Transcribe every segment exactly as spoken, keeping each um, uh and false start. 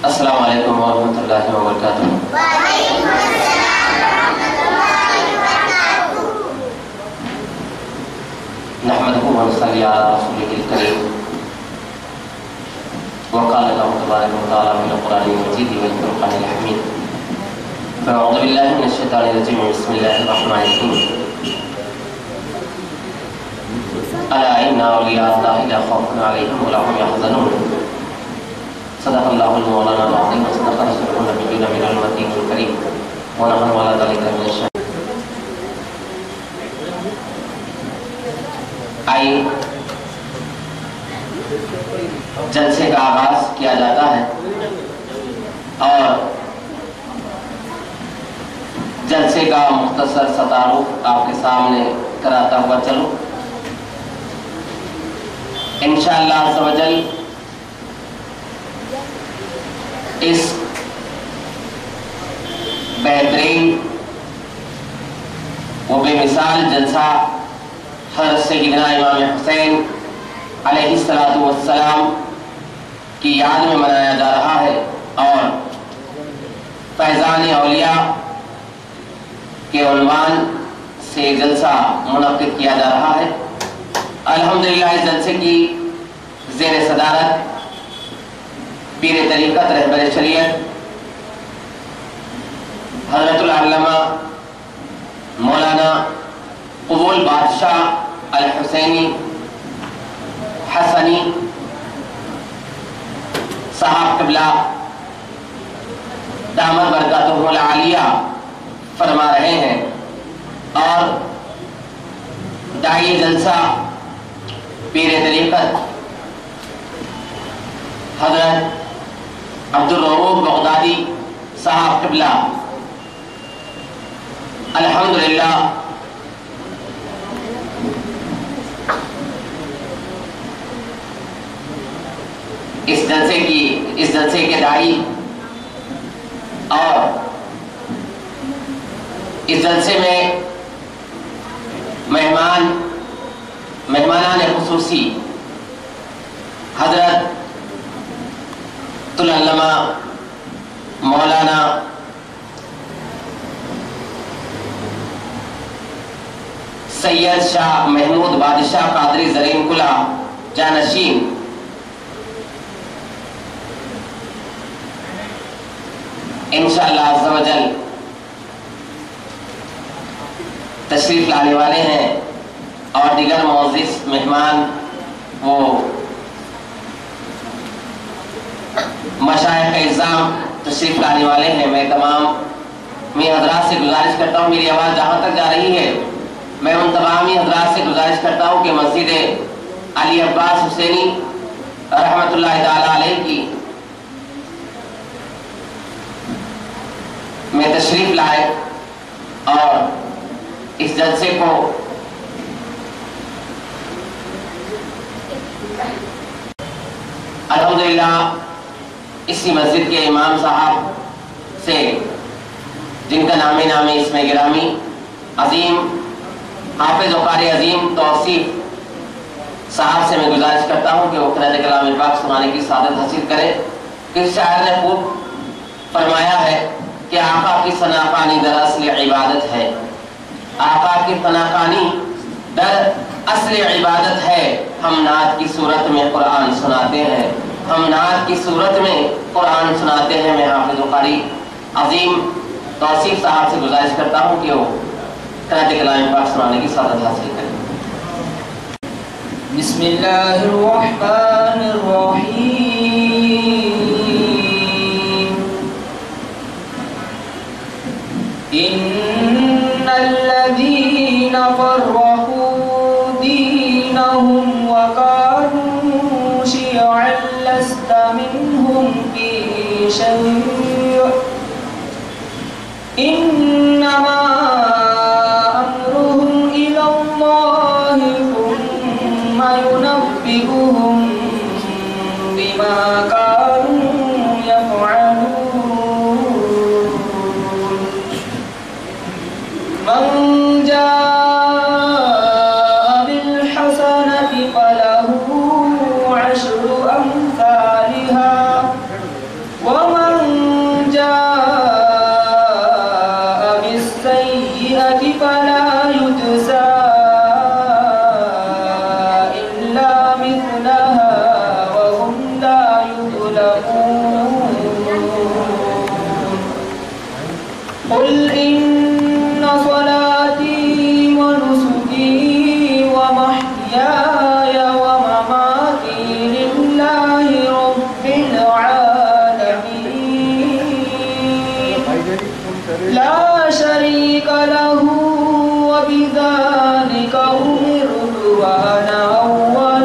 السلام علیکم ورحمۃ اللہ وبرکاتہ۔ وعلیکم السلام ورحمۃ اللہ وبرکاتہ۔ نحمدہ و نصلی علی رسولہ الکریم۔ وقال اللہ تبارک و تعالی فی القرآن المجید والفرقان الحمید۔ فاعوذ باللہ من الشیطان الرجیم، بسم اللہ الرحمن الرحیم۔ الا ان اولیاء اللہ لا خوف علیہم ولا هم يحزنون۔ صدق اللہ المولانا العظیم وصدق رسولہ النبی الامین المتین الکریم ونحن علی ذلک من الشاہدین۔ آئیے جلسے کا آغاز کیا جاتا ہے اور جلسے کا مختصر سا تعارف آپ کے سامنے کراتا ہوا چلوں۔ انشاءاللہ عز و جل اس بہترین و بے مثال جلسہ حضرت سیدنا امام حسین علیہ السلام کی یاد میں منایا جا رہا ہے اور فیضان اولیاء کے عنوان سے جلسہ منعقد کیا جا رہا ہے۔ الحمدللہ اس جلسے کی زیر صدارت پیر طریقت رہبر شریعت حضرت العلامہ مولانا قبول بادشاہ الحسینی حسنی صاحب قبلہ دامت برکاتہ العالیہ فرما رہے ہیں، اور داعی جلسہ پیر طریقت حضرت عبدالرؤوف بغدادی صاحب قبلہ الحمدللہ اس جلسے کی اس جلسے کے داعی اور اس جلسے میں مہمان مہمانان خصوصی حضرت العلامہ مولانا سید شاہ محمود بادشاہ قادری زرین کلہ جانشین، انشاءاللہ عز و جل تشریف لانے والے ہیں، اور دیگر معزز مہمان وہ مشائخ اعظام تشریف لانے والے ہیں۔ میں تمام میں حضرات سے گزارش کرتا ہوں، میری آواز جہاں تک جا رہی ہے میں ان تمامی حضرات سے گزارش کرتا ہوں کہ مسجد علی عباس حسینی رحمۃ اللہ تعالی علیہ کی میں تشریف لائے اور اس جلسے کو الحمدللہ اسی مسجد کے امام صاحب سے، جن کا نام نام اسم گرامی عظیم حافظ و قاری عظیم توصیف صاحب سے میں گزارش کرتا ہوں کہ وہ قرآن کلام پاک سنانے کی سعادت حاصل کرے۔ اس شاعر نے خوب فرمایا ہے کہ آقا کی ثنا خوانی در اصل عبادت ہے، آقا کی ثنا خوانی در اصل عبادت ہے، ہم نعت کی صورت میں قرآن سناتے ہیں، ہم نعت کی صورت میں قرآن سناتے ہیں۔ میں حافظ و قاری عظیم توصیف صاحب سے گزارش کرتا ہوں کہ وہ قرآن کلام پاک سنانے کی سعادت حاصل کریں۔ بسم اللہ الرحمن الرحیم۔ ان الذین فرقوا دینہم وکانوا شیعا لست منہم فی شیء انما امرهم الی اللہ ثم ينبئهم بما كانوا يفعلون۔ من جاء بالحسنة فله عشر أمثالها وما يظلمون قل إن صلاتي ونسكي ومحياي ومماتي لله رب العالمين لا شريك له وبذلك أمرت وأنا أول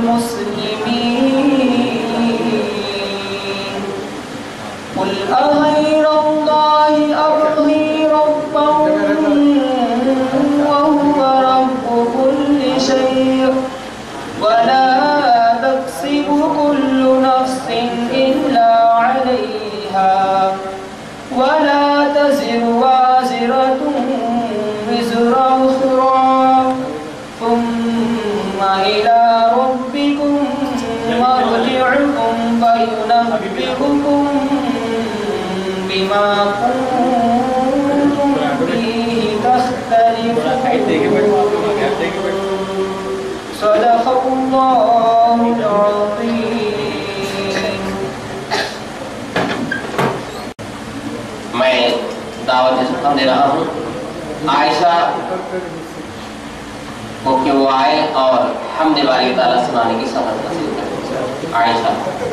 المسلمين قل أغير الله أبغي ربا وهو رب كل شيء ولا تكسب كل نفس إلا عليها ولا تزر وازرة وزر أخرى ثم إلى ربكم مرجعكم فينبئكم بما كنتم فيه تختلفون صدق الله العظيم. میں دعوت سخن دے رہا ہوں عائشہ کو کہ وہ آئے اور حمد باری تعالیٰ سنانے کی سمجھ حاصل کریں. عائشہ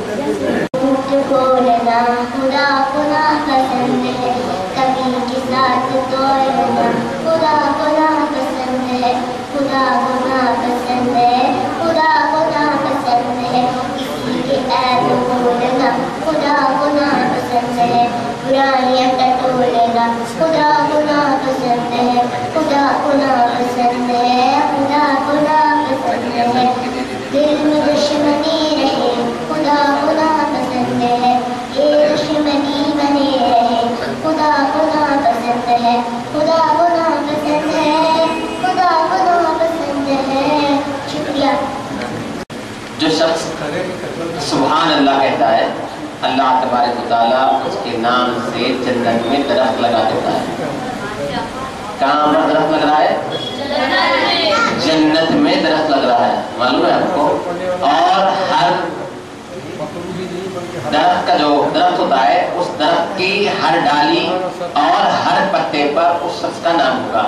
بولنا خدا خدا پسند ہے کبھی کے ساتھ توڑنا خدا خدا پسند ہے خدا خدا پسند ہے خدا خدا پسند ہے کسی کے عیب بولنا خدا خدا پسند ہے برائیاں ٹٹولنا خدا خدا پسند ہے خدا خدا پسند ہے خدا خدا پسند ہے دل میں دشمنی رہے خدا خدا پسند ہے یہ دشمنی بنے رہے خدا خدا پسند ہے خدا خدا پسند ہے خدا خدا پسند ہے. شکریہ. جو شخص سبحان اللہ کہتا ہے اللہ تبارک و تعالیٰ اس کے نام سے جنت میں درخت لگا دیتا ہے. کہاں پر درخت لگ رہا ہے؟ جنت میں درخت لگ رہا ہے. معلوم ہے آپ کو؟ اور ہر درخت کا جو درخت ہوتا ہے اس درخت کی ہر ڈالی اور ہر پتے پر اس شخص کا نام ہوگا.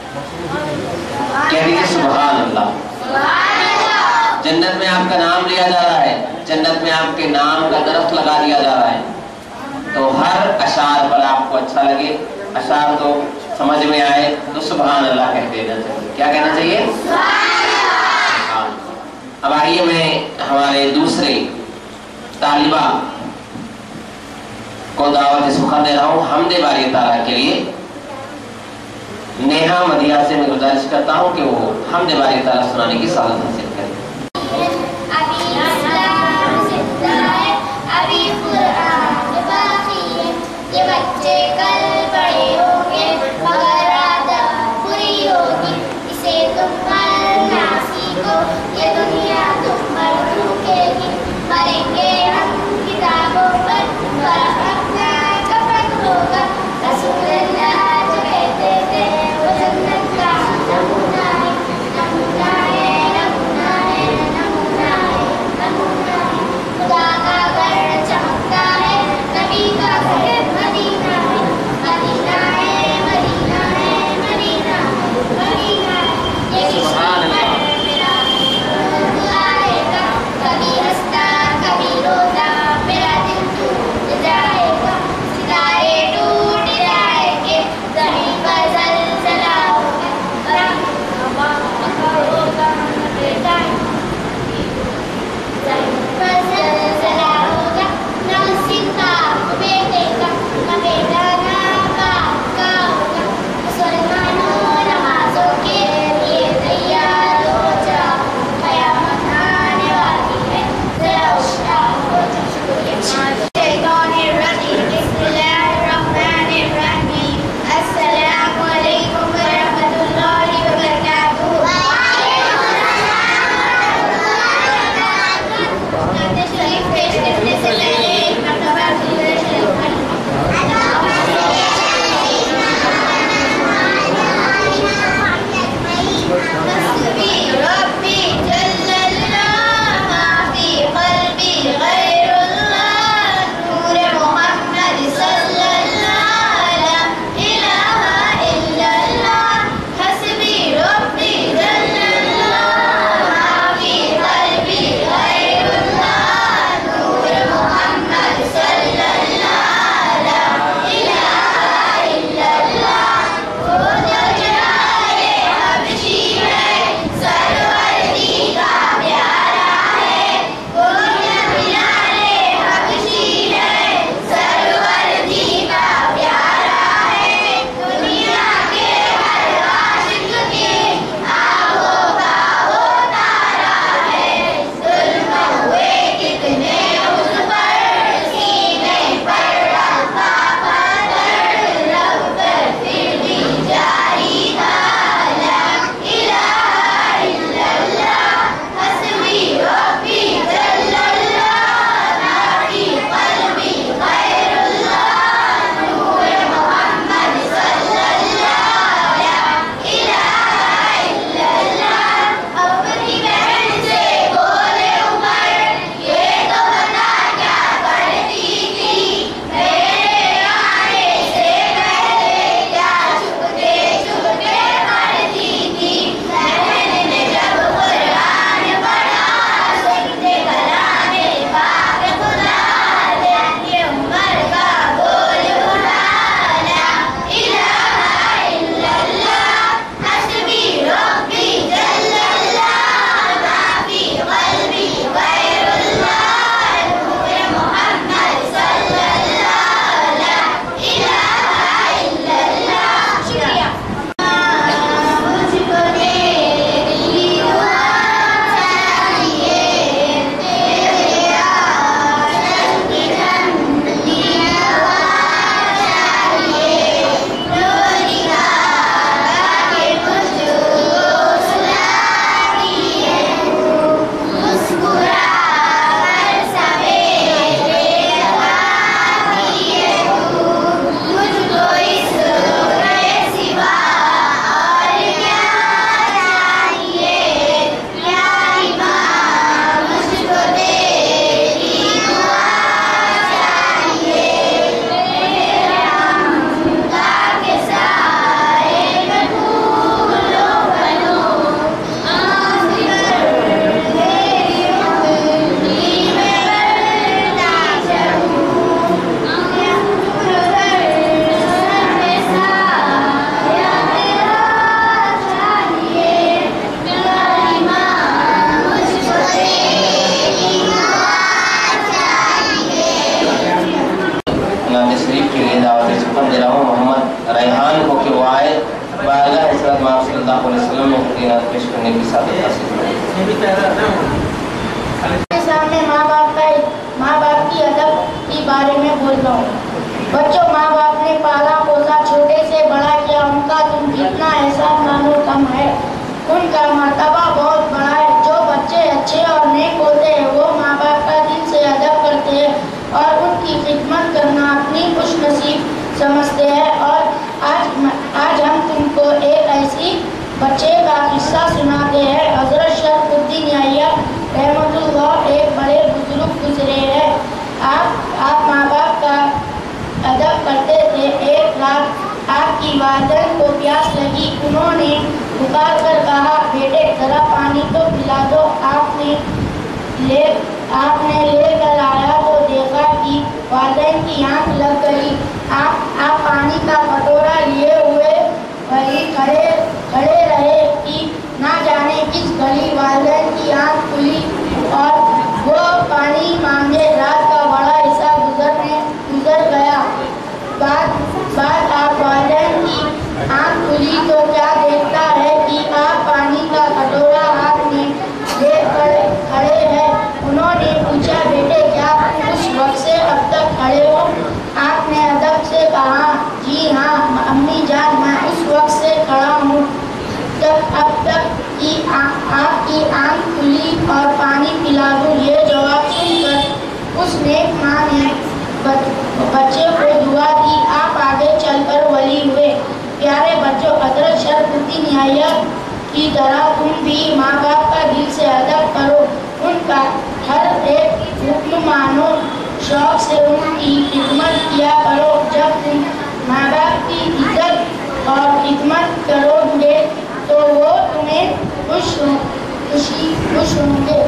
کہہ دیجیے سبحان اللہ. جنت میں آپ کا نام لیا جا رہا ہے, جنت میں آپ کے نام کا درخت لگا دیا جا رہا ہے. تو ہر اشعار پر آپ کو اچھا لگے, اشعار تو سمجھ میں آئے تو سبحان اللہ کہہ دینا چاہیے. کیا کہنا چاہیے؟ ہاں. اب آئیے میں ہمارے دوسرے طالبہ کو دعوت سخن دے رہا ہوں حمد باری تعالیٰ کے لیے. نیہا مدیہ سے میں گزارش کرتا ہوں کہ وہ حمد باری تعالیٰ سنانے کی سعادت حاصل کریں. ابھی اسلام زندہ ہے, ابھی قرآن باقی ہے, یہ بچے کل بڑے ہوں گے مگر عادت بری ہوگی, اسے تم مرنا سیکھو, یہ دنیا تم پر روکے گی, مریں گے ہم کتابوں پر فرق اپنا کفن ہوگا. رسول اللہ جو کہتے تھے وہ جنت کا نمونہ ہے, نمونہ ہے, نمونہ دے رہا ہوں محمد ریحان کو کہ وہ آئے بارگاہ حضرت محمد صلی اللہ علیہ وسلم میں خطیرات پیش کرنے کی سعادت حاصل کریں۔ سامنے ماں باپ کا ماں باپ کی ادب کے بارے میں بولتا ہوں۔ بچوں، ماں باپ نے پالا پوسا، چھوٹے سے بڑا کیا، ان کا تم جتنا احسان مانو کم ہے، ان کا مرتبہ بہت بڑا ہے۔ جو بچے اچھے اور نیک ہوتے ہیں وہ ماں باپ کا دل سے ادب کرتے ہیں اور ان کی خدمت کرنا اپنی خوش نصیب سمجھتے ہیں۔ اور آج آج ہم تم کو ایک ایسی بچے کا قصہ سناتے ہیں۔ حضرت شرف الدین یحییٰ رحمۃ اللہ ایک بڑے بزرگ گزرے ہیں۔ آپ آپ ماں باپ کا ادب کرتے تھے۔ ایک رات آپ کی والدین کو پیاس لگی، انہوں نے پکار کر کہا، بیٹے ذرا پانی تو پلا دو۔ آپ نے لے آپ نے لے کر آیا تو دیکھا کہ والدین کی آنکھ لگ گئی۔ آپ آپ پانی کا کٹورا لیے ہوئے وہیں کھڑے کھڑے رہے کہ نہ جانے کس گھڑی والدین کی آنکھ کھلی اور وہ پانی مانگے۔ رات کا بڑا حصہ گزرنے گزر گیا۔ بعد بعد آپ والدین کی آنکھ کھلی تو کیا دیکھتا ہے کہ آپ پانی کا کٹورا ہاتھ میں لے کر کھڑے ہیں۔ انہوں نے پوچھا، بیٹے کیا تم اس وقت سے اب تک کھڑے ہو؟ آپ نے ادب سے کہا، جی ہاں امی جان، میں اس وقت سے کھڑا ہوں جب اب تک کہ آپ کی آنکھ کھلی اور پانی پلا دوں۔ یہ جواب سن کر اس نیک ماں نے بچے کو دعا دی۔ آپ آگے چل کر ولی ہوئے۔ پیارے بچوں، حضرت شرف الدین یحییٰ کی طرح تم بھی ماں باپ کا دل سے ادب کرو، ان کا ہر ایک حکم مانو، شوق سے ان کی خدمت کیا کرو۔ جب تم ماں باپ کی عزت اور خدمت کرو گے تو وہ تمہیں خوش خوشی خوش ہوں گے،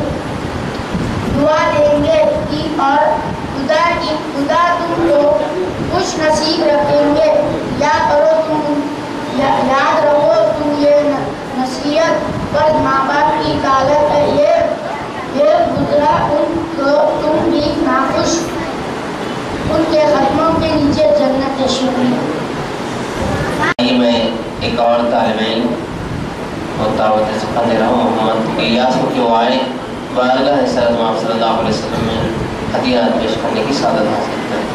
دعا دیں گے کہ اور خدا کی خدا تم کو خوش نصیب رکھیں گے۔ یا کرو تم یاد رکھو تم یہ نصیحت پر ماں باپ کی طاقت ہے، یہ یہ گزرا ان کو تم بھی ناخوش ان کے قدموں کے نیچے جنت ہے۔ شکریہ۔ میں ایک اور طالب علم دعوت سکھا دے رہا ہوں محمد الیاس کو کہ وہ آئے بارگاہ حضرت محمد صلی اللہ علیہ وسلم میں ہدیات پیش کرنے کی سعادت حاصل کریں۔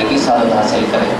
کی سعادت حاصل کریں۔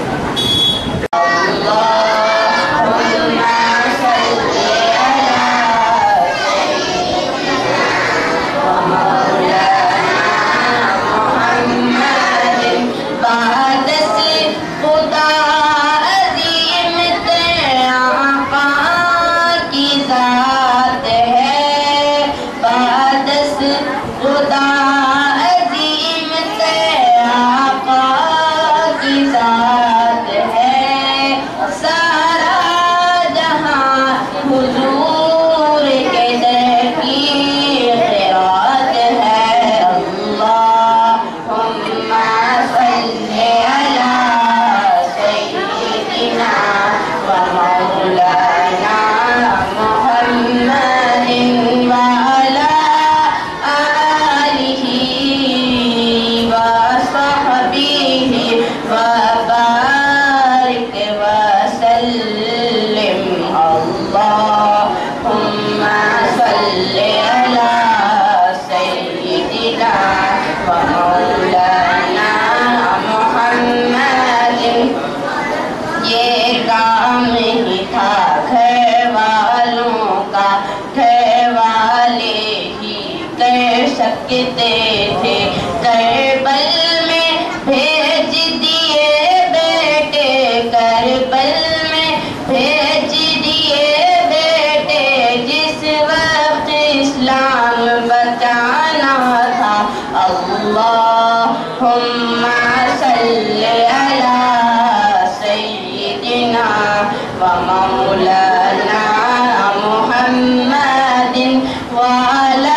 سکتے تھے کربل میں بھیج دیے بیٹے، کربل میں بھیج دیے بیٹے، جس وقت اسلام بچانا تھا۔ اللہم صلی علی سیدنا و مولانا محمد وعلی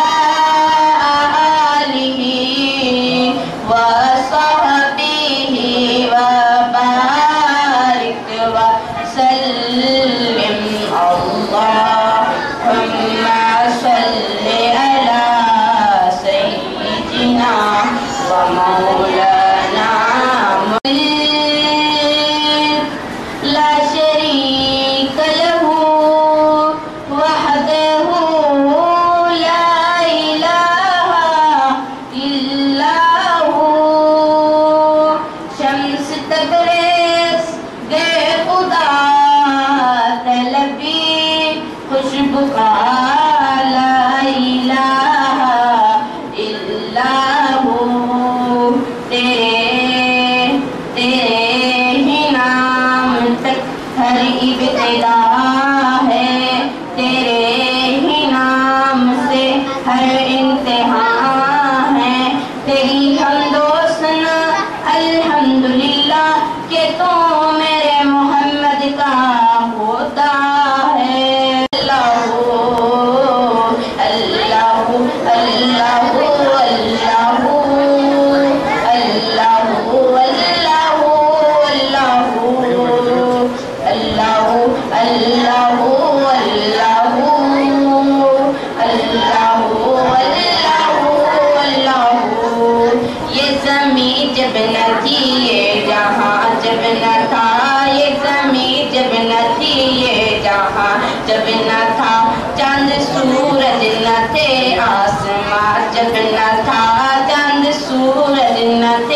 جب نہ تھا چاند سورج نہ تھے آسمان، جب نہ تھا چاند سورج نہ تھے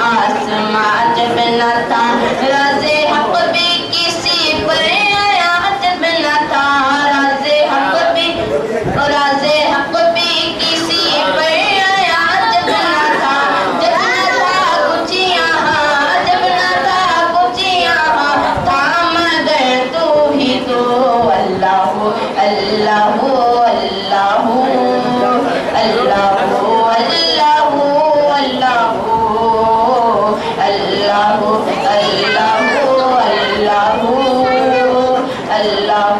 آسمان، جب نہ تھا راز حق بھی کسی پر آیا، جب نہ تھا راز حق بھی راز حق بھی کسی پر آیا، جب نہ تھا جب نہ تھا کچھ یہاں، جب نہ تھا کچھ یہاں تھا مگر تو ہی تو اللہ اللہ اللہ اللہ اللہ اللہ اللہ اللہ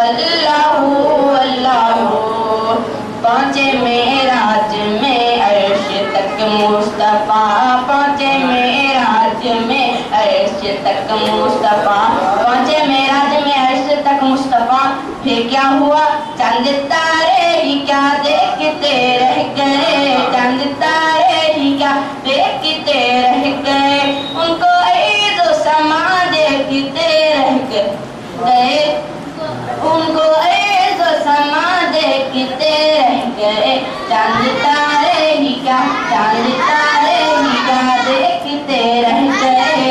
اللہ پہنچے معراج میں عرش تک مصطفیٰ، پہنچے معراج میں عرش تک مصطفیٰ، پہنچے معراج میں عرش تک مصطفیٰ، پھر کیا ہوا چاند تارے ہی کیا دیکھتے رہ گئے، چاند تارے ہی کیا دیکھتے رہ گئے، ان کو عید و سما دیکھتے رہ گئے، ان کو عید و سما دیکھتے رہ گئے، چاند تارے ہی کیا چاند تارے ہی کیا دیکھتے رہ گئے۔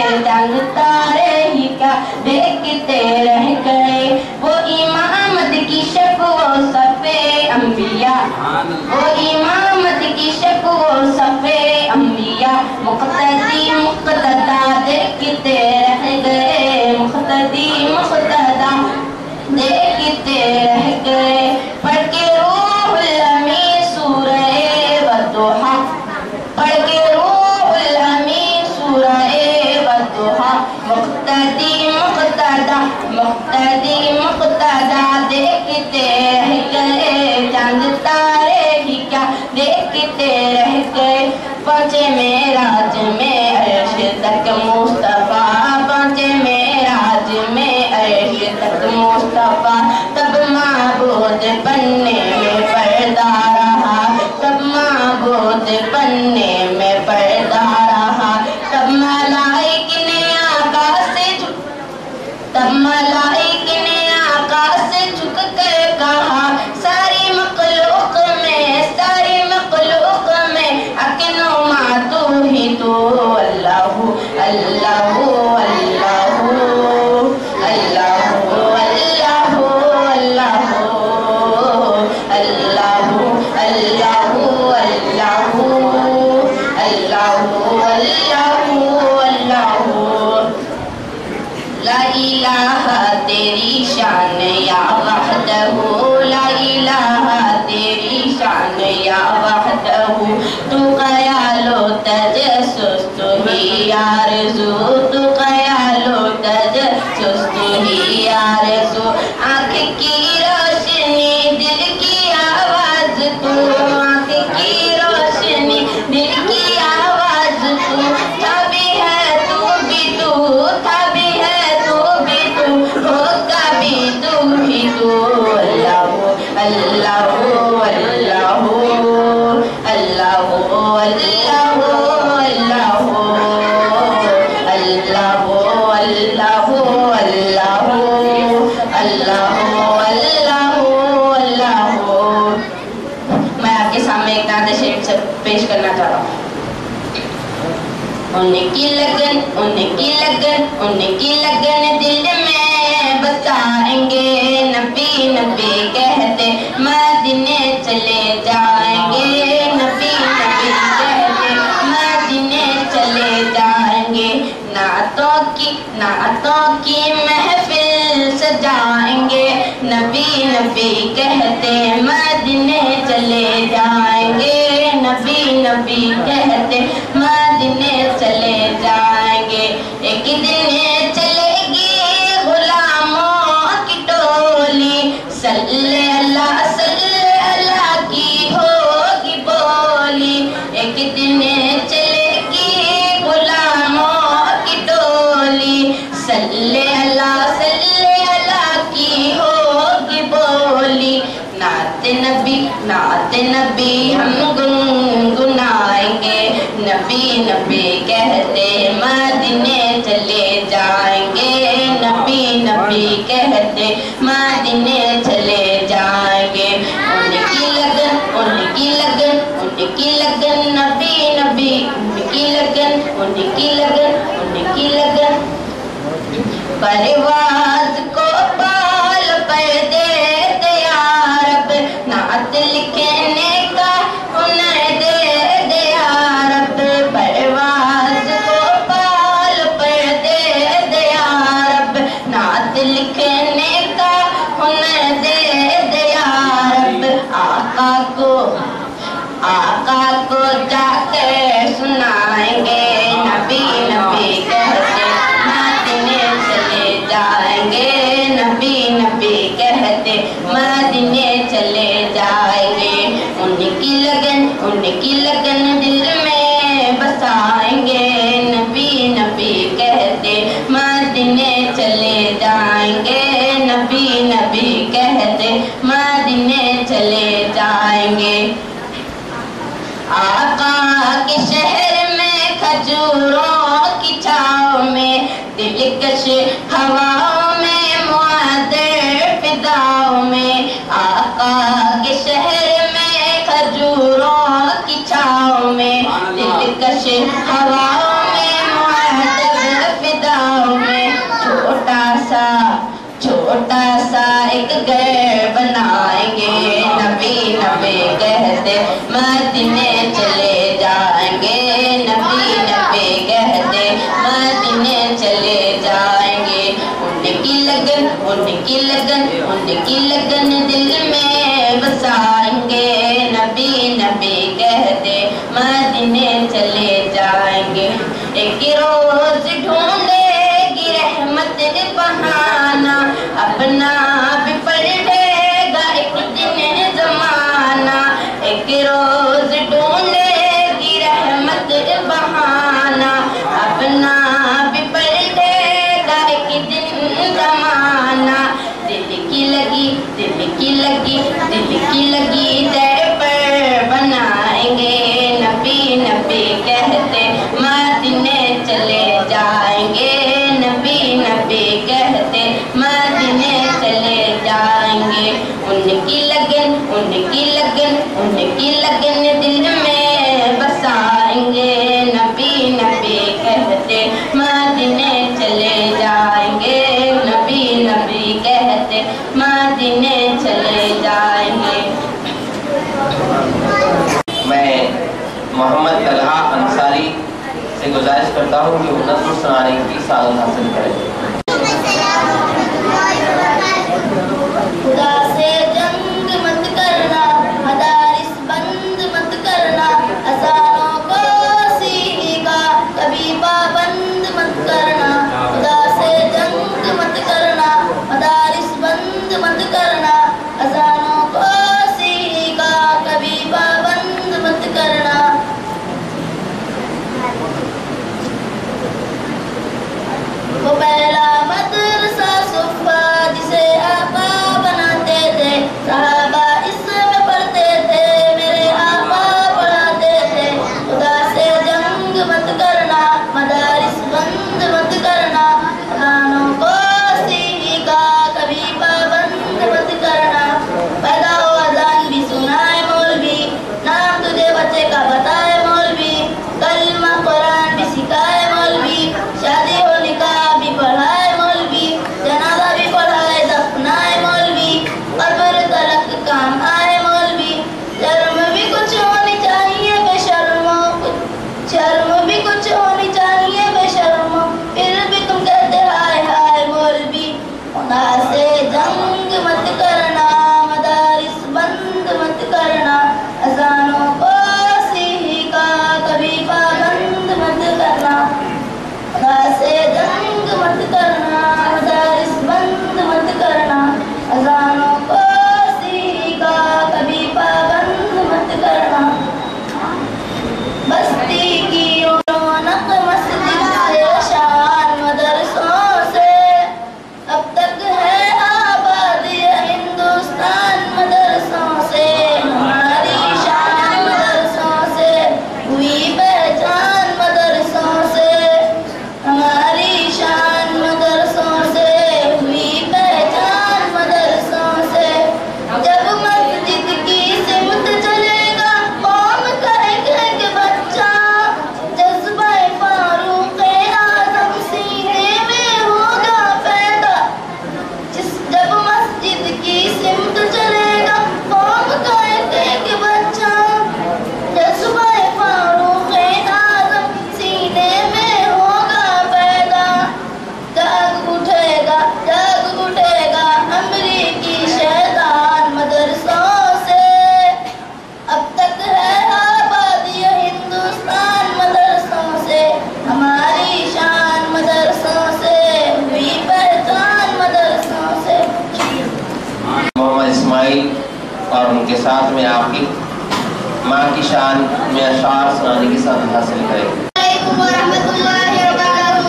उनकी लगन उनकी लगन उनकी लगन दिल में बसाएंगे, नबी नबी कहते मदीने चले जाएंगे, नबी नबी कहते मदीने चले जाएंगे। नातों की नातों की महफिल सजाएंगे, नबी नबी कहते मदीने चले जाएंगे, नबी नबी कहते मदीने चले जाएंगे। एक दिन चलेगी गुलामों की टोली, सल्ले अल्लाह सल्ले अल्लाह की होगी बोली। एक दिन चलेगी गुलामों की टोली, सल्ले अल्लाह सल्ले अल्लाह की होगी बोली। नाते नबी नाते नबी हम गुनगुनाएंगे, नबी नबी कहते मदीने चले जाएंगे, नबी नबी कहते मदीने चले जाएंगे। उनकी लगन उनकी लगन उनकी लगन नबी नबी उनकी लगन उनकी लगन उनकी लगन। परवाज़ को पाल पर दे यार, अब नात लिखने का हुनर दे दे यार, अब परवाज़ को पाल पर दे दे यार, अब नात लिखने का हुनर दे दे यार। अब आका को आका को जाकर सुनाएंगे, नबी नबी कहते मदीने चले जाएंगे, नबी नबी कहते मदीने चले जाएंगे। उनकी लगन उनकी लगन दिल में बसाएंगे, नबी नबी कहते मदीने चले जाएंगे, नबी नबी कहते मदीने चले जाएंगे। आका के शहर में खजूरों की छाँव में, दिलकश हवाओं में मुआद्दिर फिदाओं में। आका के शहर में खजूरों की छाँव में, दिलकश हवाओं में मुआद्दिर फिदाओं में। छोटा सा छोटा सा एक घर बनाएंगे, नबी नबी कहते मदीने चले जाएंगे, नबी नबी कहते मदीने चले जाएंगे। उनकी लगन उनकी लगन उनकी लगन दिल में बसाएंगे, नबी नबी कहते मदीने चले जाएंगे। एक रोज ढूंढेगी रहमत बहाना, अपना भी पलटेगा एक दिन जमाना। एक रोज ढूंढेगी रहमत बहाना, अपना भी पलटेगा एक दिन जमाना। दिल की लगी दिल की लगी दिल की लगी दर पर बनाएंगे, नबी नबी कहते मदीने चले जाएंगे, नबी नबी कहते मदीने चले जाएंगे। उनकी लगन उनकी लगन उनकी लगन दिल में बसाएंगे, नबी नबी कहते کرتا ہوں کہ وہ نظم سنانے کی سعادت حاصل کرے. خدا سے جنگ مت کرنا، مدارس بند مت کرنا، اذانوں کو سینے کا کبھی پابند مت کرنا. خدا سے جنگ مت کرنا، مدارس بند مت کرنا، اذانوں کو سینے کا کبھی پابند مت کرنا. وہ پہلا مدرسہ صفا جسے آقا بناتے تھے، صحابہ اس میں پڑھتے تھے، میرے آقا پڑھاتے تھے. خدا سے جنگ مت کرنا، مدارس بند مت کرنا، اذانوں کو سینے کا کبھی پابند مت کرنا. پیدا ہو اذان بھی سنائے مولوی، نام تجھے بچے کا بتائے مولوی، کلمہ قرآن بھی سکھائے مولوی، شادی ہو نکاح بھی پڑھائے مولوی، جنازہ بھی پڑھائے دفنائے مولوی، قبر تلک کام آئے مولوی. شرم بھی کچھ ہونی چاہیے بے شرمو، شرم بھی کچھ ہونی چاہیے بے شرمو، پھر بھی تم کہتے ہائے ہائے مولوی. خدا سے جنگ مت کرنا، مدارس بند مت کرنا، اذانوں کو سینے کا کبھی پابند مت کرنا. خدا سے جنگ مت کرنا، مدارس بند مت کرنا، اذانوں کو سینے کا کبھی پابند مت کرنا. بستی کی رونق مسجد سے، شان مدرسوں سے، اب تک ہے آباد یہ ہندوستان مدرسوں سے. ہماری شان مدرسوں سے ہوئی پہچان مدرسوں سے، ہماری شان مدرسوں سے ہوئی پہچان مدرسوں سے. جب مسجد کی سمت چلے گا قوم کا ایک ایک بچہ، جذبہ فاروق اعظم سینے میں ہوگا پیدا. جس جب مسجد کی سمت چلے گا قوم کا ایک ایک بچہ، جذبہ فاروق اعظم سینے میں ہوگا پیدا. جاگ اٹھے گا جاگ اٹھے گا امریکی شیطان مدرسوں سے، اب تک ہے آباد یہ ہندوستان مدرسوں سے، ہماری شان مدرسوں سے ہوئی پہچان مدرسوں سے. محمد اسماعیل اور ان کے ساتھ میں آپ کی ماں کی شان میں اشعار سنانے کی سعادت حاصل کرے. علیکم ورحمۃ اللہ وبرکاتہ.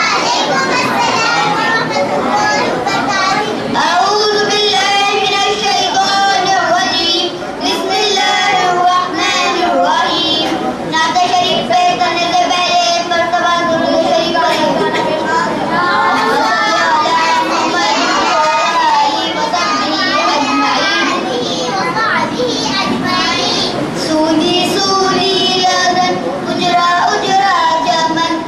اعوذ باللہ من الشیطان الرجیم، بسم اللہ الرحمن الرحیم. نعت شریف پیش کرنے سے پہلے ایک مرتبہ درود شریف پڑھیں. سودی سودی لگن اجرا اجرا چمن،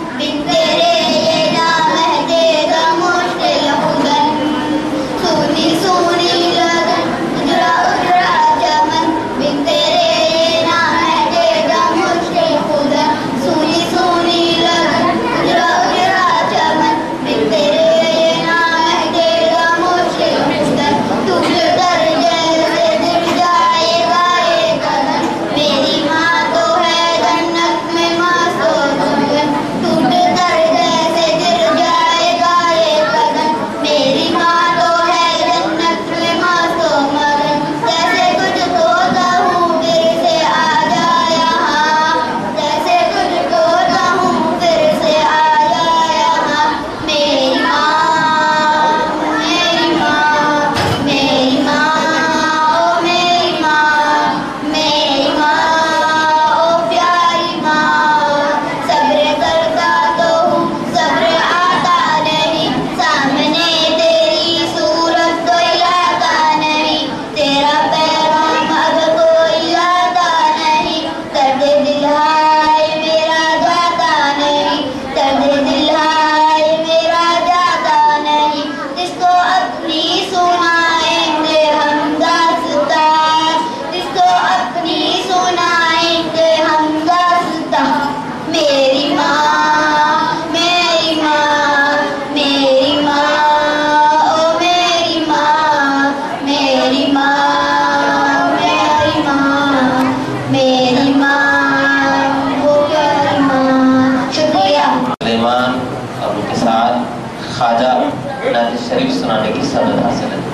خواجہ نعت شریف سنانے کی سعادت حاصل ہے۔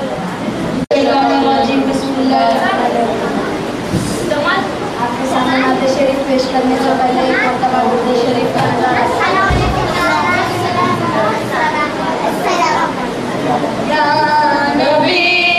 بسم اللہ آپ کے سامنے نعت شریف پیش کرنے سے پہلے ایک مرتبہ درود شریف کا نظارہ یا نبی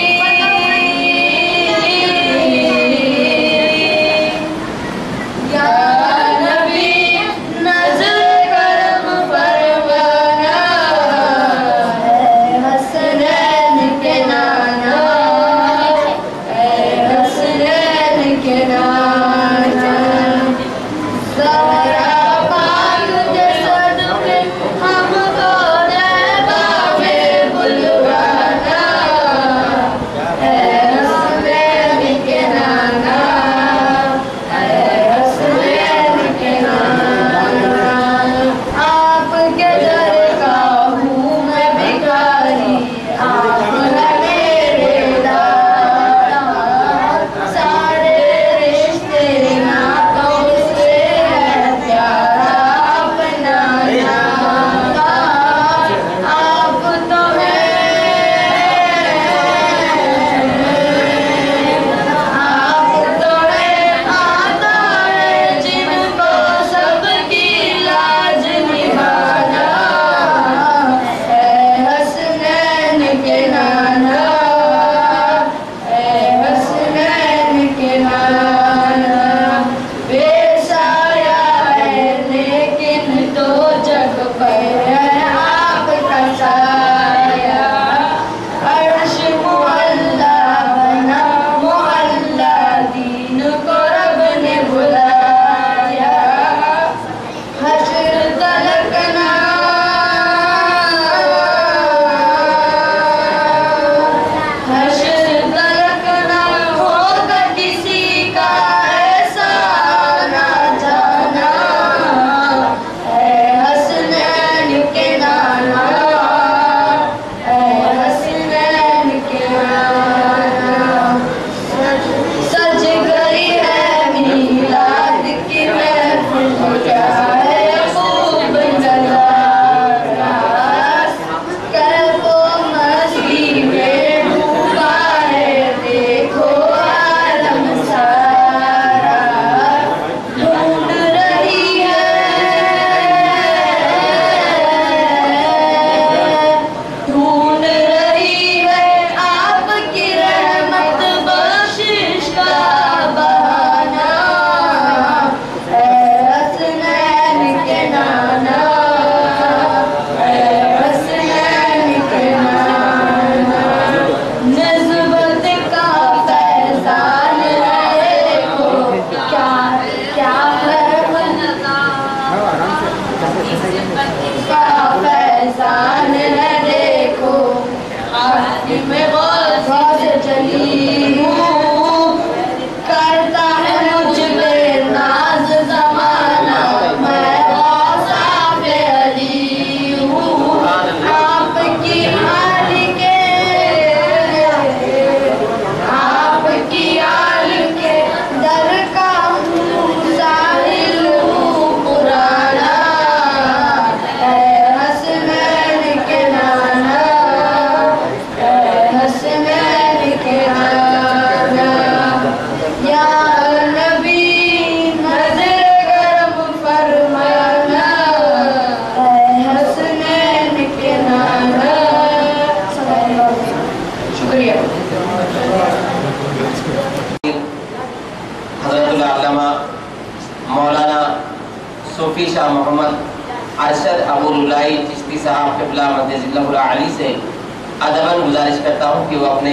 صوفی شاہ محمد ارشد ابو العلائی چشتی صاحب قبلہ مدد اللہ علی سے ادباً گزارش کرتا ہوں کہ وہ اپنے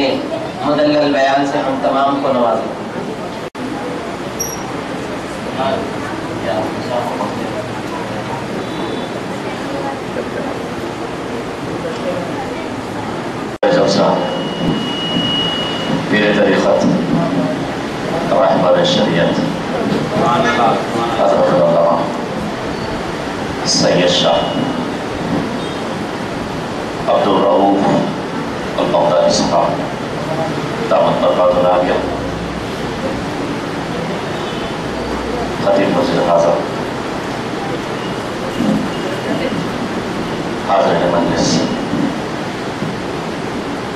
مدلل بیان سے ہم تمام کو نوازیں۔ پیر طریقت رہبر شریعت حضرت علامہ سید شاہ عبد الرؤوف البغدادی صاحب دامت برکات العالیہ، خطیب وزیر اعظم، حاضرین مجلس،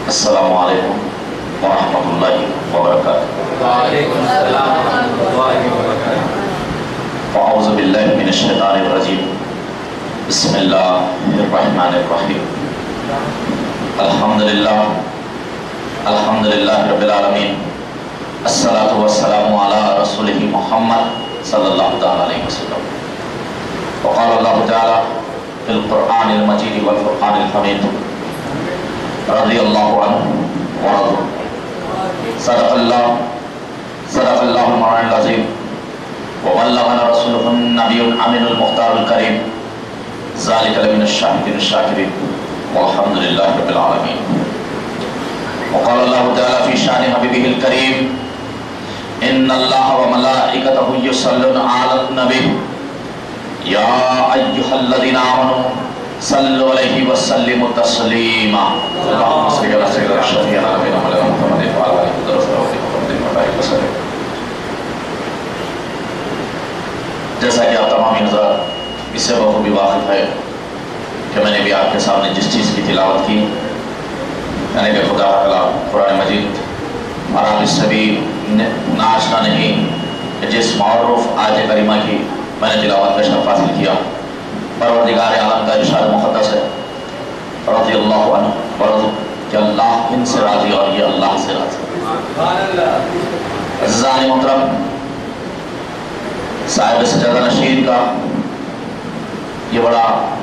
السلام علیکم ورحمۃ اللہ وبرکاتہ. وعلیکم السلام ورحمۃ اللہ وبرکاتہ. اعوذ باللہ من الشیطان الرجیم. بسم اللہ الرحمن الرحیم. الحمدللہ الحمدللہ رب العالمین. الصلاۃ والسلام علی رسولہ محمد صلی اللہ تعالی علیہ وسلم. وقال اللہ تعالی فی القرآن المجید والفرقان الحمید رضی اللہ عنہ ورضوا. صدق اللہ صدق اللہ المولانا العظیم وبلغنا رسولہ النبی الامین المختار الکریم. ذالک لمن الشاہدین الشاکرین والحمد للہ رب العالمین. وقال اللہ تعالی فی شان حبیبہ الکریم ان اللہ وملائکتہ یصلون علی النبی یا ایہا الذین آمنوا صلوا علیہ وسلموا تسلیما. اللہم صل علی سیدنا شفیعنا نبینا محمد وعلی آلہ وصحبہ وسلم. جیسا کہ آپ تمام حضرات اس سے بخوبی واقف ہے کہ میں نے بھی آپ کے سامنے جس چیز کی تلاوت کی یعنی کہ خدا کا کلام قرآن مجید اور آپ اس سے بھی ناشنا نہیں کہ جس معروف آیت کریمہ کی میں نے تلاوت کا شرف حاصل کیا. پروردگار عالم کا ارشاد مقدس ہے رضی اللہ عنہ ورضوا کہ اللہ ان سے راضی اور یہ اللہ سے راضی. عزیزان محترم صاحب سجادہ نشین کا یہ بڑا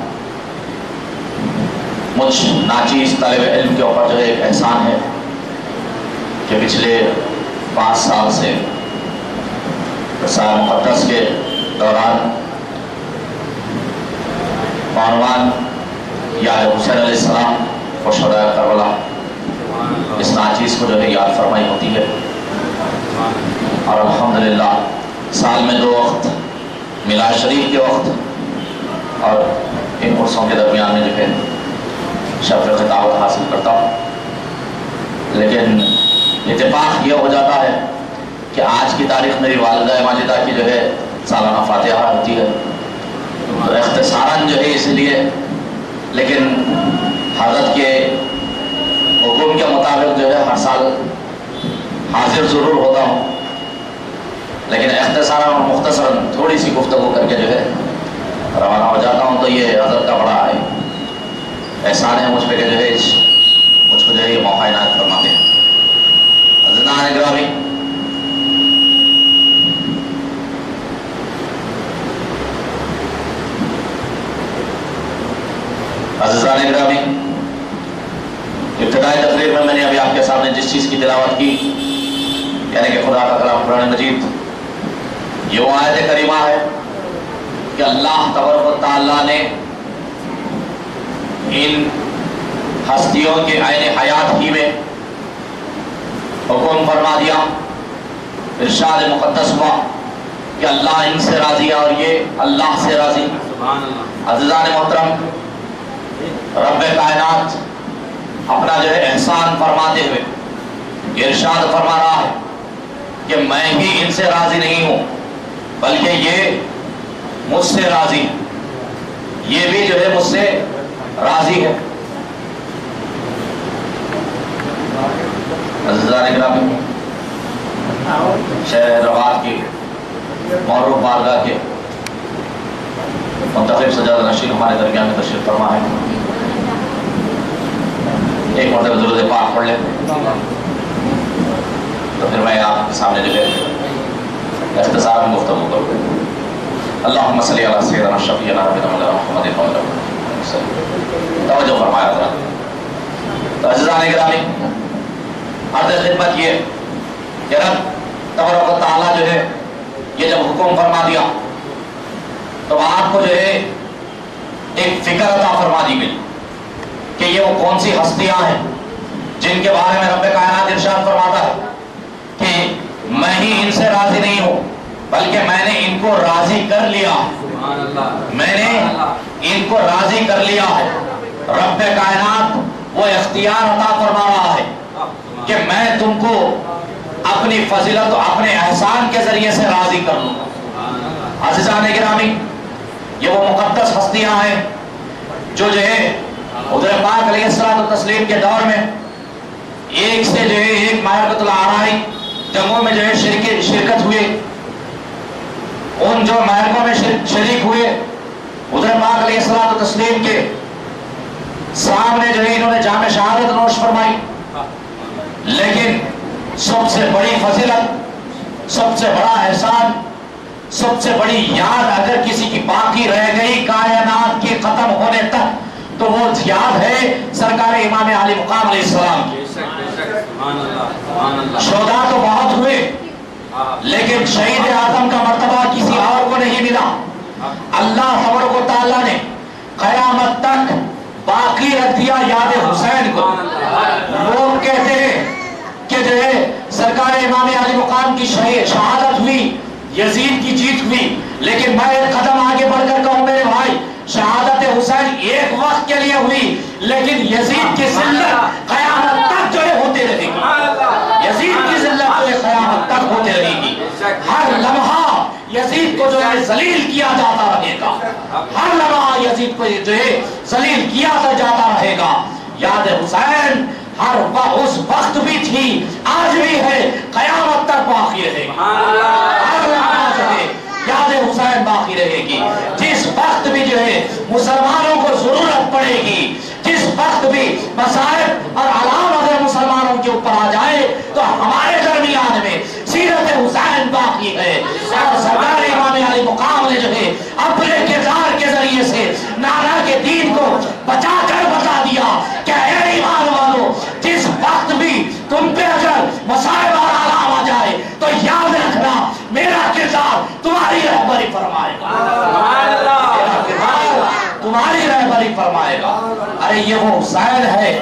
مجھ ناچیز طالب علم کے اوپر جو ایک احسان ہے کہ پچھلے پانچ سال سے رسالہ مقدس کے دوران عنوان یاد حسین علیہ السلام و شہدائے کربلا اس ناچیز کو جو ہے یاد فرمائی ہوتی ہے. اور الحمدللہ سال میں دو وقت میلاد شریف کے وقت اور ان عرصوں کے درمیان میں جو ہے شرف خطابت حاصل کرتا ہوں. لیکن اتفاق یہ ہو جاتا ہے کہ آج کی تاریخ میری والدہ ماجدہ کی جو ہے سالانہ فاتحہ ہوتی ہے اختصاراً جو ہے اس لیے لیکن حضرت کے حکم کے مطابق جو ہے ہر سال حاضر ضرور ہوتا ہوں لیکن اختصاراً اور مختصراً تھوڑی سی گفتگو کر کے جو ہے روانہ ہو جاتا ہوں. تو یہ حضرت کا بڑا ہے احسان ہے مجھ پہ کہ جو ہے مجھ کو جو ہے یہ موقع عنایت فرماتے ہیں. عزیزان گرامی عزیزان گرامی ابتدائی تقریر میں میں نے ابھی آپ کے سامنے جس چیز کی تلاوت کی یعنی کہ خدا کا کلام قرآن مجید یہ وہ آیت کریمہ ہے کہ اللہ تبارک و تعالیٰ نے ان ہستیوں کے عین حیات ہی میں حکم فرما دیا. ارشاد مقدس ہوا کہ اللہ ان سے راضی ہے اور یہ اللہ سے راضی. عزیزان محترم رب کائنات اپنا جو ہے احسان فرماتے ہوئے ارشاد فرما رہا ہے کہ میں بھی ان سے راضی نہیں ہوں بلکہ یہ مجھ سے راضی یہ بھی جو ہے مجھ سے راضی ہے. عزیزان گرامی شہر روات کی معروف بارگاہ کے منتخب سجادہ نشین ہمارے درمیان میں تشریف فرما ہے. ایک مرتبہ درود پاک پڑھ لیں تو پھر میں آپ کے سامنے جو ہے اختصار میں گفتگو کروں. اللہم صلی علی سیدنا شفیعنا نبینا محمد توجہ فرمایا حضرات. تو عزیزان گرامی عرض خدمت یہ کہ رب تبارک و تعالیٰ جو ہے یہ جب حکم فرما دیا تو آپ کو جو ہے ایک فکر عطا فرما دی گئی کہ یہ وہ کون سی ہستیاں ہیں جن کے بارے میں رب کائنات ارشاد فرماتا ہے کہ میں ہی ان سے راضی نہیں ہوں بلکہ میں نے ان کو راضی کر لیا میں نے ان کو راضی کر لیا ہے. رب کائنات وہ اختیار عطا فرما رہا ہے کہ میں تم کو اپنی فضیلت و اپنے احسان کے ذریعے سے راضی کر لوں. عزیزان گرامی یہ وہ مقدس ہستیاں ہیں جو جو ہے حضور پاک علیہ الصلوۃ والتسلیم کے دور میں ایک سے جو ہے ایک معرکۃ الآرائی جنگوں میں جو ہے شرکت شرکت ہوئے، ان جو معرکوں میں شریک ہوئے حضور پاک علیہ الصلوۃ والتسلیم کے سامنے جو ہے انہوں نے جام شہادت نوش فرمائی، لیکن سب سے بڑی فضیلت، سب سے بڑا احسان، سب سے بڑی یاد اگر کسی کی باقی رہ گئی کائنات کے ختم ہونے تک تو وہ یاد ہے سرکار امام علی مقام علیہ السلام کی۔ شہداء تو بہت ہوئے لیکن شہید اعظم کا مرتبہ کسی اور کو نہیں ملا۔ اللہ تبارک و تعالیٰ نے قیامت تک باقی رکھ دیا یاد حسین کو۔ لوگ کہتے ہیں کہ جو ہے سرکار امام علی مقام کی شہادت ہوئی، یزید کی جیت ہوئی، لیکن میں ایک قدم آگے بڑھ کر کہوں میرے بھائی، شہادت حسین ایک وقت کے لیے ہوئی لیکن یزید کی ذلت قیامت تک جو ہے ہوتے رہے گی۔ یزید کی ذلت جو ہے قیامت تک ہوتے رہے گی۔ ہر لمحہ یزید کو جو ہے ذلیل کیا جاتا رہے گا، ہر لمحہ یزید کو جو ہے ذلیل کیا جاتا رہے گا۔ یاد حسین ہر اس وقت بھی تھی، آج بھی ہے، قیامت تک باقی رہے گی۔ ہر لمحہ جو ہے یاد حسین باقی رہے گی۔ جس وقت بھی جو ہے مسلمانوں کو ضرورت پڑے گی، جس وقت بھی مصائب اور علام اگر مسلمانوں کے اوپر آ جائے تو ہمارے درمیان میں سیرت حسین باقی ہے۔ اور سرکار امام علی مقام نے جو ہے اپنے کردار کے ذریعے سے نانا کے دین کو بچا کر بتا دیا کہ اے ایمان والو، جس وقت بھی تم پہ اگر مصائب اور علام آ جائے تو یاد رکھنا میرا کردار تمہاری رہبری فرمائے گا، میرا کردار تمہاری رہبری فرمائے گا۔ ارے یہ وہ حسین ہے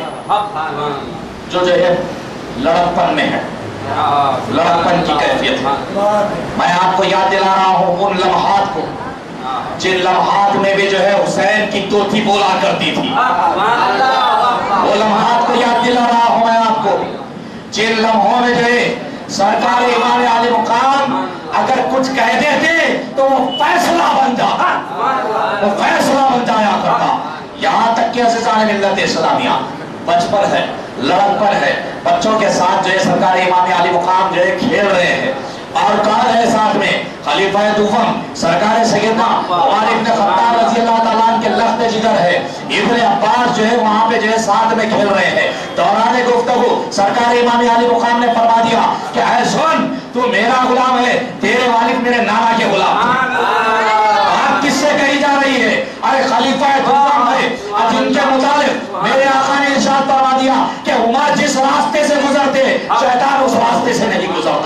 جو جو ہے لڑکپن میں ہے، لڑکپن کی کیفیت ہے۔ میں آپ کو یاد دلا رہا ہوں ان لمحات کو جن لمحات میں بھی جو ہے حسین کی توتی بولا کرتی تھی، وہ لمحات کو یاد دلا رہا ہوں میں آپ کو جن لمحوں میں جو ہے سرکار امام علی مقام اگر کچھ کہہ دیتے تو وہ فیصلہ بن جاتا، وہ فیصلہ بن جایا کرتا۔ یہاں تک کہ عزیزان ملت اسلامیہ بچپن ہے، لڑکپن ہے، بچوں کے ساتھ جو ہے سرکار امام علی مقام جو ہے کھیل رہے ہیں، اور کون ہے ساتھ میں خلیفہ دوم سرکار سیدنا عمر ابن خطاب رضی اللہ تعالیٰ عنہ کے لخت جگر ہے، ابن عباس جو ہے وہاں پہ جو ہے ساتھ میں کھیل رہے ہیں۔ دوران گفتگو سرکار امام علی مقام نے فرما دیا کہ اے سن، تو میرا غلام ہے، تیرے والد میرے نانا کے غلام ہیں۔ بات کس سے کہی جا رہی ہے؟ ارے خلیفہ دوم ہے، جن کے مطابق میرے آقا نے ارشاد فرما دیا کہ عمر جس راستے سے گزرتے شیطان اس راستے سے نہیں گزرتا،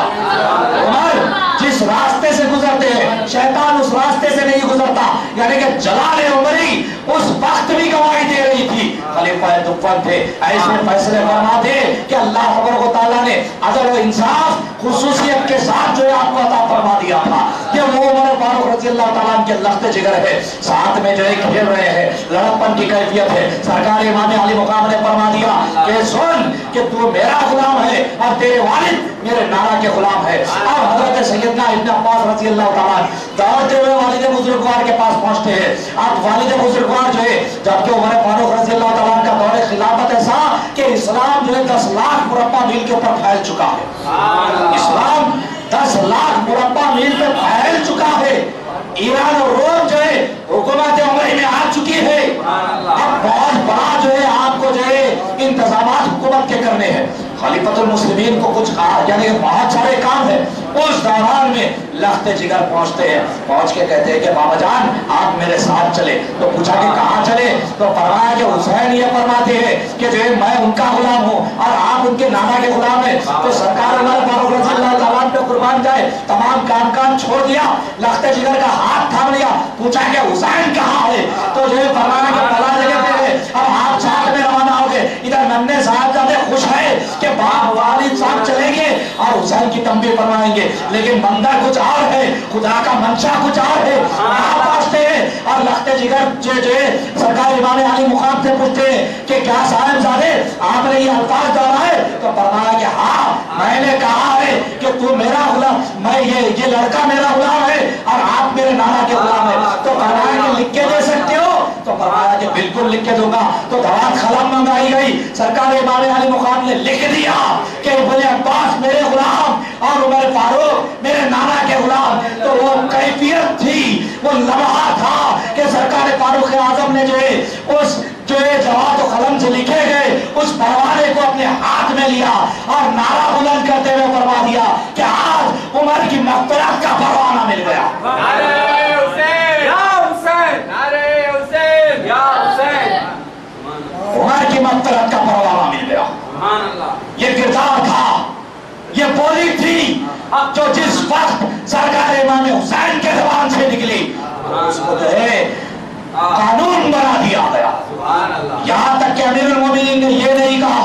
عمر جس راستے سے گزرتے ہیں شیطان اس راستے سے نہیں گزرتا۔ یعنی کہ جلال عمری اس وقت بھی گواہی دے رہی تھی، خلیفہ دوم تھے، ایسے فیصلے فرما تھے کہ اللہ تبارک و تعالیٰ نے عدل و انصاف خصوصیت کے ساتھ جو ہے آپ کو عطا فرما دیا تھا کہ وہ عمر فاروق رضی اللہ تعالیٰ عنہ کے لخت جگر ہے، ساتھ میں جو ہے کھیل رہے ہیں، لڑکپن کی کیفیت ہے۔ سرکار امام علی مقام نے فرما دیا کہ سن کہ تو میرا غلام ہے اور تیرے والد میرے نانا کے غلام ہے۔ اب حضرت سیدنا ابن عباس رضی اللہ تعالیٰ دوڑتے ہوئے والد بزرگوار کے پاس پہنچتے ہیں۔ اب والد بزرگوار جو ہے جبکہ عمر فاروق رضی اللہ تعالیٰ کا دور خلافت ایسا کہ اسلام جو ہے دس لاکھ مربع میل کے اوپر پھیل چکا ہے، اسلام دس لاکھ مربع میل پہ پھیل چکا ہے، ایران اور روم جو ہے حکومت عمری میں آ چکی ہے۔ اب بہت بڑا جو ہے آپ کو جو ہے انتظامات حکومت کے کرنے ہیں، خلیفۃ المسلمین کو کچھ کہا یعنی بہت سارے کام ہیں۔ اس دوران میں لخت جگر پہنچتے ہیں، پہنچ کے کہتے ہیں کہ بابا جان آپ میرے ساتھ چلے۔ تو پوچھا کہ کہاں چلے؟ تو فرمایا کہ حسین یہ فرماتے ہیں کہ جو ہے میں ان کا غلام ہوں اور آپ ان کے نانا کے غلام ہیں۔ تو سرکار عمر فاروق رضی اللہ تعالیٰ پہ قربان جائے تمام کام کام چھوڑ دیا، لخت جگر کا ہاتھ تھام لیا، پوچھا کہ حسین کہاں ہے؟ تو جو ہے فرمایا کہ فلاں جگہ پہ ہے، اب آپ ساتھ میں روانہ ہو گئے۔ ادھر ننے صاحب زیادہ خوش ہے کہ باپ والد صاحب چلیں گے اور حسین کی تنبیہ فرمائیں گے، لیکن بندہ کچھ اور ہے، خدا کا منشا کچھ اور ہے۔ آپ پہنچتے ہیں اور لخت جگر جو ہے سرکار امام علی مقام سے پوچھتے ہیں کہ کیا صاحب زادے آپ نے یہ الفاظ دہرائے؟ تو فرمایا کہ ہاں میں نے کہا ہے کہ تو میرا غلام، میں یہ یہ لڑکا میرا غلام ہے اور آپ میرے نانا کے غلام ہے۔ تو فرمایا کہ لکھ کے دے سکتے ہو؟ تو فرمایا کہ بالکل لکھ کے دوں گا. تو دوات قلم منگائی گئی. سرکار امام علی مقام نے لکھ دیا کہ ابن عباس میرے غلام اور عمر فاروق میرے نانا کے غلام. تو وہ کیفیت تھی, وہ لمحہ تھا کہ سرکار فاروق اعظم نے جو ہے اس جو ہے دوات و قلم سے لکھے گئے اس پروانے کو اپنے ہاتھ میں لیا اور نعرہ بلند کرتے ہوئے فرما دیا کہ آج عمر کی مغفرت کا پروانہ مل گیا. عمر کی مغفرت کا پروانہ مل گیا. یہ کردار تھا, یہ بولی تھی جو جس وقت سرکار امام حسین کے زبان سے نکلی اس کو جو ہے قانون بنا دیا گیا. یہاں تک کہ امیر المومنین نے یہ نہیں کہا,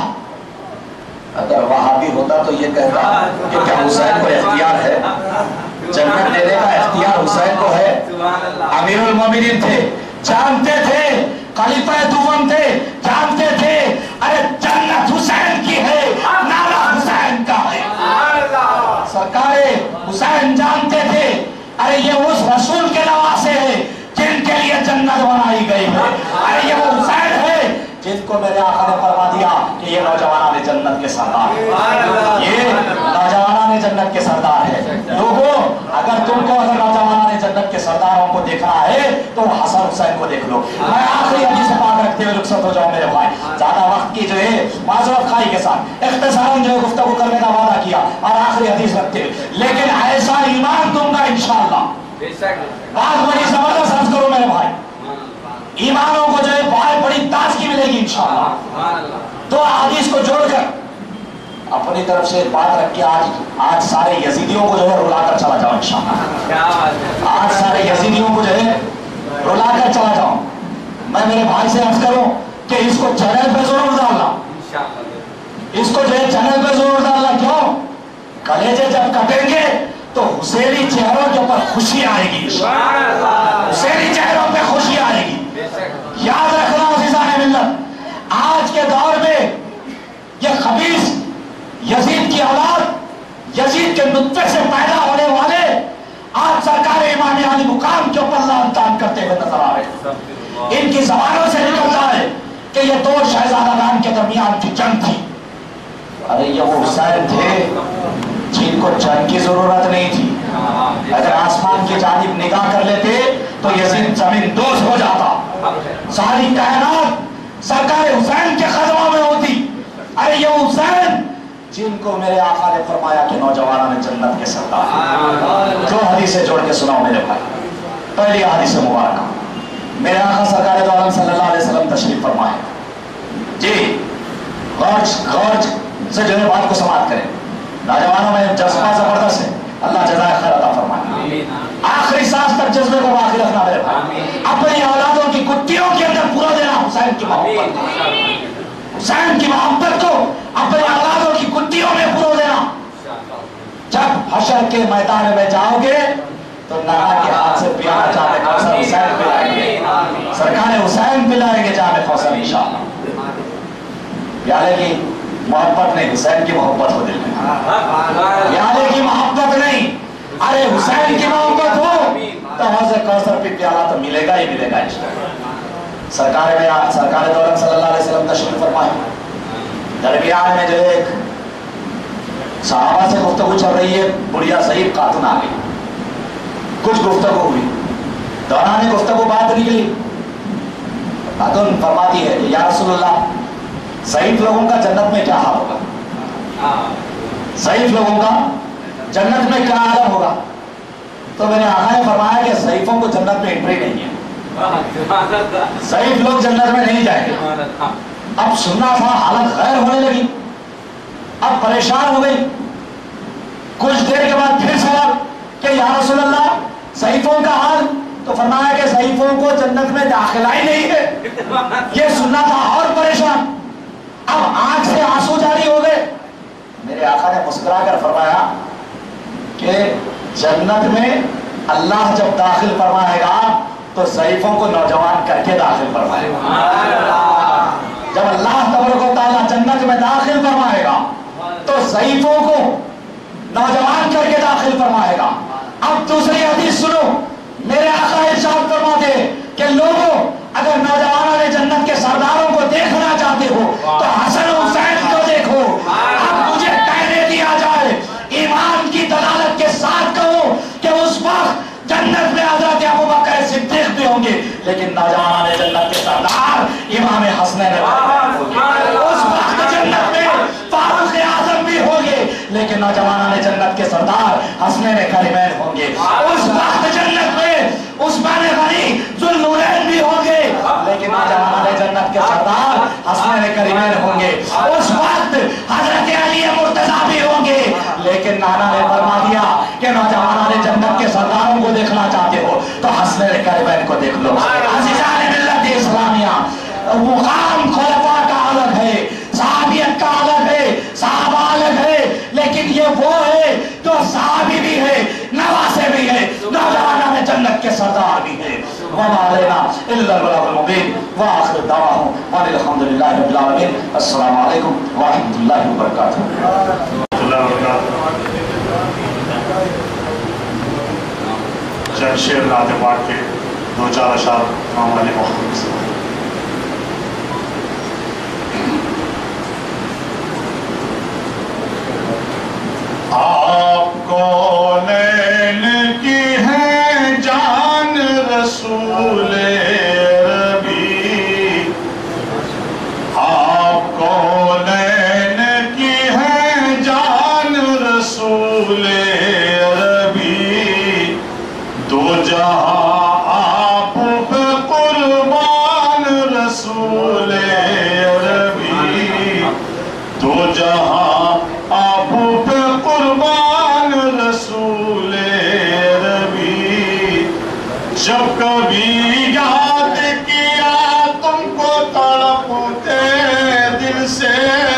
اگر وہابی ہوتا تو یہ کہتا کہ کیا حسین کو اختیار ہے, جنت دینے کا اختیار حسین کو ہے. امیر المومنین تھے, جانتے تھے, خلیفہ دوم تھے, جانتے تھے ارے جنت حسین کی ہے, نعرہ حسین کا ہے. سرکار حسین جانتے تھے ارے یہ اس رسول کے نواسے ہیں جن کے لیے جنت بنائی گئی ہے, ارے یہ وہ حسین ہے جن کو میرے آقا نے فرما دیا کہ یہ نوجوانان جنت کے سردار ہے, یہ نوجوانان جنت کے سردار ہے. لوگوں اگر تم کو اگر نوجوانان جنت کے سرداروں کو دیکھنا ہے تو حسن حسین کو دیکھ لو. میں آخری حدیث پاک رکھتے ہوئے رخصت ہو جاؤں میرے بھائی, زیادہ وقت کی جو ہے معذرت خواہی کے ساتھ اختصاراً جو ہے گفتگو کرنے کا وعدہ کیا اور آخری حدیث رکھتے ہوئے, لیکن ایسا ایمان دوں گا انشاءاللہ. بات بڑی زبردست عرض کرو میرے بھائی, ایمانوں کو جو ہے بہت بڑی تازگی ملے گی انشاءاللہ. دو حدیث کو جوڑ کر اپنی طرف سے بات رکھ کے آج آج سارے یزیدیوں کو جو ہے رلا کر چلا جاؤ انشاءاللہ. آج سارے یزیدیوں کو جو ہے رلا کر چلا جاؤں. میں میرے بھائی سے عرض کروں کہ اس کو چینل پہ ضرور ڈالنا, اس کو جو ہے چینل پہ ضرور ڈالنا. کیوں؟ کلیجے جب کٹیں گے تو حسینی چہروں کے اوپر خوشی آئے گی, حسینی چہروں پہ خوشی آئے گی. یاد رکھنا عزیزان ملت, آج کے دور میں یہ خبیث یزید کی اولاد, یزید کے نطفے سے پیدا ہونے والے آج سرکار امام علی مقام کے اوپر لعن طعن کرتے ہوئے نظر آ رہے ہیں. ان کی زبانوں سے نکلتا ہے کہ یہ دو شہزادگان کے درمیان کی جنگ تھی. ارے یہ وہ حسین تھے جن کو جنگ کی ضرورت نہیں تھی. اگر آسمان کی جانب نگاہ کر لیتے تو یزید زمین دوز ہو جاتا, ساری کائنات سرکار حسین کے قدموں میں ہوتی. ارے یہ حسین جن کو میرے آقا نے فرمایا کہ نوجوانان جنت کے سردار. دو حدیثیں جوڑ کے سناؤ میرے بھائی. پہلی حدیث مبارکہ, میرے آقا سرکار دو عالم صلی اللہ علیہ وسلم تشریف فرمائے. جی غور غور سے جو ہے بات کو سماعت کریں. نوجوانوں میں جذبہ زبردست ہے, اللہ جزائے خیر عطا فرمائے. آخری سانس تک جذبے کو باقی رکھنا میرے بھائی. اپنی اولادوں کی کٹیوں کے اندر پورا دینا حسین کی محبت, حسین کی محبت کو اپنے اولادوں کی کٹیوں میں پورا دینا. جب حشر کے میدان میں جاؤ گے تو نانا کے ہاتھ سے پیانا جامع کوثر حسین پلائیں گے, سرکار حسین پلائیں گے جامع کوثر انشاءاللہ. پیالے کی محبت نہیں, حسین کی محبت ہو دل میں. پیالے کی محبت نہیں, ارے حسین کی محبت ہو تو حوض کوثر پہ پیالہ تو ملے گا ہی ملے گا انشاءاللہ. سرکار میں سرکار دو عالم صلی اللہ علیہ وسلم تشریف فرمائے. درمیان میں جو ایک صحابہ سے گفتگو چل رہی ہے, بڑھیا ضعیف خاتون آ گئی. کچھ گفتگو ہوئی, دوران گفتگو بات نکلی. خاتون فرماتی ہے یا رسول اللہ, ضعیف لوگوں کا جنت میں کیا حال ہوگا, ضعیف لوگوں کا جنت میں کیا عالم ہوگا. تو میں نے آقا نے فرمایا کہ ضعیفوں کو جنت میں انٹری نہیں ہے, ضعیف لوگ جنت میں نہیں جائیں گے. اب سننا تھا, حالت غیر ہونے لگی, اب پریشان ہو گئی. کچھ دیر کے بعد پھر سوال کہ یا رسول اللہ ضعیفوں کا حال, تو فرمایا کہ ضعیفوں کو جنت میں داخلہ ہی نہیں ہے. یہ سننا تھا اور پریشان. اب آنکھ سے آنسو جاری ہو گئے. میرے آقا نے مسکرا کر فرمایا کہ جنت میں اللہ جب داخل فرمائے گا تو ضعیفوں کو نوجوان کر کے داخل فرمائے گا. جب اللہ تبارک و تعالیٰ جنت میں داخل فرمائے گا تو ضعیفوں کو نوجوان کر کے داخل فرمائے گا. اب دوسری حدیث سنو, میرے آقا ارشاد فرماتے ہیں کہ لوگوں اگر اگر نوجوانوں نے جنت کے سرداروں کو دیکھنا چاہتے ہو تو حسن حسین کو دیکھو. اب مجھے کہنے دیا جائے ایمان کی دلالت کے ساتھ کہو کہ اس وقت جنت میں حضرت ابوبکر صدیق بھی ہوں گے لیکن نوجوانوں نے جنت کے سردار امام حسنین اس وقت جنت میں فاروق اعظم بھی ہوں گے لیکن نوجوانوں نے جنت کے سردار حسنین کریمین ہوں گے. اس وقت جنت میں عثمان غنی ذوالنورین بھی ہوں گے لیکن نوجوانوں نے جنت کے سردار حسنین کریمین ہوں گے. اس وقت حضرت علی مرتضیٰ بھی ہوں گے لیکن نانا نے فرما دیا کہ نوجوانوں نے جنت کے سرداروں کو دیکھنا چاہتے ہو تو حسنین کریمین کو دیکھ لو. عزیزان ملت اسلامیہ مقام خلفاء کا الگ ہے, صحابیت کا الگ ہے, صحابہ الگ ہے, لیکن یہ وہ ہے جو صحابی بھی ہے, نواسے بھی ہے, نوجوانوں میں جنت کے سردار بھی ہے. وما علینا الا البلاغ المبین وآخر دعواہم ان الحمدللہ رب العالمین. السلام علیکم ورحمۃ اللہ وبرکاتہ. چند شعر نعت پاک کے دو چار اشعار امام علی محمد سے. آپ کونین کی ہیں جان رسول ربی, آپ کونین کی ہیں جان رسول ربی, دو جہاں آپ پہ قربان رسول ربی, دو جہاں آپ پہ قربان رسول ربی. جب کبھی یاد کیا تم کو تڑپتے دل سے,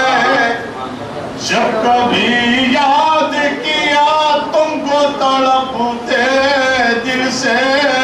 جب کبھی یاد کیا تم کو تڑپتے دل سے,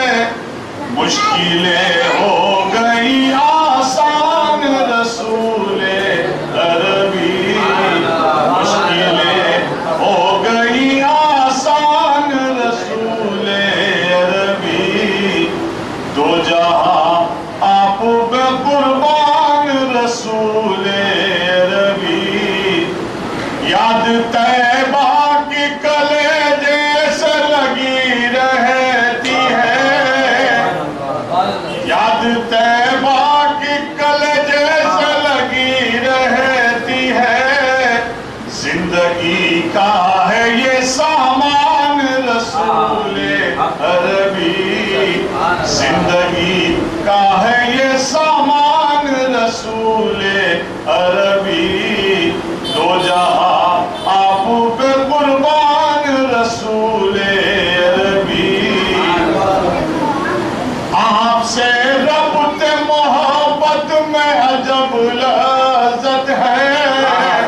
مشکلیں ہو گئی آسان رسول عربی, مشکلیں ہو گئی آسان رسول عربی, دو جہاں آپ پہ قربان رسول عربی. یاد طیبہ کی کلیجے سے لگی رہتی ہے, یاد طیبہ کی کلیجے سے لگی رہتی ہے, زندگی کا ہے یہ سامان رسول عربی, زندگی کا ہے یہ سامان رسول عربی, دو جہاں آپ پہ قربان رسول عربی. آپ سے ربط محبت میں عجب لذت ہے,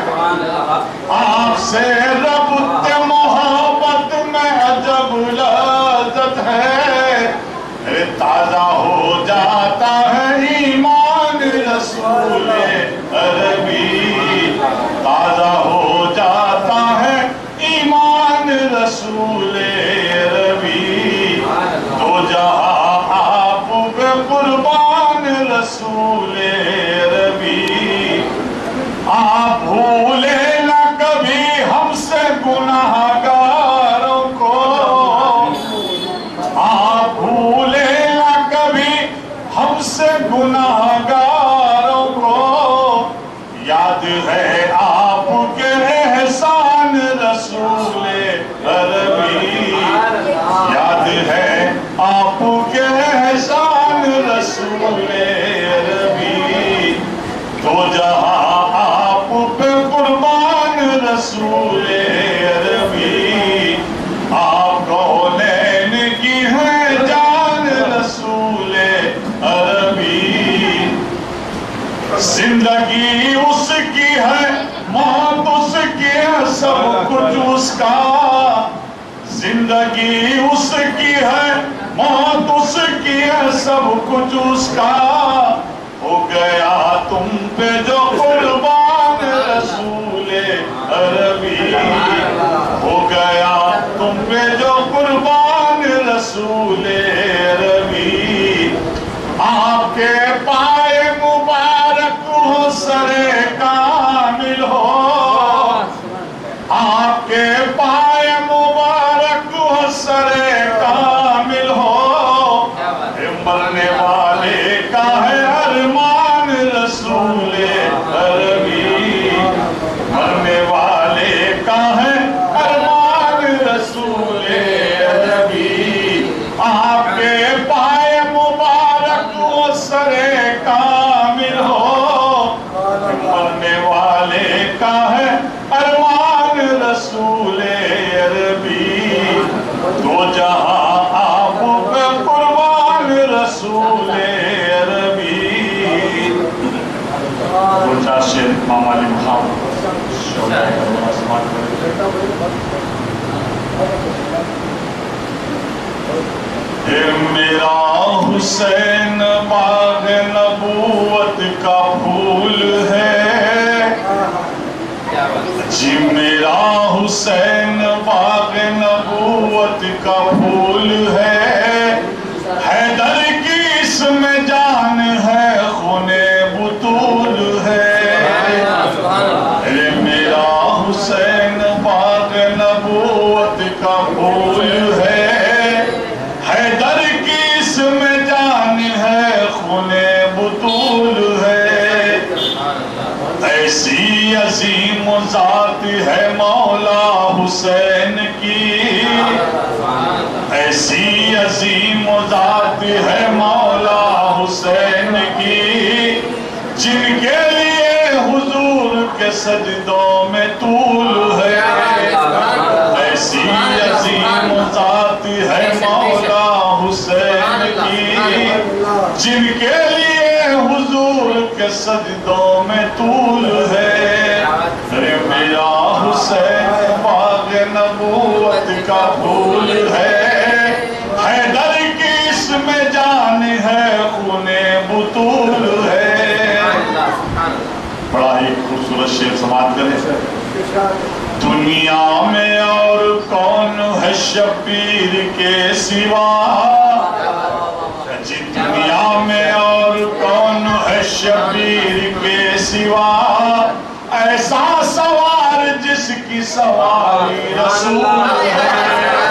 آپ سے ربط محبت میں عجب لذت ہے, تازہ ہو جاتا ہے ایمان رسول عربی, تازہ ہو جاتا ہے ایمان رسول عربی, دو جہاں آپ پہ قربان رسول عربی. آپ بھولے نہ کبھی ہم سے گناہگاروں کو, آپ بھولے نہ کبھی ہم سے گناہگاروں کو, یاد ہے آپ کے احسان رسول عربی, یاد ہے آپ کے احسان رسول عربی, دو جہاں آپ پہ قربان رسول عربی. آپ کونین کی ہے جان رسول عربی, زندگی اس کی ہے موت اس کی ہے سب کچھ اس کا, زندگی اس کی ہے موت اس کی ہے سب کچھ اس کا, ہو گیا تم پہ جو قربان رسول عربی, ہو گیا تم پہ جو قربان رسول عربی. آپ کے دو چار شعر امام علی مقام شہدائے کربلا سماعت کریں۔ اے میرا حسین باغ نبوت کا پھول ہے، جی میرا حسین باغ نبوت کا پھول ہے، حیدر کی اس میں جان ہے خون بطول ہے۔ اے میرا حسین باغ نبوت کا پھول ہے، حیدر کی اس میں جان ہے خون بطول ہے۔ ایسی عظیم ذات ہے مولا حسین کی، ایسی عظیم ذات ہے مولا حسین کی، جن کے لیے حضور کے سجدوں میں طول ہے۔ ایسی عظیم ذات ہے مولا حسین کی، جن کے لیے حضور کے سجدوں میں طول ہے۔ ارے میرا حسین باغ نبوت کا پھول ہے، حیدر کی اس میں جان ہے خون بطول ہے۔ بڑا ہی خوبصورت شعر سماعت کریں۔ دنیا میں اور کون ہے شبیر کے سوا، جی دنیا میں اور کون ہے شبیر کے سوا، ایسا سوار جس کی سواری رسول ہے۔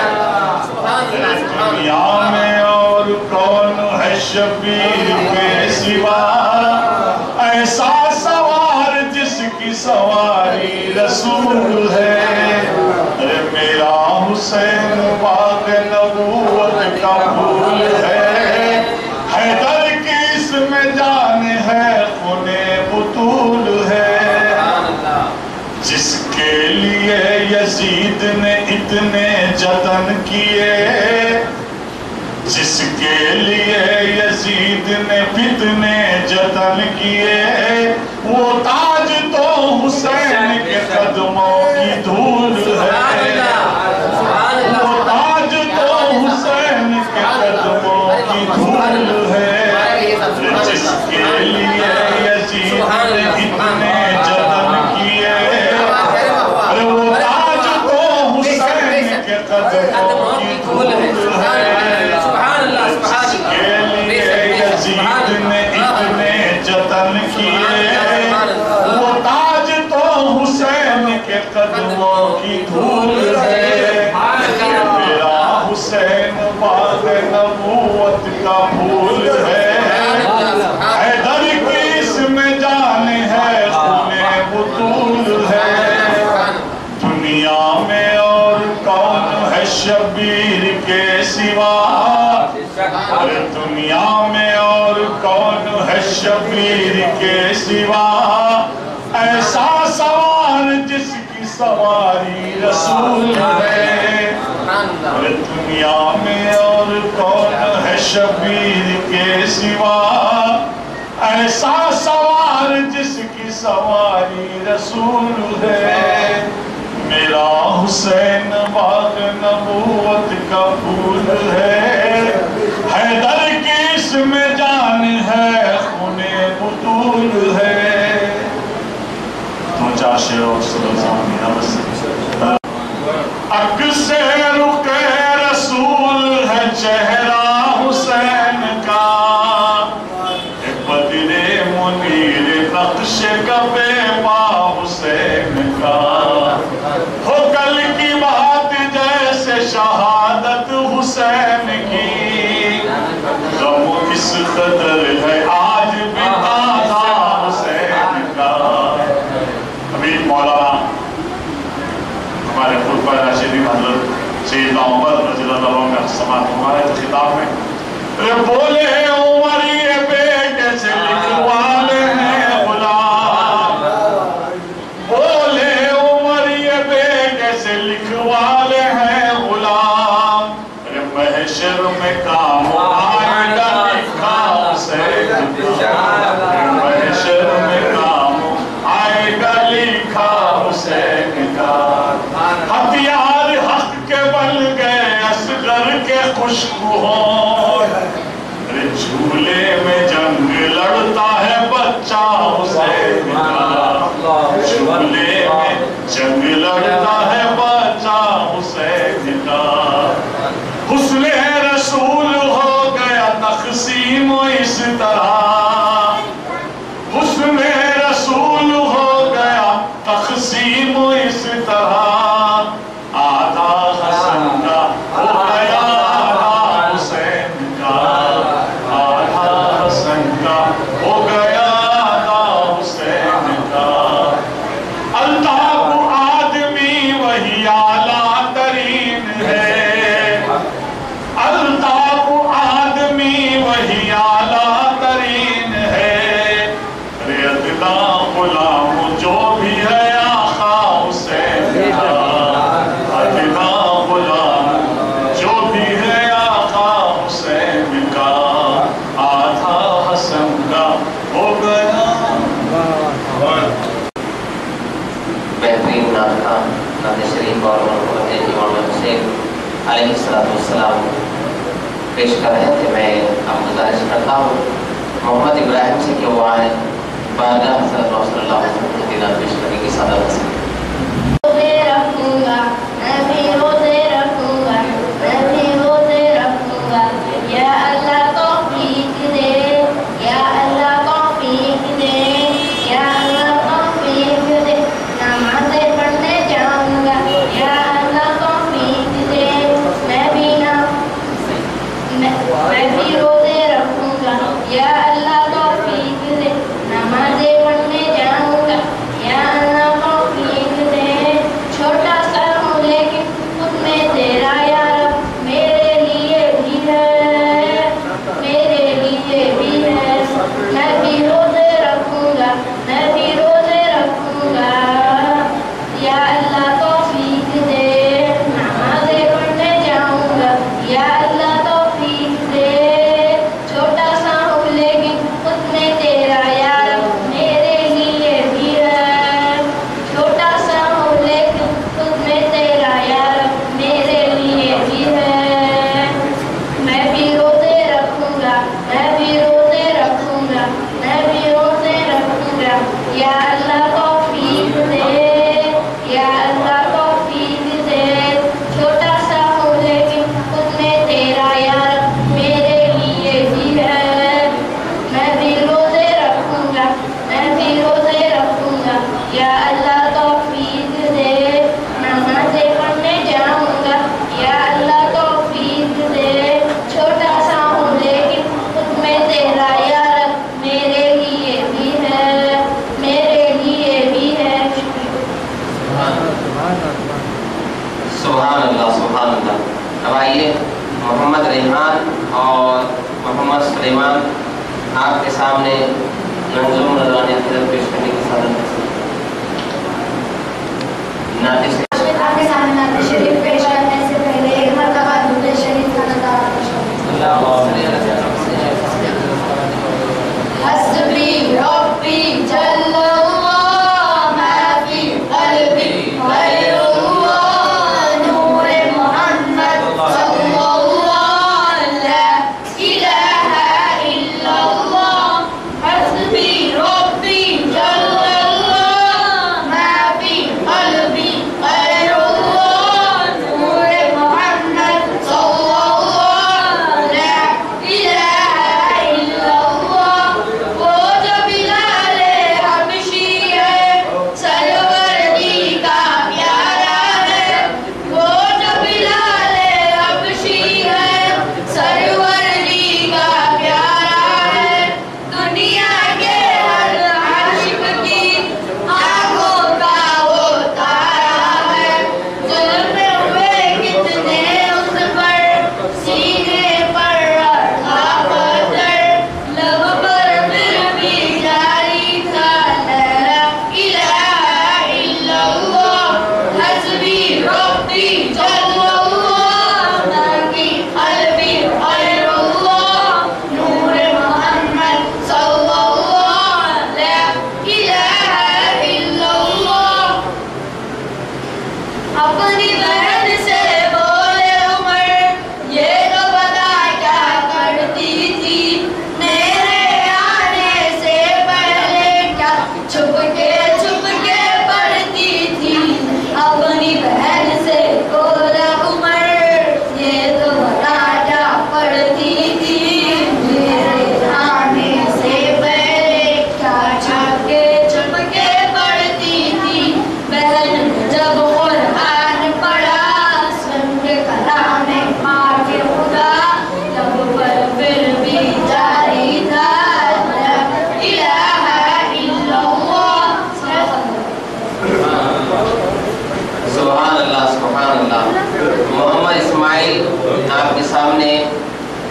دنیا میں اور کون ہے شبیر کے سوا، ایسا سوار جس کی سواری رسول ہے۔ اے میرا حسین باغ نبوت کا پھول ہے، حیدر کی اس میں جان ہے خون بطول ہے۔ جس کے لیے یزید نے اتنے جتن کیے، جس کے لیے یزید نے فتنے جتن کیے، وہ تاج تو حسین کے قدموں کی دھول ہے۔ وہ تاج تو حسین کے قدموں کی دھول ہے۔ جس کے لیے یزید نے اتنے جتن کیے، وہ تاج تو حسین کے قدموں کی دھول ہے۔ جس کے لیے یزید نے اتنے جتن کیے، وہ تاج تو حسین کے قدموں کی دھول ہے۔ میرا حسین باغ نبوت کا پھول ہے، حیدر کی اس میں جان ہے خون بطول ہے۔ دنیا میں اور کون ہے شبیر کے سوا، دنیا میں اور کون ہے شبیر کے سوا، ایسا سوار جس کی سواری رسول ہے۔ دنیا میں اور کون ہے شبیر کے سوا، ایسا سوار جس کی سواری رسول ہے۔ میرا حسین باغ نبوت کا پھول ہے، حیدر کی اس میں جان ہے خون بطول ہے۔ دو چار شعر اور سلام بس۔ عکس رخ رسول ہے چہرہ حسین کا، بدر منیر نقش کب پا حسین کا، ہو کل کی بات جیسے شہادت حسین کی، غم اس قدر ہے آج بھی تازہ حسین کا۔ ابھی مولانا ہمارے خلفائے راشدین حضرت سیدنا عمر رضی اللہ عنہ کا سماعت ہمارے خطاب میں بولے عمر یہ بیٹے سے لکھوالے ہیں غلام، بولے عمر یہ بیٹے سے لکھوالے ہیں غلام، محشر میں کام آئے گا لکھا حسین کا، محشر میں کام खुशबू हो। अरे झूले में जंग लड़ता है बच्चा हुसैन का, झूले में जंग लड़ता है बच्चा हुसैन का। हुस्ने रसूल हो गया तक़सीम इस तरह, हुस्ने रसूल हो गया तक़सीम इस तरह। आधा हसन का हो गया आधा हुसैन का, आधा हसन का हो गया आधा हुसैन का। अल्ताफ आदमी वही आला तरीन है, अल्ताफ आदमी वही आला तरीन है। रे अदना गुलाम जो भी है आका हुसैन का, अदना गुलाम जो भी है आका हुसैन का। आधा हसन का हो गया। बेहतरीन नात का नात शरीफ और इमाम हुसैन अलैहिस्सलाम पेश कर रहे थे। मैं अब गुजारिश करता हूँ मोहम्मद इब्राहिम से कि वो आए बारगाह हज़रत सल्लल्लाहु अलैहि वसल्लम की नात पेश करने की सदाकत से। रोज़े रखूंगा मैं भी रोज़े रखूंगा, मैं भी रोज़े रखूंगा। या अल्लाह तौफीक दे, या अल्लाह तौफीक दे, या अल्लाह तौफीक दे। नमाज़ें पढ़ने जाऊंगा, या अल्लाह तौफीक दे। मैं भी ना मैं, मैं भी रोज़े रखूंगा, या अल्लाह तौफीक दे। नमाज़ें पढ़ने जाऊंगा, या अल्लाह तौफीक दे। छोटा सा हूँ लेकिन खुद में तेरा यार मेरे लिए भी है, मेरे लिए भी है। मैं भी रोज़े रखूंगा, मैं भी रोज़े रखूंगा। या अल्लाह तौफीक दे। नमाज़ें पढ़ने जाऊंगा, या अल्लाह तौफीक दे। छोटा सा हूँ लेकिन खुद में तेरा यार मेरे लिए भी है, छोटा सा हूँ लेकिन खुद में तेरा यार मेरे लिए भी है। मैं भी रोज़े रखूंगा, मैं भी रोज़े रखूंगा, मैं भी रोज़े रखूंगा। या अल्लाह तौफीक दे, या अल्लाह तौफीक दे। छोटा सा हूँ लेकिन खुद में तेरा यार मेरे लिए भी है। मैं भी रोज़े रखूंगा, मैं भी रोज़े रखूंगा। या अल्लाह तौफीक दे। नमाज़ें पढ़ने जाऊंगा, या अल्लाह तौफीक दे। छोटा सा हूँ लेकिन खुद में तेरा यार मेरे लिए भी है, मेरे लिए भी है। सुभान अल्लाह, सुभान अल्लाह। अब आइए मोहम्मद रेहान और मोहम्मद सुलेमान आपके सामने मंजूम नजराने खिदमत पेश करने की सदाकत से। नात शरीफ आपके सामने नात शरीफ पेश करने से पहले एक मरतबा दुरूद शरीफ का नज़ारा पेश हस्बी रब्बी जल्लल्लाह मा फी क़ल्बी गैरुल्लाह नूरे मोहम्मद सल्लल्लाहु ला इलाहा इल्लल्लाह। हस्बी रब्बी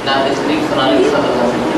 نعت شریف سنانے کی سعادت حاصل کی۔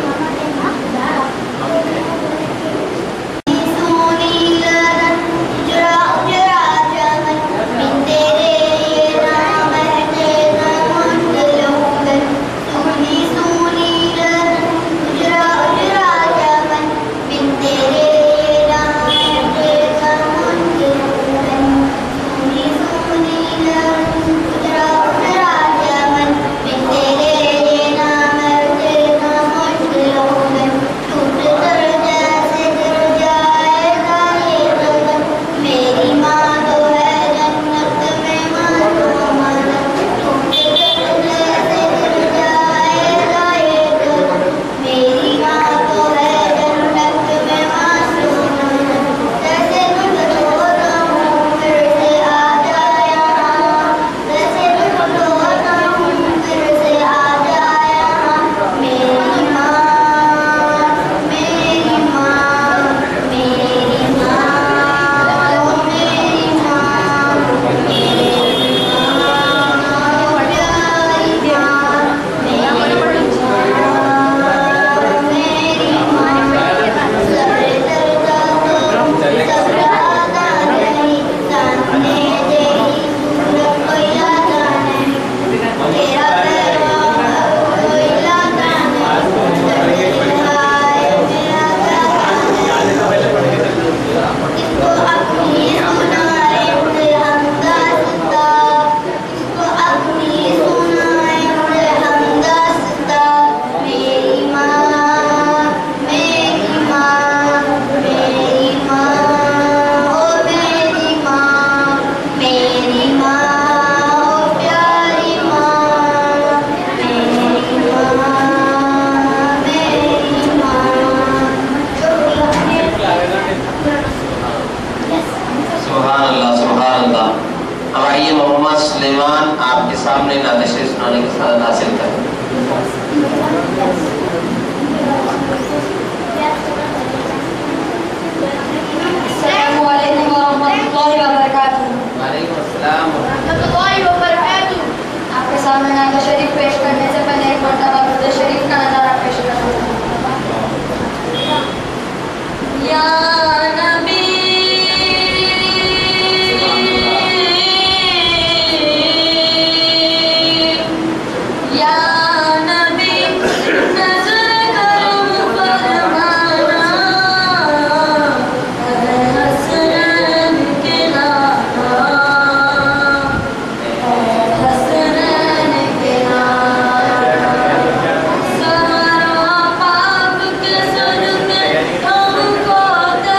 Go, go.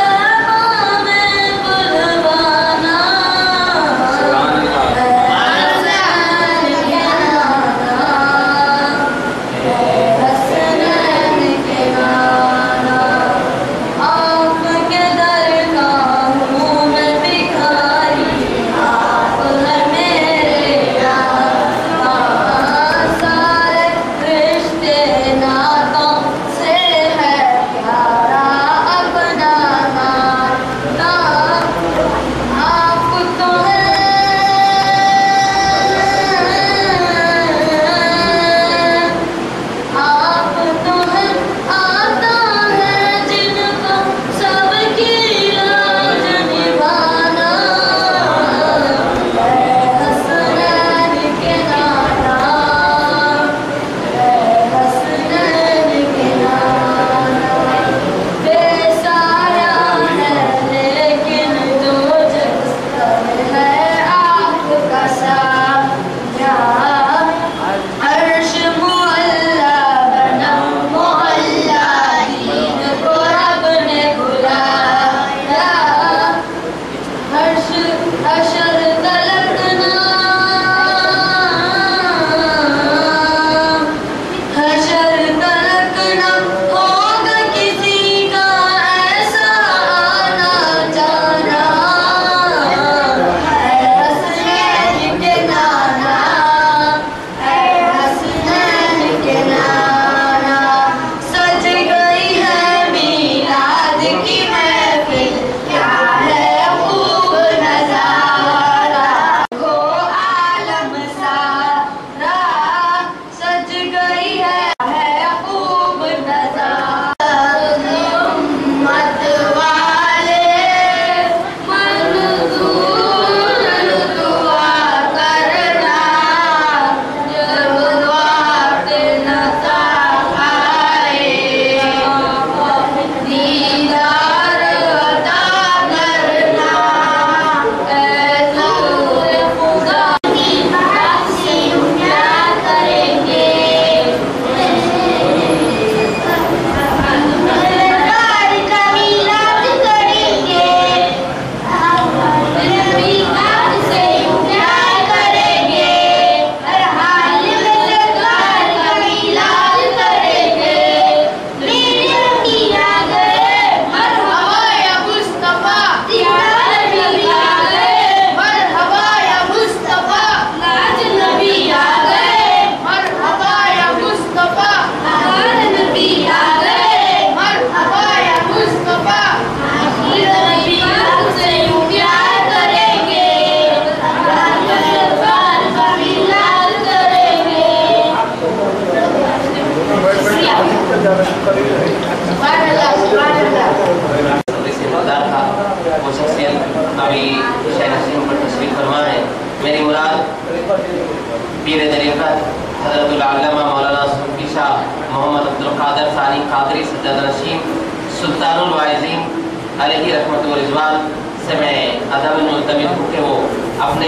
شخصیت ابھی شہر نشین پر تشریف فرما ہے. میری مراد پیر طریقت حضرت العلامہ مولانا صوفی شاہ محمد عبد القادر ثانی قادری سجادہ نشین سلطان الواعظین علیہ رحمت و رضوان سے میں ادب ملتمس ہوں کہ وہ اپنے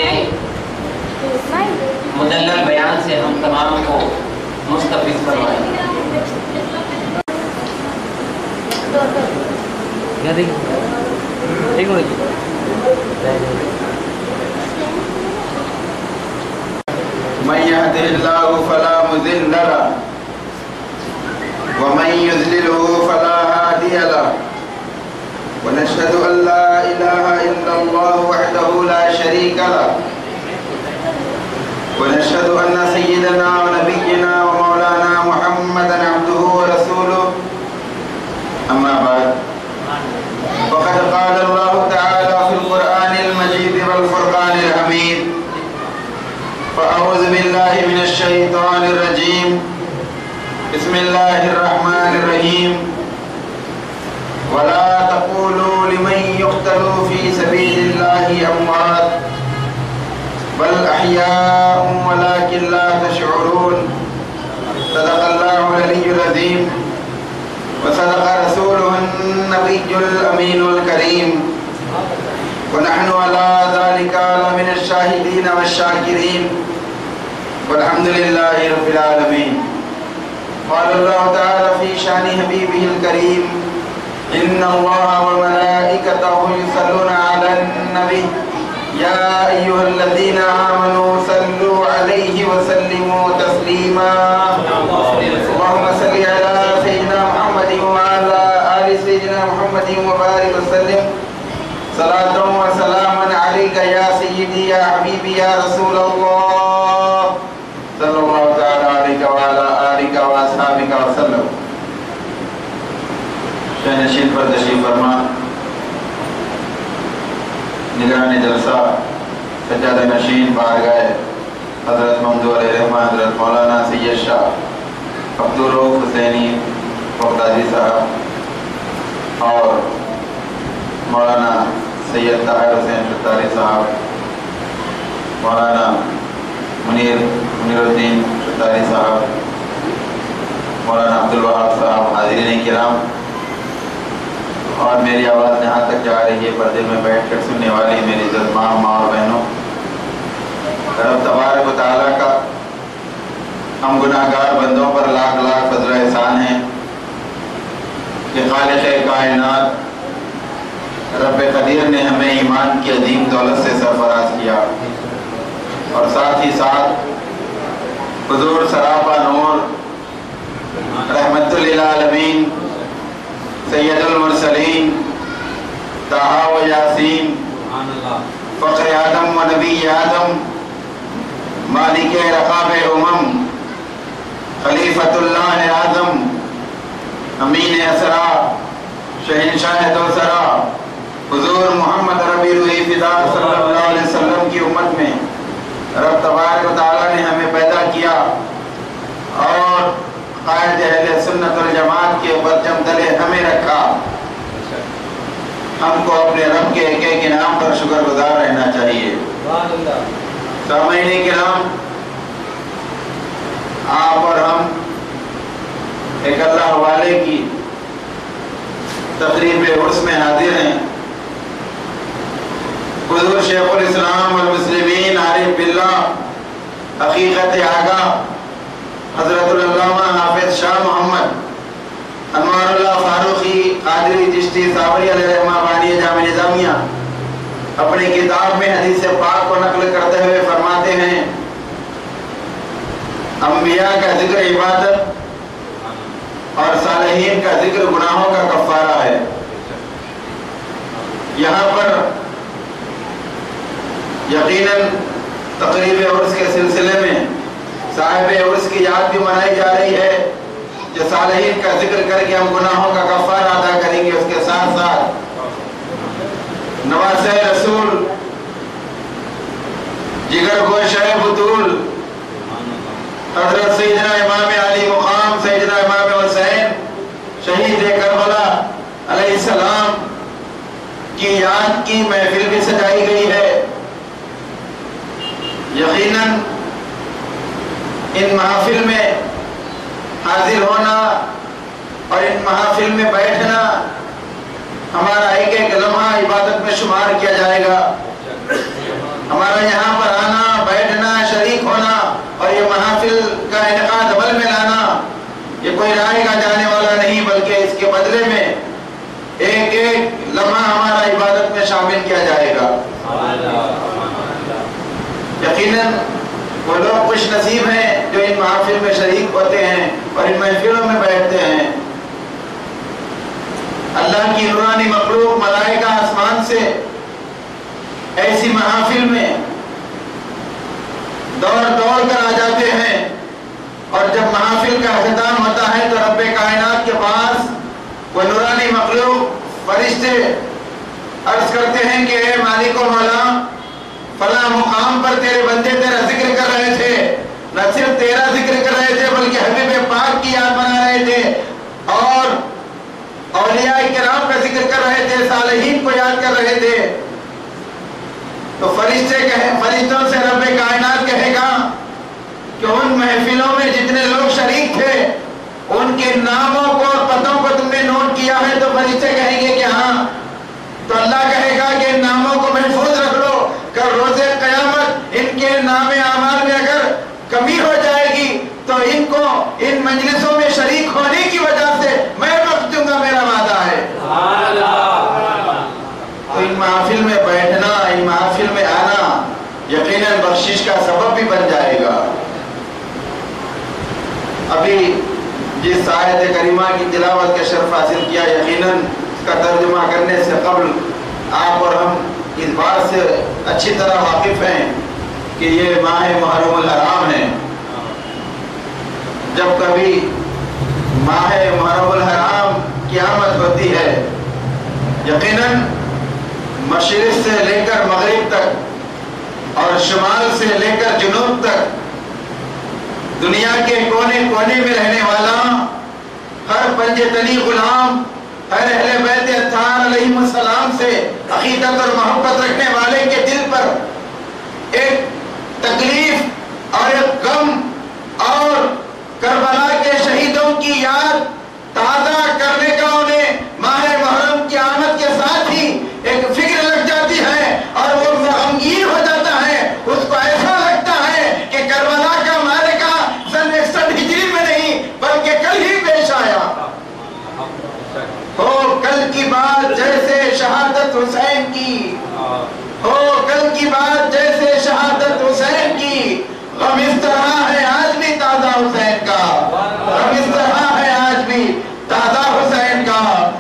مدلل بیان سے ہم تمام کو مستفیض فرمائیں. من يهده الله فلا مضل له ومن يضلله فلا هادي له ونشهد أن لا إله إلا الله وحده لا شريك له ونشهد أن سيدنا ونبينا ومولانا محمدا عبده ورسوله. أما بعد فقد قال الله تعالى في القرآن المجيد والفرقان الحميد: فأعوذ بالله من الشيطان الرجيم بسم الله الرحمن الرحيم ولا تقولوا لمن يقتل في سبيل الله أموات بل أحياء ولكن لا تشعرون. صدق الله العلي العظيم وصدق رسوله النبي الأمين الكريم ونحن على ذلك من الشاهدين والشاكرين والحمد لله رب العالمين. قال الله تعالى في شان حبيبه الكريم: إن الله وملائكته يصلون على النبي يا أيها الذين آمنوا صلوا عليه وسلموا تسليما. اللهم صل على سيدنا محمد وعلى آل سيدنا محمد وبارك وسلم صلاة وسلاما عليك يا سيدي يا حبيبي يا رسول الله صلى الله تعالى عليك وعلى آلك وأصحابك وسلم. شہر نشین پر تشریف فرما نگران جلسہ سجادہ نشین بارگاہ حضرت ممدوح علیہ رحمہ حضرت مولانا سید شاہ عبدالرؤف حسینی بغدادی صاحب اور مولانا سید طاہر حسین ستاری صاحب، مولانا منیر منیر الدین ستاری صاحب، مولانا عبدالوہاب صاحب، حاضرین کرام، اور میری آواز جہاں تک جا رہی ہے پردے میں بیٹھ کر سننے والی میری عزت ماں ماں اور بہنوں، رب تبارک و تعالیٰ کا ہم گناہ گار بندوں پر لاکھ لاکھ فضل و احسان ہے کہ خالق کائنات رب قدیر نے ہمیں ایمان کی عظیم دولت سے سرفراز کیا، اور ساتھ ہی ساتھ حضور سراپا نور رحمت للعالمین سید المرسلین طٰہٰ و یاسین فخر آدم و نبی آدم مالک رقاب امم خلیفۃ اللہ اعظم امین اسرا شہنشاہ دوسرا حضور محمد ربی روحی فدا صلی اللہ علیہ وسلم کی امت میں رب تبارک و تعالیٰ نے ہمیں پیدا کیا اور قائد اہل سنت والجماعت کے پرچم تلے ہمیں رکھا. ہم کو اپنے رب کے ایک ایک انعام پر شکر گزار رہنا چاہیے. سامعین کرام، آپ اور ہم ایک اللہ والے کی تقریب عرس میں حاضر ہیں. حضور شیخ الاسلام والمسلمین عارف باللہ حقیقت آگاہ حضرت العلامہ حافظ شاہ محمد انوار اللہ فاروقی قادری چشتی صابری علیہ رحمہ بانی جامع نظامیہ اپنی کتاب میں حدیث پاک کو نقل کرتے ہوئے فرماتے ہیں: انبیاء کا ذکر عبادت اور صالحین کا ذکر گناہوں کا کفارہ ہے. یہاں پر یقیناً تقریب عرس کے سلسلے میں صاحب عرس کی یاد بھی منائی جا رہی ہے کہ صالحین کا ذکر کر کے ہم گناہوں کا کفارہ ادا کریں گے. اس کے ساتھ ساتھ نواسہ رسول جگر گوشہ بطول حضرت سیدنا امام علی مقام سیدنا امام حسین شہید کربلا علیہ السلام کی یاد کی محفل بھی سجائی گئی ہے۔ یقیناً ان محافل میں حاضر ہونا اور ان محافل میں بیٹھنا ہمارا ایک ایک لمحہ عبادت میں شمار کیا جائے گا۔ ہمارا یہاں پر آنا، بیٹھنا، شریک ہونا اور یہ محافل کا انعقاد عمل میں لانا یہ کوئی رائے گا جانے والا نہیں، بلکہ اس کے بدلے میں ایک ایک لمحہ ہمارا عبادت میں شامل کیا جائے گا۔ یقیناً وہ لوگ خوش نصیب ہیں جو ان محافل میں شریک ہوتے ہیں اور ان محفلوں میں بیٹھتے ہیں۔ اللہ کی نورانی مخلوق ملائکہ آسمان سے ایسی محافل میں دوڑ دوڑ کر آ جاتے ہیں، اور جب محافل کا اختتام ہوتا ہے تو رب کائنات کے پاس وہ نورانی مخلوق فرشتے عرض کرتے ہیں کہ اے مالک و مولا، فلاں مقام پر تیرے بندے تیرا ذکر کر رہے تھے، نہ صرف تیرا ذکر کر رہے تھے بلکہ حبیب پاک کی یاد بنا رہے تھے اور اولیاء کرام کا ذکر کر رہے تھے، صالحین کو یاد کر رہے تھے۔ تو فرشتے کہے فرشتوں سے رب کائنات کہے گا کہ ان محفلوں میں جتنے لوگ شریک تھے ان کے ناموں کو اور پتوں کو تم نے نوٹ کیا ہے؟ تو فرشتے کہیں گے کہ ہاں۔ تو اللہ کہے گا کہ ان ناموں کو محفوظ رکھ لو، کل روز قیامت ان کے نام اعمال میں اگر کمی ہو جائے گی تو ان کو ان مجلسوں میں شریک ہونے کی وجہ سے میں بخش دوں گا، میرا وعدہ ہے۔ تو ان محافل میں بیٹھنا، ان محافل میں آنا یقیناً بخشش کا سبب بھی بن جائے گا۔ ابھی جس آیت کریمہ کی تلاوت کا شرف حاصل کیا، یقیناً اس کا ترجمہ کرنے سے قبل آپ اور ہم اس بات سے اچھی طرح واقف ہیں کہ یہ ماہ محرم الحرام ہے۔ جب کبھی ماہ محرم الحرام کی آمد ہوتی ہے، یقیناً مشرق سے لے کر مغرب تک اور شمال سے لے کر جنوب تک دنیا کے کونے کونے میں رہنے والا ہر پنجے تنی غلام، ہر اہل بیت اطہار علیہم السلام سے عقیدت اور محبت رکھنے والے کے دل پر ایک تکلیف اور ایک غم اور کربلا کے شہیدوں کی یاد تازہ کرنے کا انہیں ماہ محرم کی آمد کے ساتھ ہی ایک فکر لگ جاتی ہے اور وہ غمگین ہو جاتا ہے۔ اس کو ایسا لگتا ہے کہ کربلا کا معرکہ سن اکسٹھ ہجری میں نہیں بلکہ کل ہی پیش آیا ہو۔ کل کی بات جیسے شہادت حسین کی ہو، کل کی بات جیسے شہادت حسین کی، غم اس طرح ہے آج بھی تازہ حسین کا، غم اس طرح ہے آج بھی تازہ حسین کا۔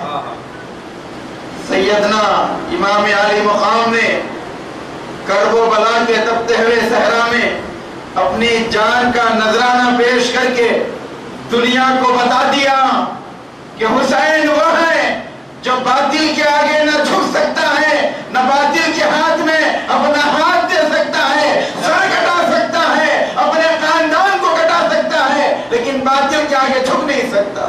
سیدنا امام علی مقام نے کرب و بلا کے تپتے ہوئے صحرا میں اپنی جان کا نذرانہ پیش کر کے دنیا کو بتا دیا کہ حسین وہ ہے جو باطل کے آگے نہ جھک سکتا ہے، نہ باطل کے ہاتھ میں اپنا ہاتھ دے سکتا ہے، سر کٹا سکتا ہے، اپنے خاندان کو کٹا سکتا ہے، لیکن باطل کے آگے جھک نہیں سکتا۔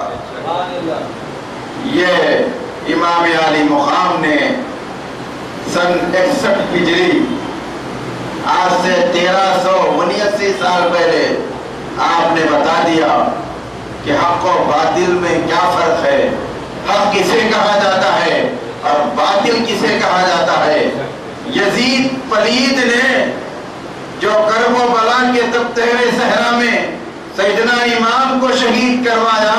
یہ امام علی مقام نے سن اکسٹھ ہجری، آج سے تیرہ سو انیاسی سال پہلے آپ نے بتا دیا کہ حق و باطل میں کیا فرق ہے، حق کسے کہا جاتا ہے اور باطل کسے کہا جاتا ہے۔ یزید پلید نے جو کرب و بلا کے تپتے ہوئے صحرا میں سیدنا امام کو شہید کروایا،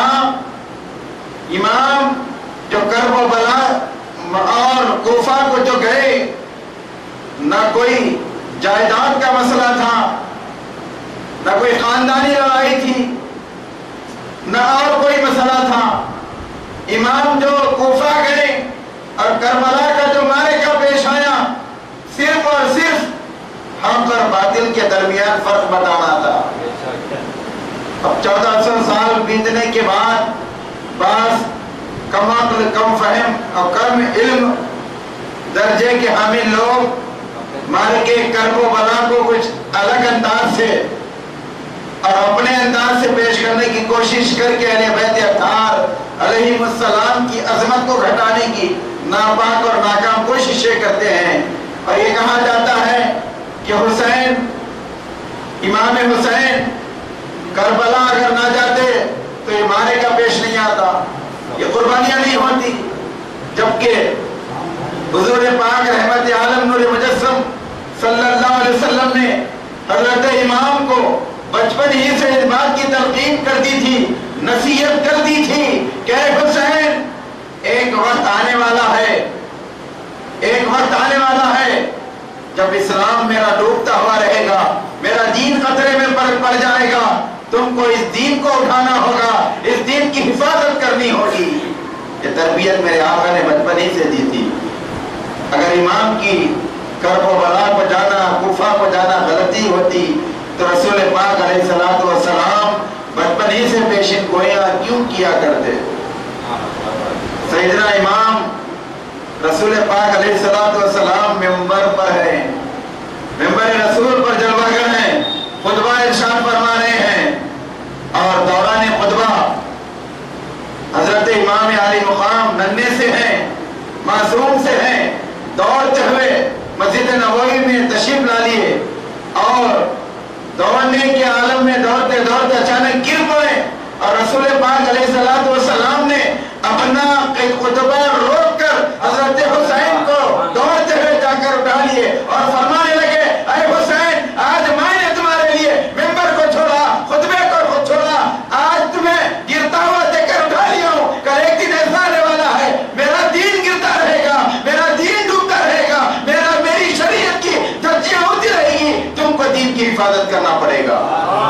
امام جو کرب و بلا اور کوفہ کو جو گئے، نہ کوئی جائیداد کا مسئلہ تھا، نہ کوئی خاندانی لڑائی تھی، نہ اور کوئی مسئلہ تھا۔ امام جو کوفہ گئے اور کربلا کا جو معرکہ پیش آیا، صرف اور صرف حق اور باطل کے درمیان فرق بتانا تھا۔ اب چودہ سو سال بیتنے کے بعد بعض کم عقل، کم فہم اور کم علم درجے کے حامل لوگ معرکے کرب و بلا کو کچھ الگ انداز سے اور اپنے انداز سے پیش کرنے کی کوشش کر کے اہل بیت اطہار علیہم السلام کی عظمت کو گھٹانے کی नापाक और नाकाम कोशिशें करते हैं। और ये कहा जाता है कि हुसैन, इमाम हुसैन करबला अगर ना जाते तो ये मारे का पेश नहीं आता, ये कुर्बानियां नहीं होती। जबकि हुजूर पाक रहमत आलम नूर मुजस्सम सल्लल्लाहु अलैहि वसल्लम ने हजरत इमाम को बचपन ही से इस बात की तलकीन कर दी थी, नसीहत कर दी थी कि हुसैन, एक वक्त आने वाला है, एक वक्त आने वाला है जब इस्लाम मेरा डूबता हुआ रहेगा, मेरा दीन खतरे में पड़ पड़ जाएगा, तुमको इस दीन को उठाना होगा, इस दीन की हिफाजत करनी होगी। ये तरबियत मेरे आका ने बचपन ही से दी थी। अगर इमाम की करबो बला को जाना, कुफा को जाना गलती होती तो रसूल पाक अलैहिस्सलातु वस्सलाम बचपन ही से पेशिन गोया क्यों किया करते। सैयदना इमाम रसूल पाक अलैहिस्सलातु वस्सलाम मिंबर पर है, मिंबर रसूल पर जलवागर हैं, खुतबा इरशाद फरमा रहे हैं और दौरान खुतबा हजरत इमाम आली मुकाम नन्हे से हैं, मासूम से हैं, दौड़ते हुए मस्जिद नबवी में तशरीफ ला लिए और दौड़ने के आलम में दौड़ते दौड़ते अचानक गिर पड़े और रसूल पाक अलैहिस्सलातु वस्सलाम ने अपना खुतबा रोक कर हजरत हुसैन को दौड़ते हुए जाकर उठा लिए और फरमाने लगे, अरे हुसैन, आज मैंने तुम्हारे लिए मिंबर को छोड़ा, खुतबे को छोड़ा, आज तुम्हें गिरता हुआ देखकर उठा लिया हूँ। कल एक दिन ऐसा आने वाला है, मेरा दीन गिरता रहेगा, मेरा दीन डूबता रहेगा, मेरा मेरी शरीयत की धज्जियां होती रहेगी, तुमको दीन की हिफाजत करना पड़ेगा।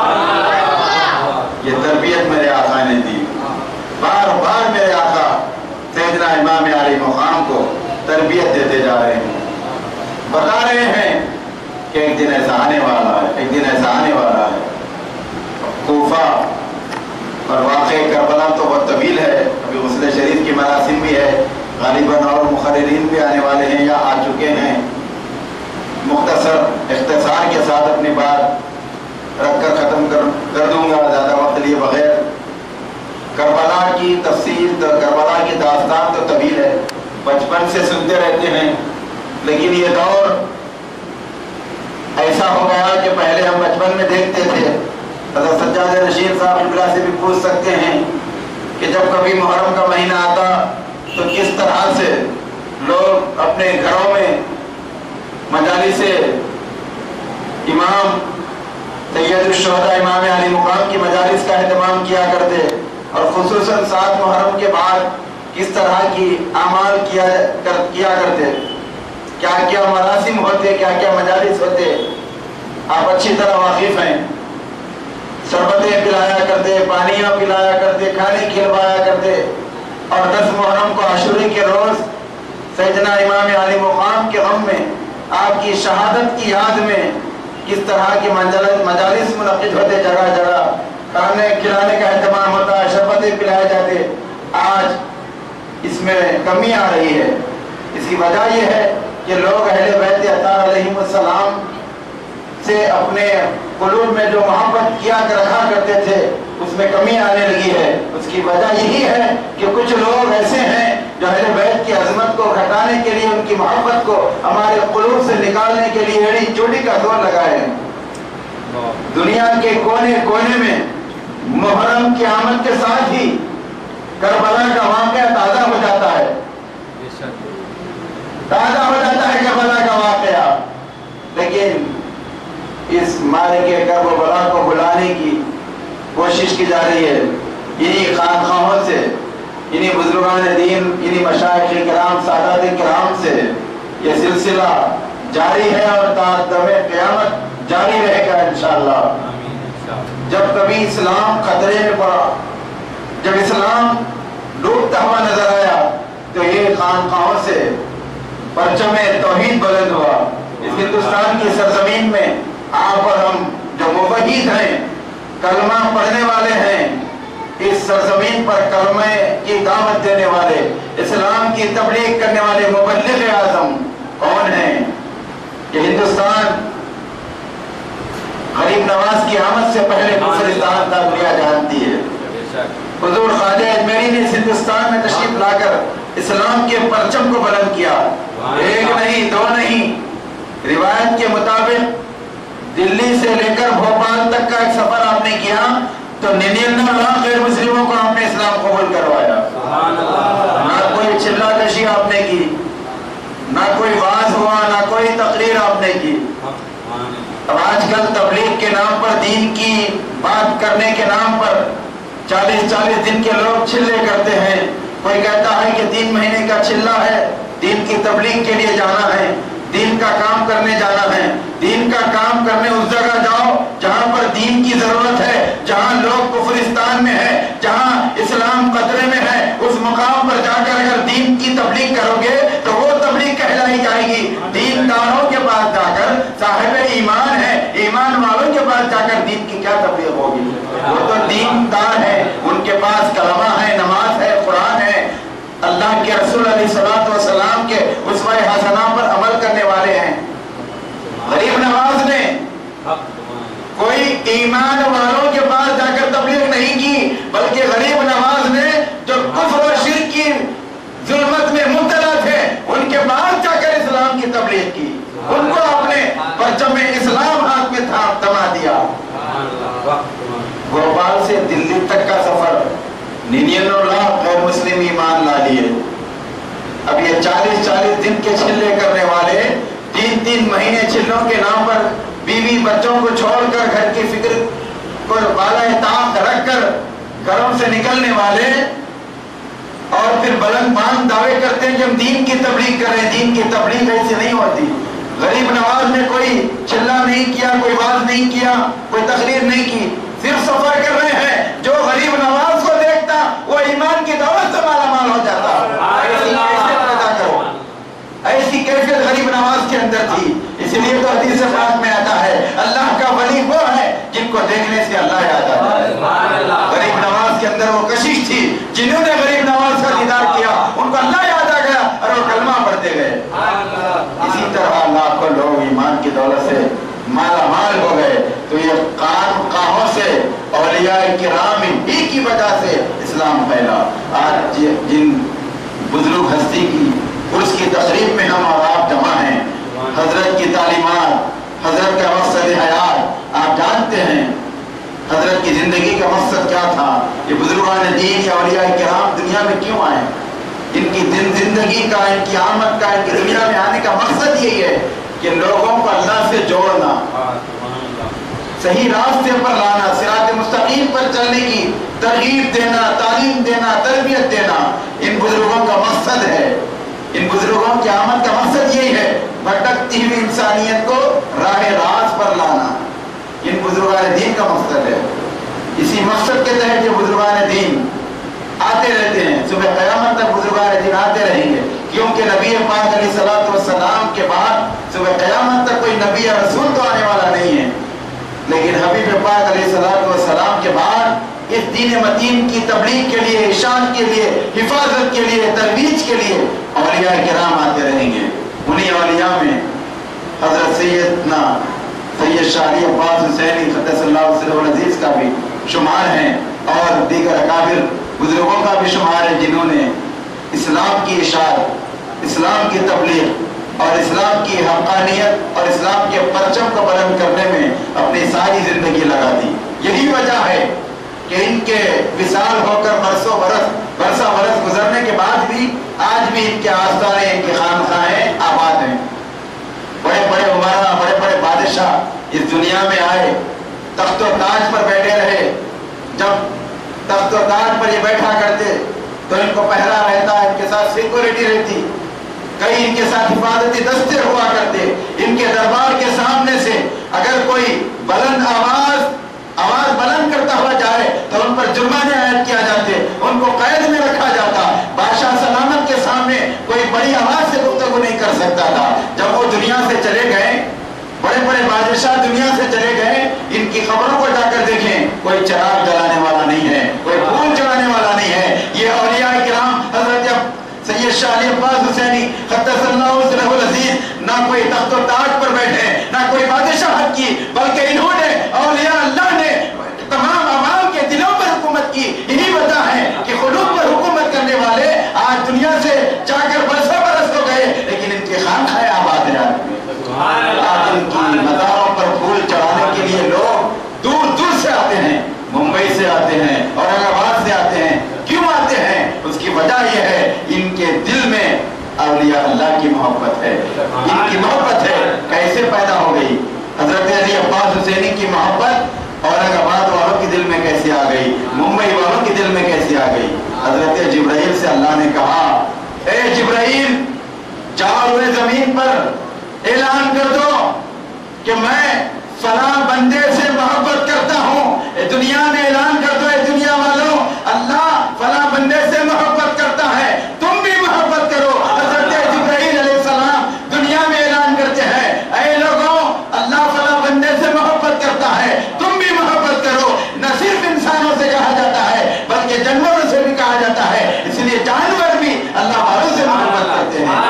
ये तरबियत मेरे आका ने दी। बार बार मेरे आका सैयदना इमाम आली मुकाम को तरबियत देते जा रहे हैं, बता रहे हैं कि एक दिन ऐसा आने वाला है, एक दिन ऐसा आने वाला है। कूफा और वाक़ई करबला तो बहुत तवील है, अभी गुस्ल शरीफ की मरासिम भी है, गालिबन और मुखर्रिरीन भी आने वाले हैं या आ चुके हैं। मुख्तसर इख्तिसार के साथ अपनी बात रखकर ख़त्म कर, कर दूंगा ज़्यादा वक्त लिए बगैर। करबला की तफसीर, करबला की दास्तान तो तवील है, बचपन से सुनते रहते हैं, लेकिन ये दौर ऐसा हो गया कि पहले हम बचपन में देखते थे। हज़रत सज्जाद नशीर साहब इब्रा से भी पूछ सकते हैं कि जब कभी मुहर्रम का महीना आता तो किस तरह से लोग अपने घरों में मजालिस से इमाम सैयदुश्शुहदा इमाम अली मुकाम की मजालिस का एहतमाम किया करते और खुसूसन सात मुहर्रम के बाद किस तरह की आमाल किया कर, किया करते, क्या क्या मरासिम होते, क्या क्या मजालिस होते, आप अच्छी तरह वाकिफ हैं। शरबतें पिलाया करते, पानियाँ पिलाया करते, खाने खिलवाया करते और दस मुहर्रम को आशूरे के रोज़ सैयदना इमाम अली मुकाम के गम में, आपकी शहादत की याद में किस तरह के मजालिस मुनक़िद होते, जगह जगह खाने खिलाने का एहतमाम होता है, शरबतें पिलाए जाते। आज इसमें कमी आ रही है। इसकी वजह यह है कि लोग अहले बैत अतार अलैहिमुस्सलाम से अपने कुलूब में जो मोहब्बत किया कर रखा करते थे उसमें कमी आने लगी है। उसकी वजह यही है कि कुछ लोग ऐसे हैं जो अहले बैत की अजमत को घटाने के लिए, उनकी मोहब्बत को हमारे कुलूब से निकालने के लिए एड़ी चोटी का जोर लगाए हैं। दुनिया के कोने कोने में मुहर्रम की आमद के साथ ही करबला का वाक़या ताज़ा हो जाता है, ताज़ा हो जाता है करबला का वाक़या। लेकिन इस मारे के करबला को बुलाने की कोशिश की जा रही है। इन्हीं खानखाहों से, इन्हीं बुजुर्गान दीन, इन्हीं मशाइख किराम, सादात किराम से ये सिलसिला जारी है और तादमे क़यामत जारी रहेगा इंशाअल्लाह। जब कभी इस्लाम खतरे में पड़ा, जब इस्लाम डूबता हुआ नजर आया तो ये खानखाहों से परचमे तौहीद बुलंद हुआ। इस हिंदुस्तान की सरजमीन में आप और हम जो मुवहिद हैं, कलमा पढ़ने वाले हैं, इस सरजमीन पर कलमे की दावत देने वाले, इस्लाम की तबलीग करने वाले मुबल्लिग आज़म कौन हैं? ये हिंदुस्तान गरीब नवाज की आमद से पहले गुलिस्तान था, दुनिया जानती है। हुजूर ख्वाजा अजमेरी ने इस हिंदुस्तान में तशरीफ लाकर اسلام کے پرچم کو بلند کیا. ایک نہیں دو نہیں، روایت کے مطابق دلی سے لے کر بھوپال تک کا ایک سفر آپ نے کیا تو ننانوے لاکھ غیر مسلموں کو آپ نے اسلام قبول کروایا. نہ کوئی چلا کشی آپ نے کی، نہ کوئی واز ہوا، نہ کوئی تقریر آپ نے کی. اب آج کل تبلیغ کے نام پر، دین کی بات کرنے کے نام پر چالیس چالیس دن کے لوگ چلے کرتے ہیں. کوئی کہتا ہے کہ تین مہینے کا چلا ہے، دین کی تبلیغ کے لیے جانا ہے، دین کا کام کرنے جانا ہے. دین کا کام کرنے اس جگہ جاؤ جہاں پر دین کی ضرورت ہے، جہاں لوگ کفرستان میں ہے، جہاں اسلام خطرے میں ہے. اس مقام پر جا کر اگر دین کی تبلیغ کرو گے تو وہ تبلیغ کہلائی جائے گی. دینداروں کے پاس جا کر، صاحب ایمان ہے، ایمان والوں کے پاس جا کر دین کی کیا تبلیغ ہوگی؟ وہ تو دیندار ہے، ان کے پاس کلمہ ہے، نماز ہے، قرآن ہے، اللہ کے رسول علیہ الصلوۃ والسلام کے اسوہ حسنہ پر عمل کرنے والے ہیں. غریب نواز نے کوئی ایمان والوں کے پاس جا کر تبلیغ نہیں کی، بلکہ غریب نواز نے جو کفر و شرک کی ظلمت میں مبتلا تھے ان کے پاس جا کر اسلام کی تبلیغ کی. ان کو اپنے پرچم اسلام ہاتھ میں تھما دیا. بھوپال سے دلی تک کا سفر، ننانوے لاکھ غیر مسلم ایمان لا لیے. اب یہ چالیس چالیس دن کے چلے کرنے والے، تین تین مہینے چلوں کے نام پر بیوی بچوں کو چھوڑ کر، گھر کی فکر کو بالائے طاق رکھ کر گھروں سے نکلنے والے، اور پھر بلند بلند دعوے کرتے ہیں کہ ہم دین کی تبلیغ کر رہے ہیں. دین کی تبلیغ ایسے نہیں ہوتی. غریب نواز نے کوئی چلا نہیں کیا، کوئی واز نہیں کیا، کوئی تقریر نہیں کی، صرف سفر کر رہے ہیں. جو غریب نواز کو دیکھتا وہ ایمان کی دولت سے مالا مال ہو جاتا. ایسی کیفیت پیدا کرو، ایسی کیفیت غریب نواز کے اندر تھی. اس لیے تو حدیث پاک میں آتا ہے اللہ کا ولی وہ ہے جن کو دیکھنے سے اللہ یاد آتا ہے. غریب نواز کے اندر وہ کشش تھی، جنہوں نے غریب نواز کا دیدار کیا ان کو اللہ یاد آ گیا اور وہ کلمہ پڑھتے گئے. اسی طرح لاکھوں لوگ ایمان کی دولت سے مالا مال ہو گئے. تو یہ خانقاہوں سے، اولیاء کرام ہی کی وجہ سے اسلام پھیلا. آج جن بزرگ ہستی کی عرس کی تقریب میں ہم اور آپ جمع ہیں، حضرت کی تعلیمات، حضرت کا مقصد حیات آپ جانتے ہیں. حضرت کی زندگی کا مقصد کیا تھا؟ یہ بزرگان دین یا اولیاء کرام دنیا میں کیوں آئے؟ ان کی زندگی کا، ان کی آمد کا، ان کی دنیا میں آنے کا مقصد یہی ہے کہ لوگوں کو اللہ سے جوڑنا، صحیح راستے پر لانا، صراط مستقیم پر چلنے کی ترغیب دینا، تعلیم دینا، تربیت دینا. ان بزرگوں کا مقصد ہے، ان بزرگوں کی آمد کا مقصد یہی ہے، بھٹکتی ہوئی انسانیت کو راہ راست پر لانا. ان بزرگان دین کا مقصد ہے. اسی مقصد کے تحت یہ بزرگان دین آتے رہتے ہیں. صبح قیامت تک بزرگان دین آتے رہیں گے، کیونکہ نبی پاک علیہ الصلوۃ والسلام کے بعد صبح قیامت تک کوئی نبی یا رسول تو آنے والا نہیں ہے. لیکن حبیب پاک علیہ الصلوۃ والسلام کے بعد اس دین متین کی تبلیغ کے لیے، ارشاد کے لیے، حفاظت کے لیے، ترویج کے لیے اولیاء کرام آتے رہیں گے. انہی اولیاء میں حضرت سیدنا سید شاہ علی عباس حسینی قدس اللہ سرہ العزیز کا بھی شمار ہے، اور دیگر اکابر بزرگوں کا بھی شمار ہے جنہوں نے اسلام کی اشاعت، اسلام کی تبلیغ اور اسلام کی حقانیت اور اسلام کے پرچم کو بلند کرنے میں اپنی ساری زندگی لگا دی. یہی وجہ ہے کہ ان کے وصال ہو کر برسوں برس برسہ برس گزرنے کے بعد بھی آج بھی ان کے آستانے، ان کے خانقاہیں آباد ہیں. بڑے بڑے عمرا، بڑے بڑے بادشاہ اس دنیا میں آئے، تخت و تاج پر بیٹھے رہے. جب تخت و تاج پر یہ بیٹھا کرتے تو ان کو پہرا رہتا، ان کے ساتھ سیکورٹی رہتی، کئی ان کے ساتھ حفاظتی دستے ہوا کرتے. ان کے دربار کے سامنے سے اگر کوئی بلند آواز آواز بلند کرتا ہوا جائے تو ان پر جرمانے عائد کیا جاتے، ان کو قید میں رکھا جاتا. بادشاہ سلامت کے سامنے کوئی بڑی آواز سے گفتگو نہیں کر سکتا تھا. جب وہ دنیا سے چلے گئے، بڑے بڑے بادشاہ دنیا سے چلے گئے، ان کی خبروں کو جا کر دیکھیں، کوئی چراغ جلانے والا نہیں ہے، کوئی پھول چڑھانے والا نہیں ہے. یہ اولیاء کرام حضرت سید شاہ علی عباس حسینی قدس اللہ سرہ العزیز نہ کوئی تخت و تاج پر بیٹھے، نہ کوئی بادشاہت کی، بلکہ انہوں نے، اولیاء اللہ نے تمام عوام کے دلوں پر حکومت کی. یہی وجہ ہے کہ قلوب پر حکومت کرنے والے آج دنیا سے میں آج ان کی مزاروں پر پھول چڑھانے کے لیے لوگ دور دور سے آتے ہیں، ممبئی سے آتے ہیں، اورنگ آباد سے آتے ہیں. کیوں آتے ہیں؟ اس کی وجہ یہ ہے ان کے دل میں اولیاء اللہ کی محبت ہے. ان کی محبت ہے کیسے پیدا ہو گئی؟ حضرت علی عباس حسینی کی محبت اورنگ آباد والوں کے دل میں کیسے آ گئی؟ ممبئی والوں کے دل میں کیسے آ گئی؟ حضرت جبرائیل سے اللہ نے کہا اے جبرائیل جاؤ ہوئے زمین پر اعلان کر دو کہ میں فلاں بندے سے محبت کرتا ہوں. اے دنیا میں اعلان کر دو اے دنیا والوں اللہ فلاں بندے سے محبت کرتا ہے، تم بھی محبت کرو. حضرت جبرائیل علیہ السلام دنیا میں اعلان کرتے ہیں اے لوگوں اللہ فلاں بندے سے محبت کرتا ہے، تم بھی محبت کرو. نہ صرف انسانوں سے کہا جاتا ہے بلکہ جانوروں سے بھی کہا جاتا ہے، اس لیے جانور بھی اللہ والوں سے محبت کرتے ہیں.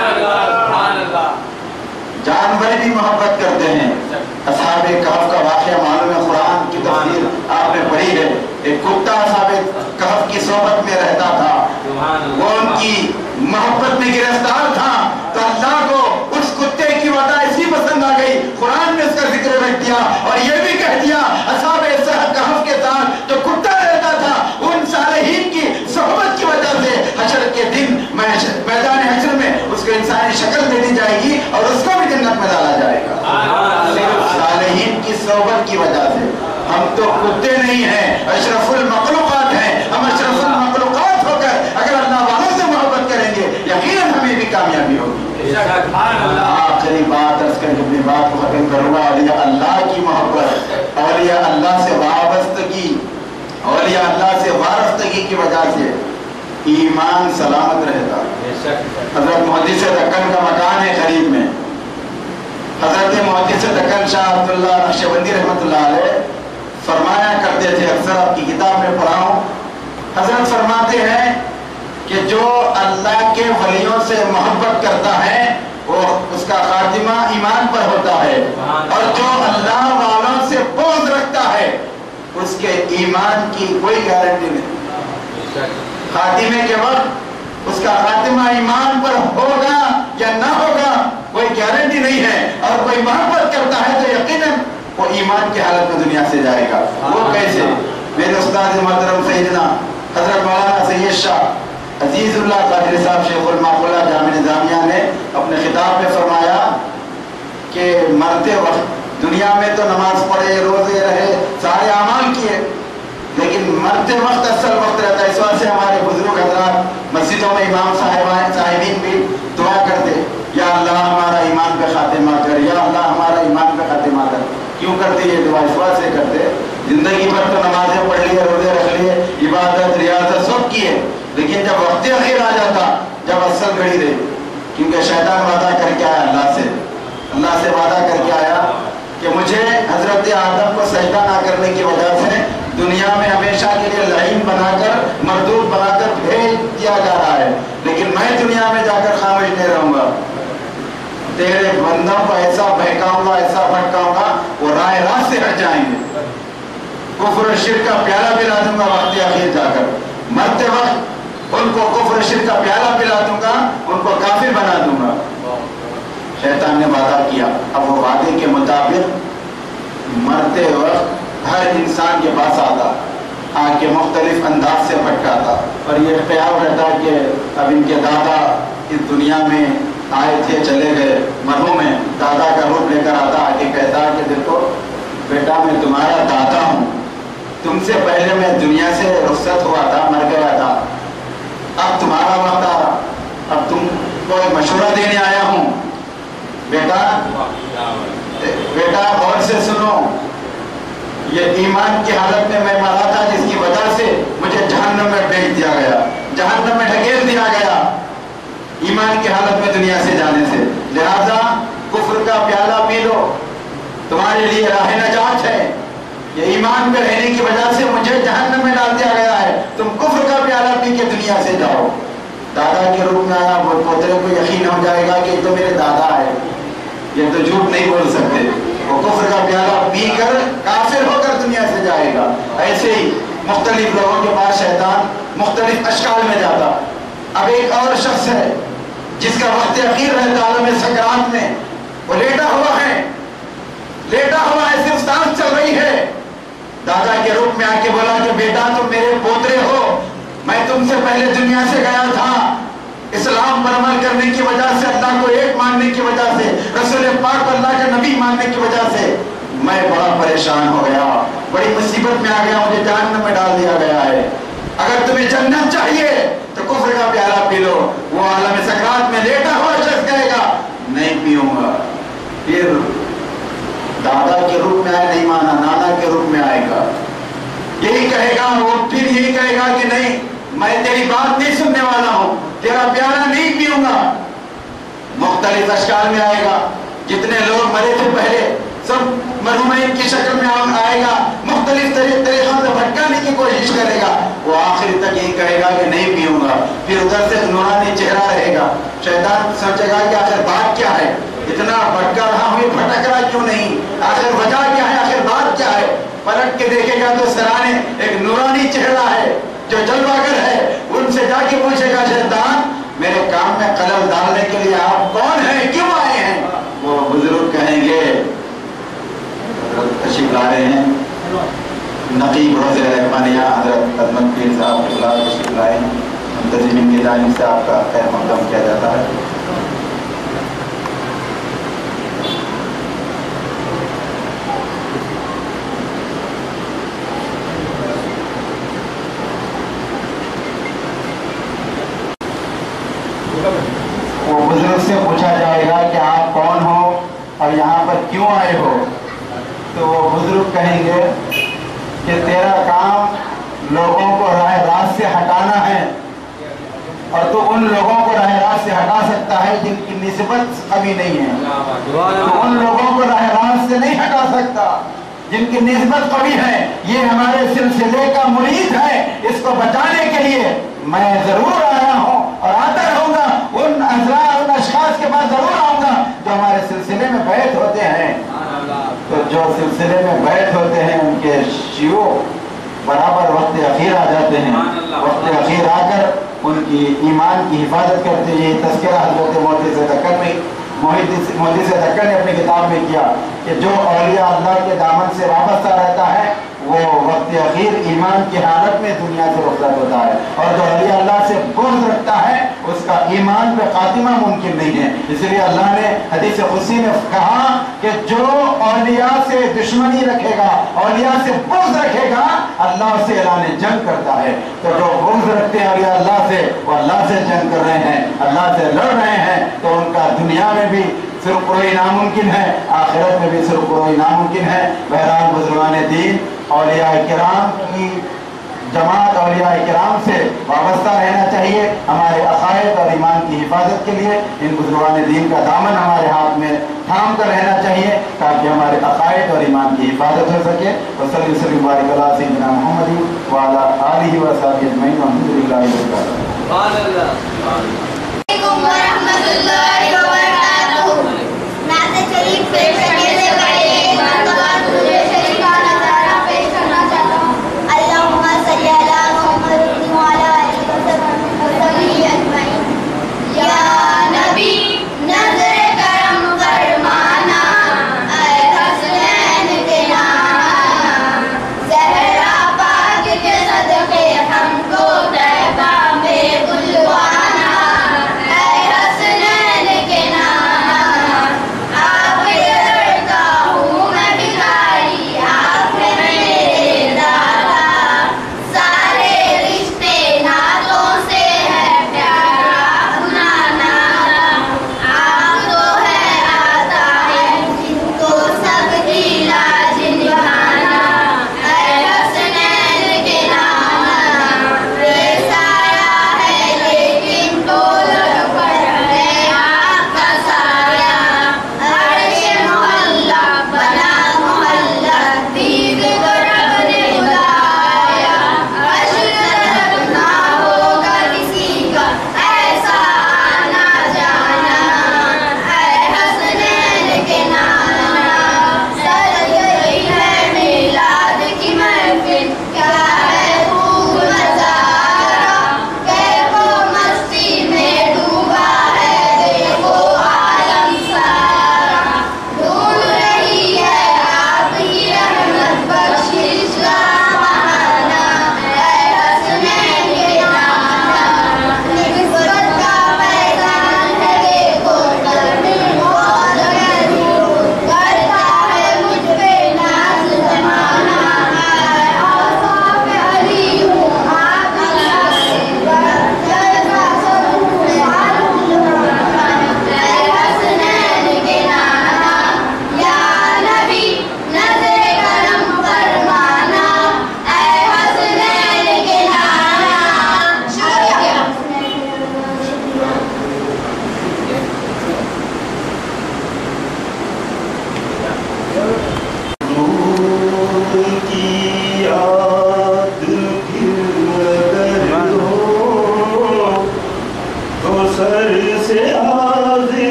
جانور بھی محبت کرتے ہیں. اصحاب کہف کا واقعہ معلوم ہے، قرآن کی تفسیر آپ نے پڑھی ہے. ایک کتا اصحاب کہف کی صحبت میں رہتا تھا، وہ ان کی محبت میں گرفتار تھا تو اللہ کو اس کتے کی وجہ ایسی پسند آ گئی، قرآن میں اس کا ذکر رکھ دیا اور یہ بھی کہہ دیا اصحاب کہف کے ساتھ جو کتا رہتا تھا ان صالحین کی صحبت کی وجہ سے حشر کے دن میدان حشر میں اس کو انسانی شکل دے دی جائے گی اور اس کو بھی جنت میں ڈالا جائے گا صرف صالحین کی صحبت کی وجہ سے. ہم تو کتے نہیں ہیں، اشرف المخلوقات ہیں. ہم اشرف المخلوقات ہو کر اگر اللہ والوں سے محبت کریں گے یقیناً ہمیں بھی کامیابی ہوگی. آخری بات عرض کر کے اپنی بات کو ختم کروں گا. اولیاء اللہ کی محبت، اولیاء اللہ سے وابستگی، اولیاء اللہ سے وابستگی کی وجہ سے ایمان سلامت رہتا. حضرت محدث دکن کا مکان ہے قریب میں. حضرت محدث دکن شاہ عبداللہ نقشبندی رحمۃ اللہ علیہ فرمایا کرتے تھے، اکثر آپ کی کتاب میں پڑھا ہوں. حضرت فرماتے ہیں کہ جو اللہ کے ولیوں سے محبت کرتا ہے وہ اس کا خاتمہ ایمان پر ہوتا ہے، اور جو اللہ والوں سے بغض رکھتا ہے اس کے ایمان کی کوئی گارنٹی نہیں. خاتمے کے وقت اس کا خاتمہ ایمان پر ہوگا یا نہ ہوگا کوئی گارنٹی نہیں ہے. اور کوئی محبت کرتا ہے تو یقیناً وہ ایمان کی حالت میں دنیا سے جائے گا. وہ کیسے؟ میرے استاد محترم سیدنا حضرت مولانا سید شاہ عزیز اللہ قادری صاحب شیخ المعقولہ جامع نظامیہ نے اپنے خطاب میں فرمایا کہ مرتے وقت دنیا میں تو نماز پڑھے، روزے رہے، سارے اعمال کیے، لیکن مرتے وقت اصل وقت رہتا ہے. اس وجہ سے ہمارے بزرگ حضرات مسجدوں میں امام صاحبان صاحبین بھی دعا کرتے یا اللہ ہمارا ایمان پہ خاتمہ کر، یا اللہ ہمارا ایمان پہ خاتمہ کر. کیوں کرتے یہ دعا؟ اس وجہ سے کرتے زندگی بھر تو نمازیں پڑھ لیے، روزے رکھ لیے، عبادت ریاضت سب کیے، لیکن جب وقت اخیر آ جاتا، جب اصل گھڑی رہی، کیونکہ شیطان وعدہ کر کے آیا اللہ سے اللہ سے وعدہ کر کے آیا کہ مجھے حضرت آدم کو سجدہ نہ کرنے کی وجہ سے دنیا میں ہمیشہ کے لیے لعین بنا کر مردود بنا کر بھیج دیا جا رہا ہے، لیکن میں دنیا میں جا کر خاموش نہیں رہوں گا. تیرے بندوں کو ایسا بہکاؤں گا، ایسا بھٹکاؤں گا وہ راہ راست سے ہٹ جائیں گے. کفر و شرک کا پیالہ پلا دوں گا وقت اخیر جا کر. مرتے وقت ان کو کفر و شرک کا پیالہ پلا دوں گا، ان کو کافر بنا دوں گا. شیطان نے وعدہ کیا. اب وہ وعدے کے مطابق مرتے وقت ہر انسان کے پاس آتا، آ کے مختلف انداز سے بھٹکاتا، اور یہ خیال رہتا کہ اب ان کے دادا اس دنیا میں آئے تھے چلے گئے. مرحوم ہے دادا کا روپ لے کر آتا، آ کے کہتا کہ دیکھو بیٹا میں تمہارا دادا ہوں، تم سے پہلے میں دنیا سے رخصت ہوا تھا، مر گیا تھا، اب تمہارا وقت آ رہا، اب تم کو مشورہ دینے آیا ہوں. بیٹا بیٹا غور سے سنو، یہ ایمان کی حالت میں میں مرا تھا جس کی وجہ سے مجھے جہنم میں بھیج دیا گیا، جہنم میں ڈھکیل دیا گیا ایمان کی حالت میں دنیا سے جانے سے. لہذا کفر کا پیالہ پی لو، تمہارے لیے راہ نجات ہے. یہ ایمان پہ رہنے کی وجہ سے مجھے جہنم میں ڈال دیا گیا ہے، تم کفر کا پیالہ پی کے دنیا سے جاؤ. دادا کے روپ میں آیا، وہ پوترے کو یقین ہو جائے گا کہ یہ تو میرے دادا ہے، یہ تو جھوٹ نہیں بول سکتے. وہ کفر کا پیالہ پی کر کافر ہو کر دنیا سے جائے گا. ایسے ہی مختلف لوگوں کے پاس شیطان مختلف اشکال میں جاتا. اب ایک اور شخص ہے جس کا وقت اخیر رہتا عالم سکرات میں، وہ لیٹا ہوا ہے لیٹا ہوا ہے صرف سانس چل رہی ہے. دادا کے روپ میں آ کے بولا کہ بیٹا تم میرے پوترے ہو, میں تم سے پہلے دنیا سے گیا تھا, اسلام پر عمل کرنے کی وجہ سے, اللہ کو ایک ماننے کی وجہ سے, رسول پاک کو اللہ کے نبی ماننے کی وجہ سے میں بڑا پریشان ہو گیا, بڑی مصیبت میں آ گیا, مجھے جہنم میں ڈال دیا گیا ہے. اگر تمہیں جنت چاہیے تو کفر کا پیالہ پی لو. وہ عالم سکرات میں لیٹا ہوا شخص کہے گا نہیں پیوں گا. پھر دادا کے روپ میں آئے, نہیں مانا, نانا کے روپ میں آئے گا, یہی کہے گا. وہ پھر یہی کہے گا کہ نہیں میں تیری بات نہیں سننے والا ہوں, تیرا پیالہ نہیں پیوں گا. مختلف اشکال میں آئے گا. جتنے لوگ مرے تھے پہلے سب مرحومین کی شکل میں آئے گا, مختلف طریقوں سے بھٹکانے کی کوشش کرے گا. وہ آخر تک یہی کہے گا کہ نہیں پیوں گا. پھر ادھر سے نورانی چہرہ رہے گا. شیطان سوچے گا کہ آخر بات کیا ہے, اتنا بھٹکا رہا ہوں, یہ بھٹک رہا کیوں نہیں, آخر وجہ کیا ہے, آخر بات کیا ہے. پلٹ کے دیکھے گا تو سرانے ایک نورانی چہرہ ہے جو جلوہ گر ہے. ان سے جا کے پوچھے گا شیطان میرے کام میں قلم ڈالنے کے لیے آپ کون ہیں, کیوں آئے ہیں. وہ بزرگ کہیں گے, تشریف لا رہے ہیں نقیب روز رحمانیہ حضرت عظمت پیر صاحب کے خلاف تشریف لائے ہیں, منتظمین کی جانب سے آپ کا خیر مقدم کیا جاتا ہے. وہ بزرگ سے پوچھا جائے گا کہ آپ کون ہو اور یہاں پر کیوں آئے ہو. تو وہ بزرگ کہیں گے کہ تیرا کام لوگوں کو راہ راست سے ہٹانا ہے, اور تو ان لوگوں کو راہ راست سے ہٹا سکتا ہے جن کی نسبت ابھی نہیں ہے. تو ان لوگوں کو راہ راست سے نہیں ہٹا سکتا جن کی نسبت قوی ہے. یہ ہمارے سلسلے کا مرید ہے, اس کو بچانے کے لیے میں ضرور آیا ہوں اور آتا رہوں گا. ان حضرات ان اشخاص کے پاس ضرور آؤں گا جو ہمارے سلسلے میں بیعت ہوتے ہیں. تو جو سلسلے میں بیعت ہوتے ہیں ان کے شیوخ برابر وقت اخیر آ جاتے ہیں. وقت اخیر آ کر ان کی ایمان کی حفاظت کرتے ہیں. یہ تذکرہ حضرت مودی سے دکن میں مودی سے دکن نے اپنی کتاب میں کیا کہ جو اولیاء اللہ کے دامن سے وابستہ رہتا ہے وہ وقت اخیر ایمان کی حالت میں دنیا سے رخصت ہوتا ہے, اور جو اولیاء اللہ سے بغض رکھتا ہے اس کا ایمان پہ خاتمہ ممکن نہیں ہے. اس لیے اللہ نے حدیث قدسی میں کہا کہ جو اولیاء سے دشمنی رکھے گا, اولیاء سے بغض رکھے گا, اللہ سے اعلان جنگ کرتا ہے. تو جو بغض رکھتے ہیں اولیاء اللہ سے وہ اللہ سے جنگ کر رہے ہیں, اللہ سے لڑ رہے ہیں. تو ان کا دنیا میں بھی سرخروئی ناممکن ہے, آخرت میں بھی سرخروئی ناممکن ہے. بہرحال بزرگان دین اولیاء کرام کی جماعت اولیاء کرام سے وابستہ رہنا چاہیے. ہمارے عقائد اور ایمان کی حفاظت کے لیے ان بزرگان دین کا دامن ہمارے ہاتھ میں تھام کر رہنا چاہیے تاکہ ہمارے عقائد اور ایمان کی حفاظت ہو سکے. وصلی وسلم وبارک علی سیدنا محمد وعلی آلہ وصحبہ اجمعین والحمد للہ رب العالمین. علیکم ورحمۃ اللہ وبرکاتہ. نعت شریف پیش کرنے سے پہلے ایک مرتبہ درود شریف کا نظارہ پیش کرنا چاہتا ہوں. اللہم صلی علی محمد وعلی آلہ وصحبہ اجمعین. یا نبی نظر کرم فرمانا, اے حسنین کے نانا, زہرا پاک کے صدقے ہم کو طیبہ میں بلوانا, اے حسنین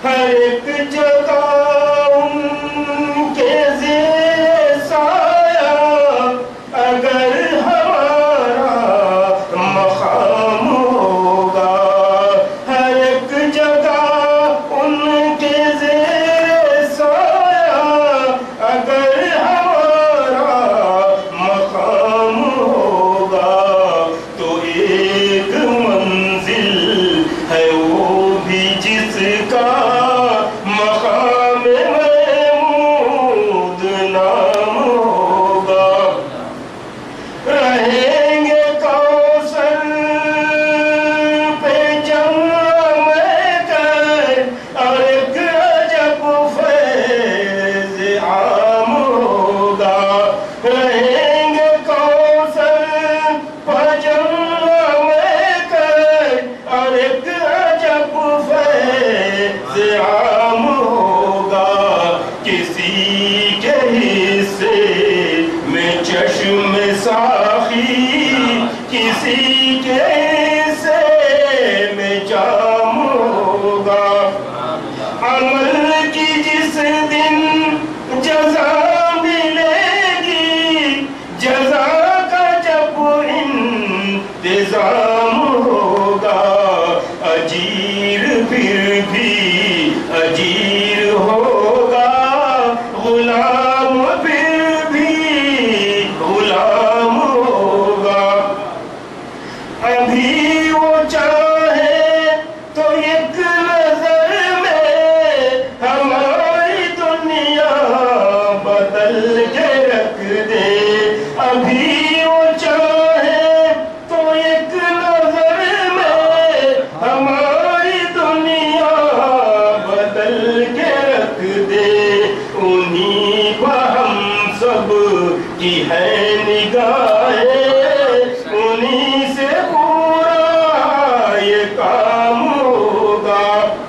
ہر ایک جگہ ان کے زیر سایہ اگر ہمارا مقام ہوگا، ہر ایک جگہ ان کے زیر سایہ اگر ہمارا مقام ہوگا، تو ایک منزل ہے وہ بھی جس کا مقام محمود نام ہوگا۔ رہیں گے کوثر پہ جم کر اور ایک عجب فیض عام ہوگا، رہیں گے کوثر پہ جم کر اور ایک عجب فیض عام ہوگا۔ کسی کے حصے میں چشم ساخی، کسی کے حصے میں جام ہوگا۔ عمل کی جس دن جزا ملے گی، جزا کا جب انتظام ہوگا، اجیر پھر بھی اجیر ہوگا، غلام پھر بھی غلام ہوگا۔ ابھی وہ چاہے تو ایک نظر میں ہماری دنیا بدل کے رکھ دے، ابھی وہ چاہے تو ایک نظر میں ہماری دنیا بدل کے رکھ دے، انہیں پہ ہم سب کی ہے نگاہیں، انہیں سے پورا یہ کام ہوگا۔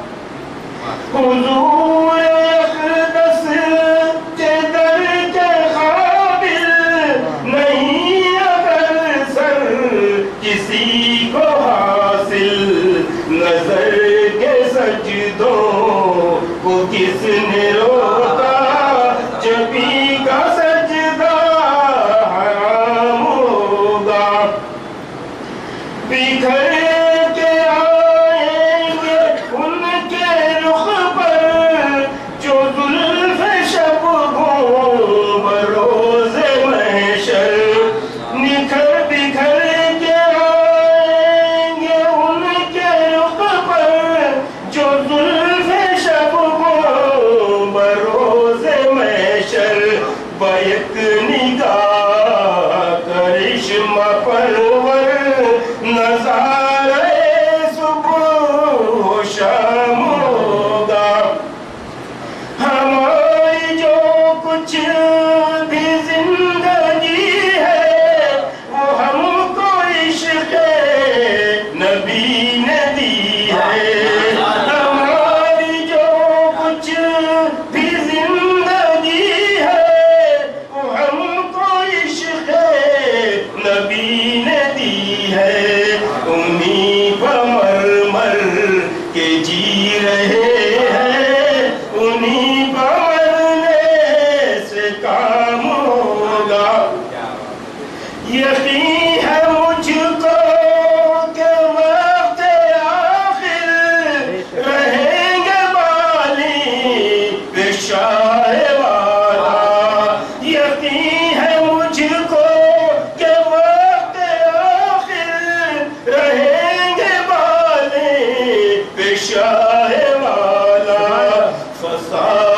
حضور اقدس کے در کے قابل نہیں اگر سر کسی کو حاصل، نظر کے سجدوں کو کس نے روکا، جبھی کا سجدہ حرام ہوگا۔ بکھر کے آئیں گے ان کے رخ پر جو زلف شب گوں بروز محشر، نکھر بکھر کے آئیں گے ان کے رخ پر جو زلف شب گوں بروز محشر، بیک نگاہ کرشمہ پرور نظارے صبح و شام ہوگا۔ ہماری جو کچھ بھی زندگی ہے وہ ہم کو عشق نبی نے دی ہے، ہماری جو کچھ بھی زندگی ہے وہ ہم کو عشق نبی نے دی ہے، انہیں پہ مر مر کے جی رہے ہیں، انہیں پہ مرنے سے کام ہوگا۔ یقین ہے مجھ کو کہ وقت آخر رہیں گے بالی شاہ والا، یقین ہے مجھ کو کہ وقت آخر رہیں گے بالی شاہ والا۔ فساد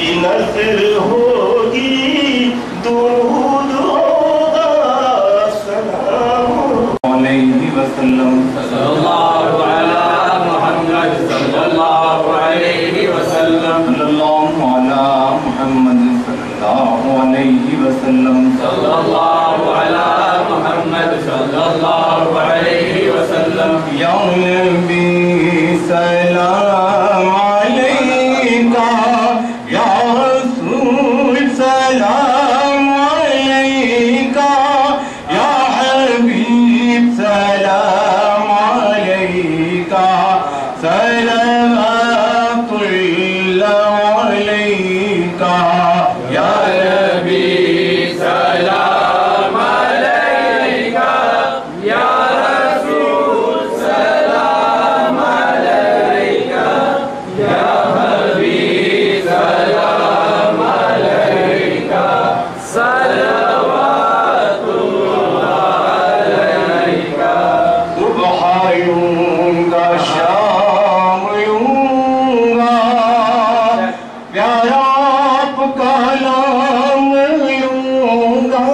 नजर होगी दुरूद होगा सलाम अलैहि वसल्लम सल्लल्लाहु अला मुहम्मद सल्लल्लाहु अलैहि वसल्लम सल्लल्लाहु अला मुहम्मद सल्लल्लाहु अलैहि वसल्लम सल्लल्लाहु अला मुहम्मद सल्लल्लाहु अलैहि वसल्लम या नबी सलाम अलैका या रसूल सलाम अलैका या हबीब सलाम अलैका सलावतुल्लाह अलैका या नबी सलाम अलैका या रसूल सलाम अलैका या हबीब सलाम अलैका सलवातुल्लाह अलैका सुबहायूंगा शाम यूंगा प्यारा आपका नाम यूंगा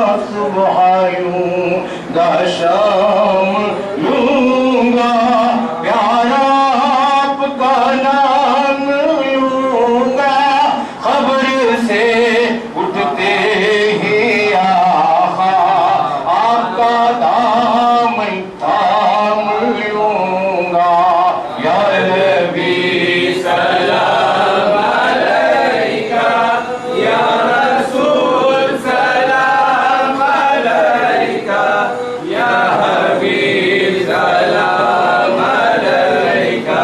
सुबहायूंगा शाम यूंगा प्यारा आपका नाम यूंगा खबर से उठते ही आहा आपका दामन थाम लूंगा या नबी सलाम अलैका या रसूल सलाम अलैका या हबीब सलाम अलैका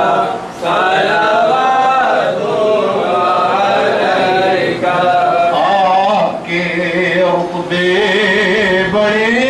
सलवातुल्लाह अलैका आपके रुतबे बड़े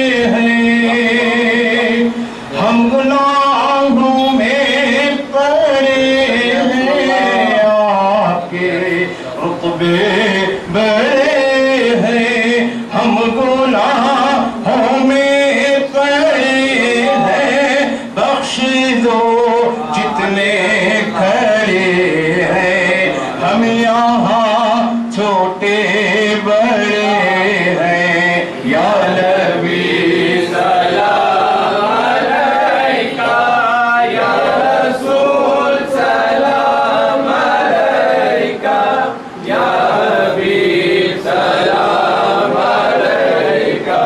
हैं हम गुनाहों में पड़े हैं आपके रुतबे बड़े हैं हम गुनाहों में पड़े हैं बख्श दो जितने खड़े हैं हम यहाँ छोटे बड़े हैं या नबी सलाम अलैका या रसूल सलाम अलैका या हबीब सलाम अलैका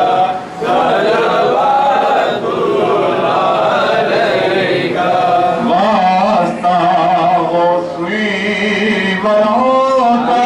सलवातुल्लाह अलैका वास्ता गौसी बनाता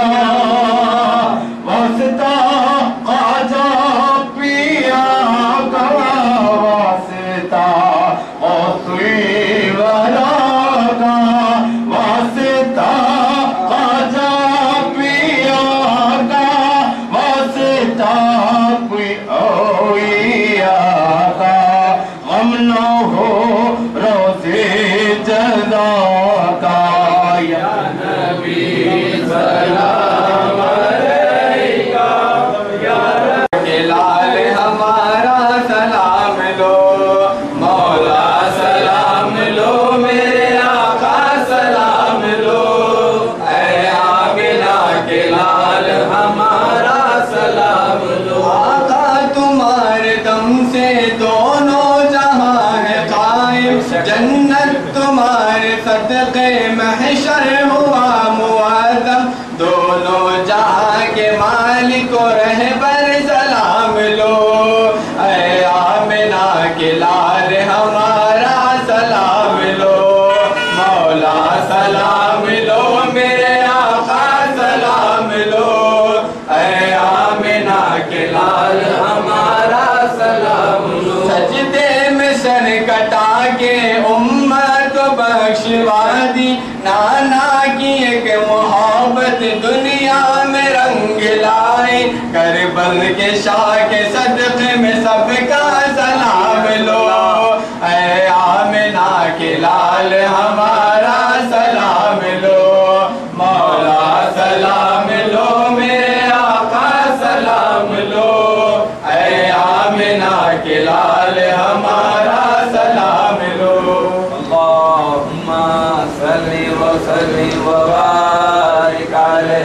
वास्ता ख्वाजा पिया का वास्ता गौसी बनाता वास्ता ख्वाजा पिया का वास्ता कोई औलिया का गम न हो रोज़े जज़ा का या नबी सलाम अलैका या के लाल हमारा सलाम लो मौला सलाम लो मेरे आका सलाम लो ऐ आमिना के लाल हमारा सलाम लो आका तुम्हारे दम से दोनों जहां है कायम जन्नत तुम्हारे सदक़े महशर हुआ मुआज़म दोनों जहां के मालिक को रहबर सलाम लो ऐ आमिना के लाल हमारा सलाम लो मौला सलाम लो मेरे आका सलाम लो ऐ आमिना के लाल हमारा सलाम लो सजदे में सर कटा के उम्मत को बख्शवा दी नाना की एक मोहब्बत दुनिया में रंग लाई करबल के शाह के सदक़े में सबका सलाम लो ऐ आमिना के लाल हमारा सलाम लो मौला सलाम लो मेरे आका सलाम लो ऐ आमिना के लाल हमारा सलाम लो अल्लाहुम्मा सल्ली व सल्लिम व बारिक अलैहि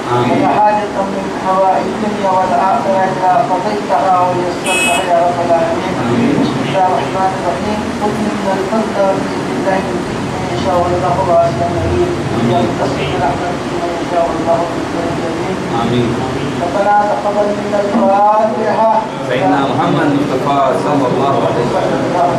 وإن حاجة من حوائج الدنيا والآخرة إذا قضيتها ويسرتها يا رب العالمين. بسم الله الرحمن الرحيم. قل إن الفضل بيد الله يؤتيه من يشاء والله واسع عليم. ينتصر برحمته من يشاء والله غفور رحيم. آمين. ربنا تقبل منا الفاتحة. سيدنا محمد مصطفى صلى الله عليه وسلم.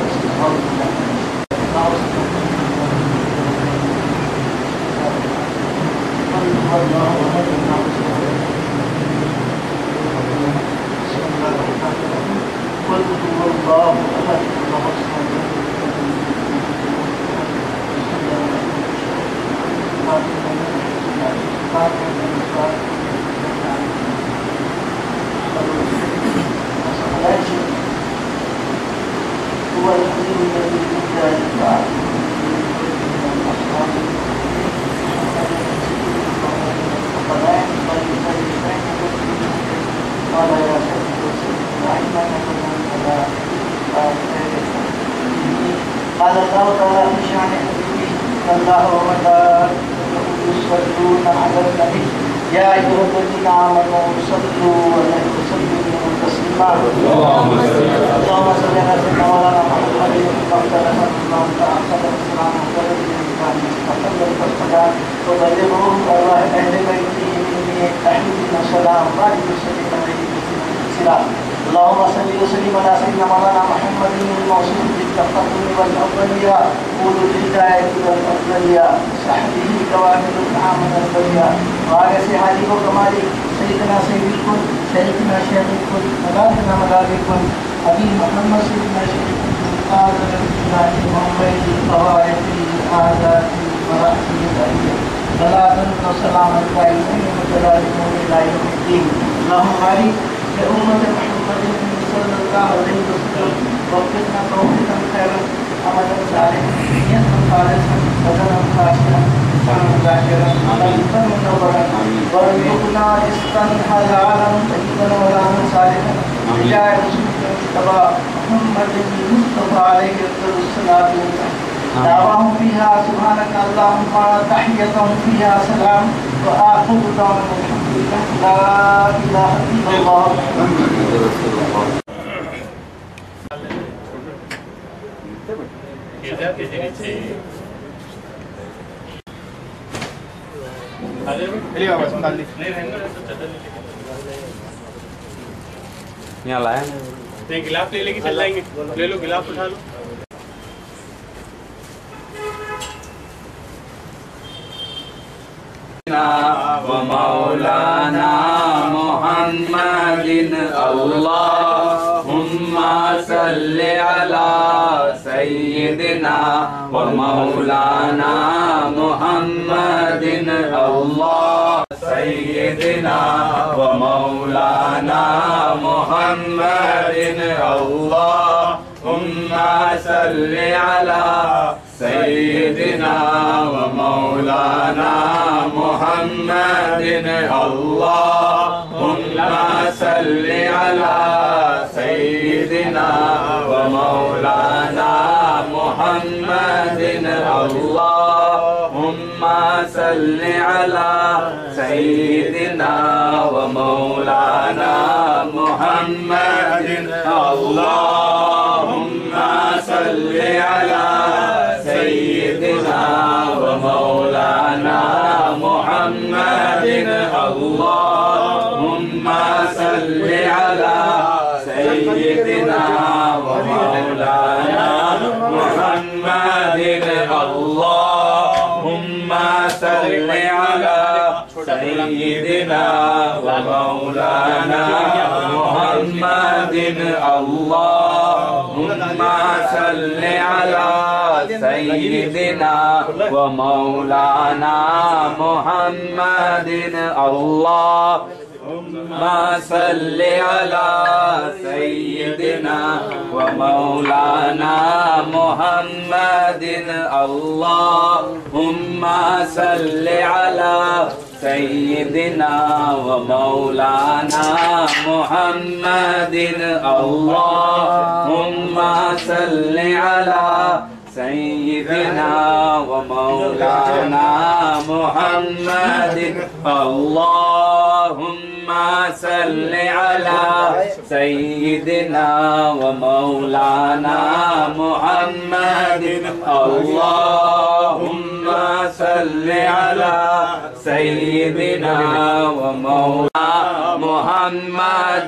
قل هو الله احد الله الصمد هو الحليم الذي لا يدفع قال يا قال الله تعالى في شأن حبيبه إن الله وملائكته يصلون على النبي يا أيها الذين آمنوا صلوا عليه وسلموا تسليما. اللهم صل على سيدنا مولانا محمد وعلى آله وصحبه وسلم. وبلغهم أرواح أهل بيته مني تحية وسلام بارك وسلم عليه سلام. اللهم صل وسلم على سيدنا مولانا محمد الموصوف بالتقدم والأفضلية قول الهداية والأفضلية صحبه كوامل العامة الأفضلية وعلى سعاده وكماله سيدنا سيد الكل سيدنا شيخ الكل ملاذنا ملاذ الكل أبي محمد سيدنا شيخ الكل قال لنا محمد الطوائف الآذات ورحمة الله صلاة وسلام عليه وجلال إلى يوم الدين. اللهم بارك لأمة محمد صلى الله عليه وسلم وفقنا توفيقا خيرا عملا صالحا نية خالصا بدنا خاشعا لسانا ذاكرا قلبا منورا وارزقنا رزقا حلالا طيبا ولاما صالحا بجاه رسولك المصطفى محمد المصطفى عليه افضل الصلاة والسلام. دعواهم فيها سبحانك اللهم تحيتهم فيها سلام وآخر دعوانا الحمد لله لا إله إلا الله محمد رسول الله. यहाँ लाया गिलाफ ले लेके चल जाएंगे. ले लो गिलाफ उठा लो. ومولانا محمد اللهم صل على سيدنا ومولانا محمد الله سيدنا ومولانا محمد اللهم صل على سيدنا ومولانا محمد اللهم صل على سيدنا ومولانا محمد اللهم صل على سيدنا ومولانا محمد اللهم صل على سيدنا ومولانا محمد اللهم صل على سيدنا ومولانا محمد اللهم صل على سيدنا ومولانا محمد اللهم صل على سيدنا ومولانا محمد اللهم صل على سيدنا ومولانا محمد اللهم صل على سيدنا ومولانا محمد اللهم صل على سيدنا ومولانا محمد اللهم صل على سيدنا ومولانا محمد اللهم صل على سيدنا ومولانا محمد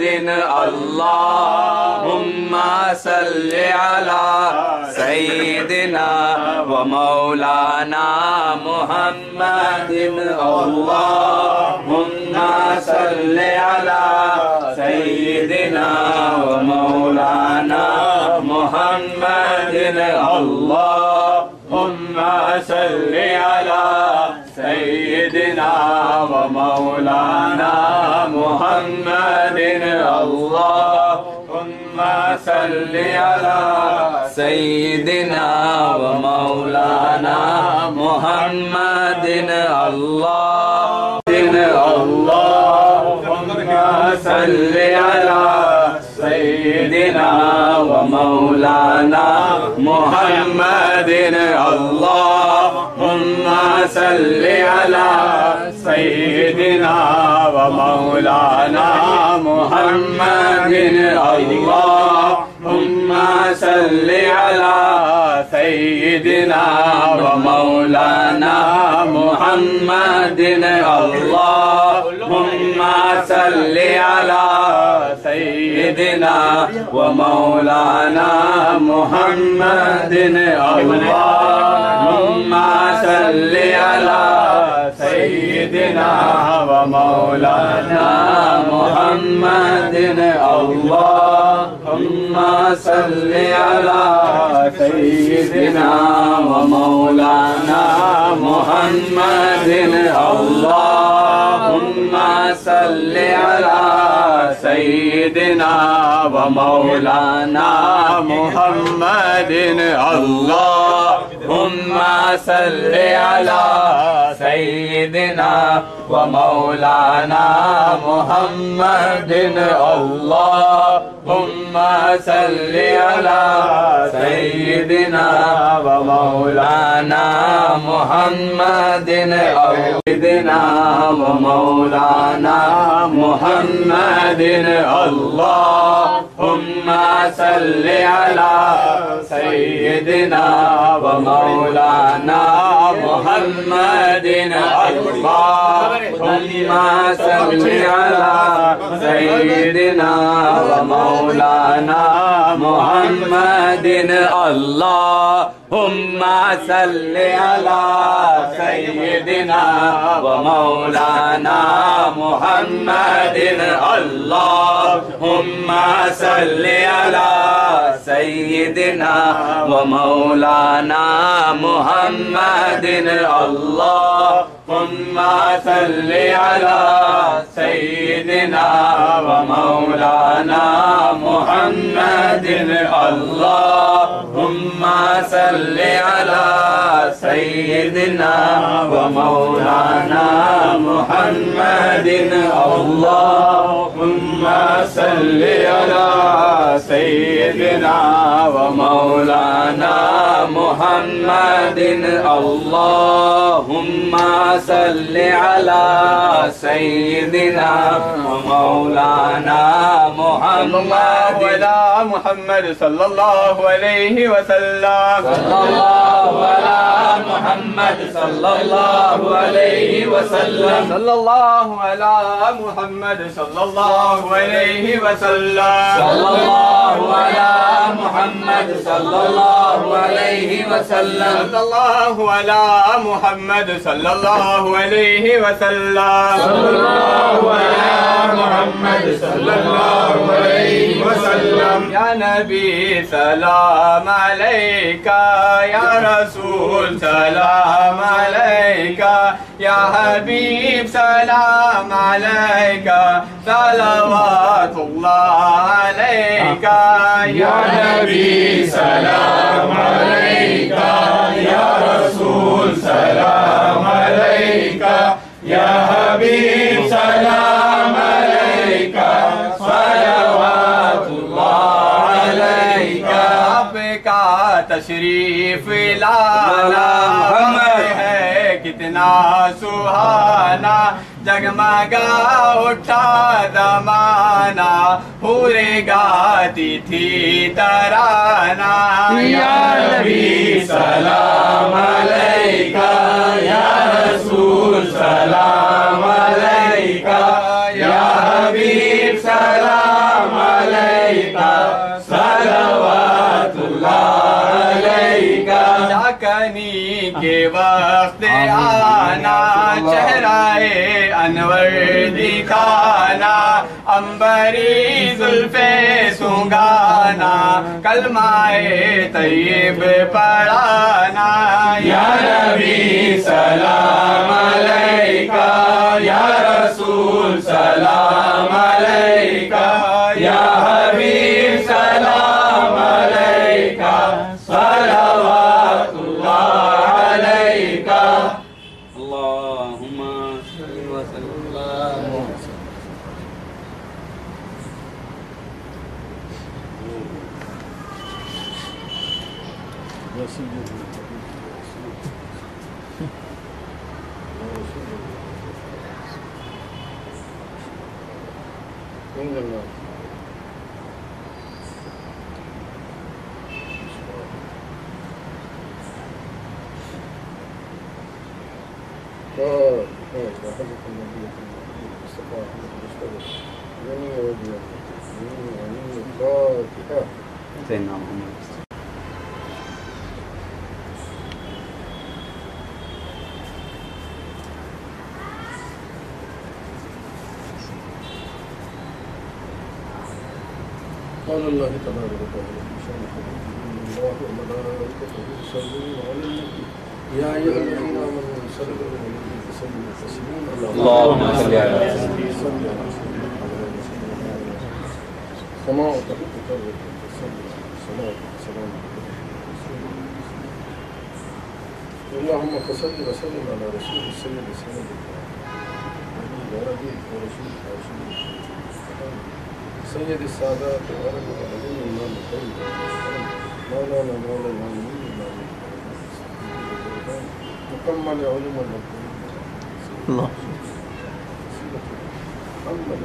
اللهم صل على سيدنا ومولانا محمد اللهم صل على سيدنا ومولانا محمد اللهم صل على سيدنا ومولانا محمد اللهم صل على سيدنا ومولانا محمد اللهم صل على سيدنا ومولانا محمد اللهم صل على سيدنا ومولانا محمد اللهم صل على سيدنا ومولانا محمد اللهم صل على سيدنا ومولانا محمد اللهم صل على سيدنا ومولانا محمد اللهم صل على سيدنا ومولانا محمد اللهم صل على سيدنا ومولانا محمد اللهم صل على سيدنا ومولانا محمد اللهم صل على سيدنا ومولانا محمد سيدنا ومولانا محمد اللهم صل على سيدنا ومولانا محمد اللهم صل على سيدنا ومولانا محمد اللهم صل على سيدنا ومولانا محمد اللهم صل على سيدنا ومولانا محمد اللهم صل على سيدنا ومولانا محمد اللهم صل على سيدنا ومولانا محمد اللهم صل على سيدنا ومولانا محمد اللهم صل على سيدنا ومولانا محمد وعلى محمد صلى الله عليه وسلم صلى الله على محمد صلى الله عليه وسلم صلى الله على محمد صلى الله عليه وسلم صلى الله على محمد صلى الله عليه وسلم صلى الله على محمد صلى الله عليه وسلم صلى الله على محمد صلى الله عليه وسلم يا نبي سلام عليك يا رسول سلام عليك يا حبيب سلام عليك صلوات الله عليك يا نبي سلام عليك يا رسول سلام عليك يا حبيب سلام عليك صلوات الله عليك آپ کا تشریف لانا ہے کتنا سہانا جگمگا اٹھا زمانہ پورے گاتی تھی ترانہ یا نبی سلام علیکہ یا رسول سلام علیکہ یا حبیب سلام علیکہ صلوات اللہ علیکہ جاکنی کے وقت آنا چہرہ انور دکھانا عنبری زلف سنگانا کلمہ طیب پڑھانا یا نبی سلام علیکہ یا رسول سلام علیکہ یا حبیب سلام علیکہ صلوات اللہ علیکہ اللہم صلی وسلم سيدنا محمد قال الله تبارك وتعالى في شأن الله وملائكته يصلون على النبي يا أيها الذين آمنوا صلوا عليه وسلموا تسليما اللهم صل على سيدنا كما تحب ترك تصلي صلاة سلام اللهم صل وسلم على رسول السيد سيد الربيع ورسول رسول سيد السادات وعلم العلم الإمام الطيب مولانا مولا العالمين مكمل علم الربيع الله محمد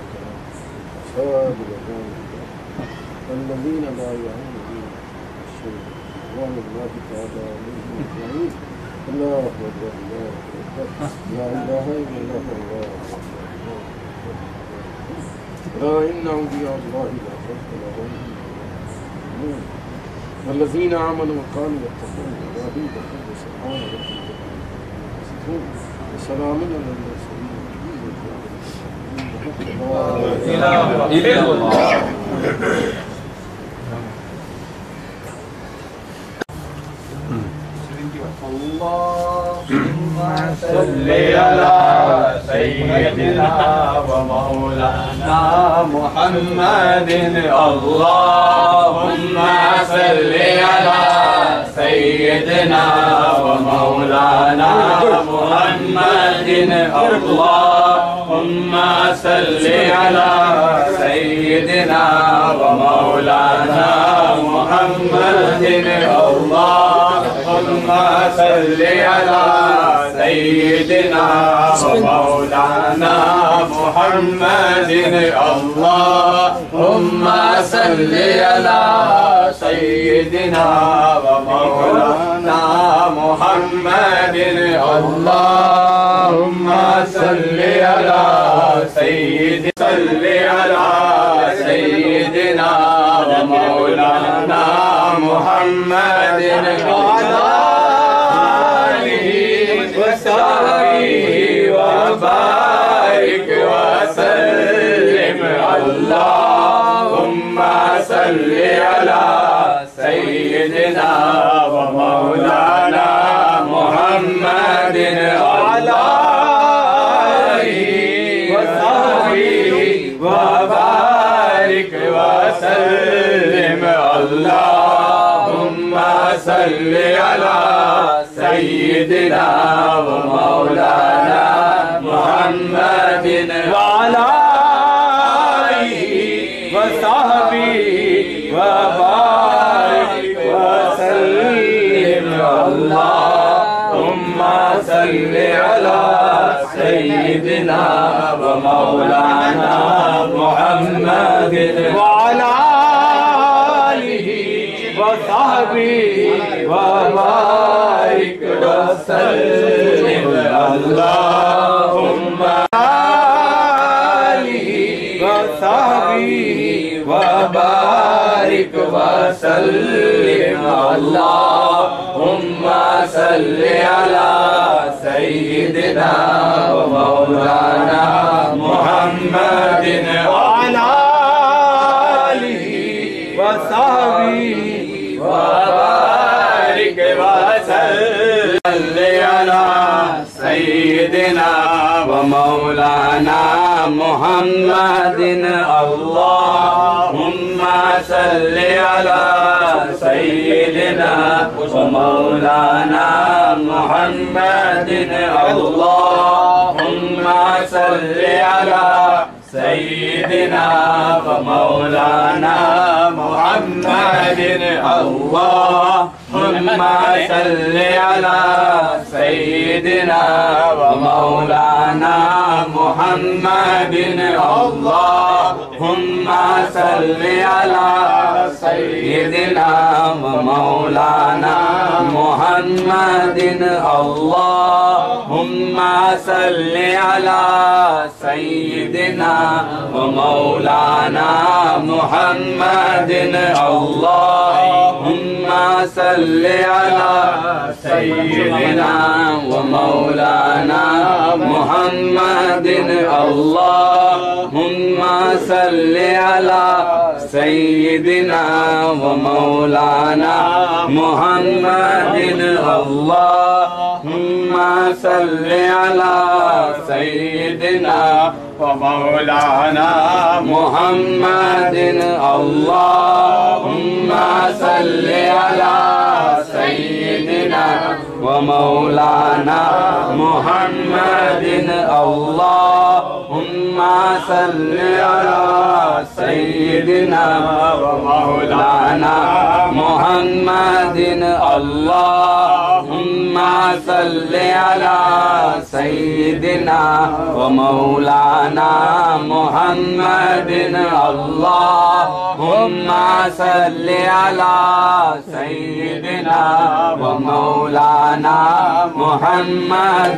صادق الذين لا يعلمون الشيء وعن الله تعالى عليهم أجمعين الله أكبر الله أكبر لا إله إلا الله لا إن أولياء الله لا خوف عليهم والذين آمنوا وكانوا يتقون وهم يقولون سبحان ربك وسلام على المرسلين لا إله إلا الله اللهم صل على سيدنا ومولانا محمد اللهم صل على سيدنا ومولانا محمد اللهم صل على سيدنا ومولانا محمد اللهم صل على سيدنا ومولانا محمد اللهم صل على سيدنا ومولانا محمد اللهم صل على سيد صل على سيدنا ومولانا محمد وعلى آله وصحبه وبارك وسلم اللهم صل على سيدنا ومولانا محمد وعلى آله وصحبه وبارك وسلم اللهم صل على سيدنا ومولانا محمد وعلى آله وصحبه وبارك وسلم مولانا محمد وعلى آله وصحبه وبارك وسلم اللهم آله وصحبه وبارك وسلم اللهم صل على سيدنا ومولانا محمد وعلى آله وصحبه وبارك وسلم على سيدنا ومولانا محمد اللهم صل على سيدنا ومولانا محمد اللهم صل على سيدنا ومولانا محمد اللهم صل على سيدنا ومولانا محمد اللهم صل على سيدنا ومولانا محمد اللهم صل على سيدنا ومولانا محمد اللهم صل على سيدنا ومولانا محمد اللهم صل على سيدنا ومولانا محمد اللهم صل على سيدنا ومولانا محمد اللهم صل على سيدنا ومولانا محمد اللهم صل على سيدنا ومولانا محمد اللهم صل على سيدنا ومولانا محمد اللهم صل على سيدنا ومولانا محمد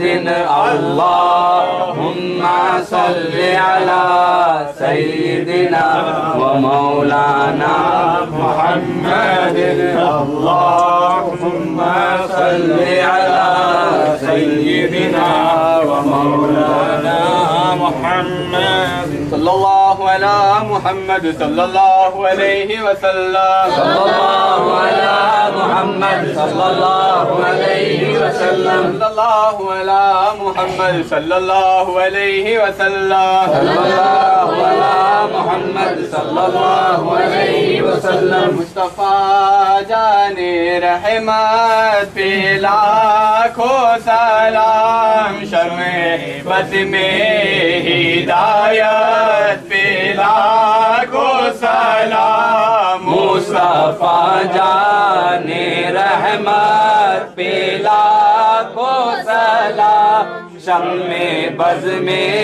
اللهم صل على سيدنا ومولانا محمد اللهم صل على سيدنا ومولانا محمد صلى الله على محمد صلى الله عليه وسلم صلى الله على محمد صلى الله عليه وسلم صلى الله على محمد صلى الله عليه وسلم صلى الله على محمد صلى الله عليه وسلم مصطفیٰ جان رحمت پہ لاکھوں سلام شمع بز میں ہدایت پہ لاکھوں سلام مصطفیٰ جان رحمت پہ لاکھوں سلام شمع بز میں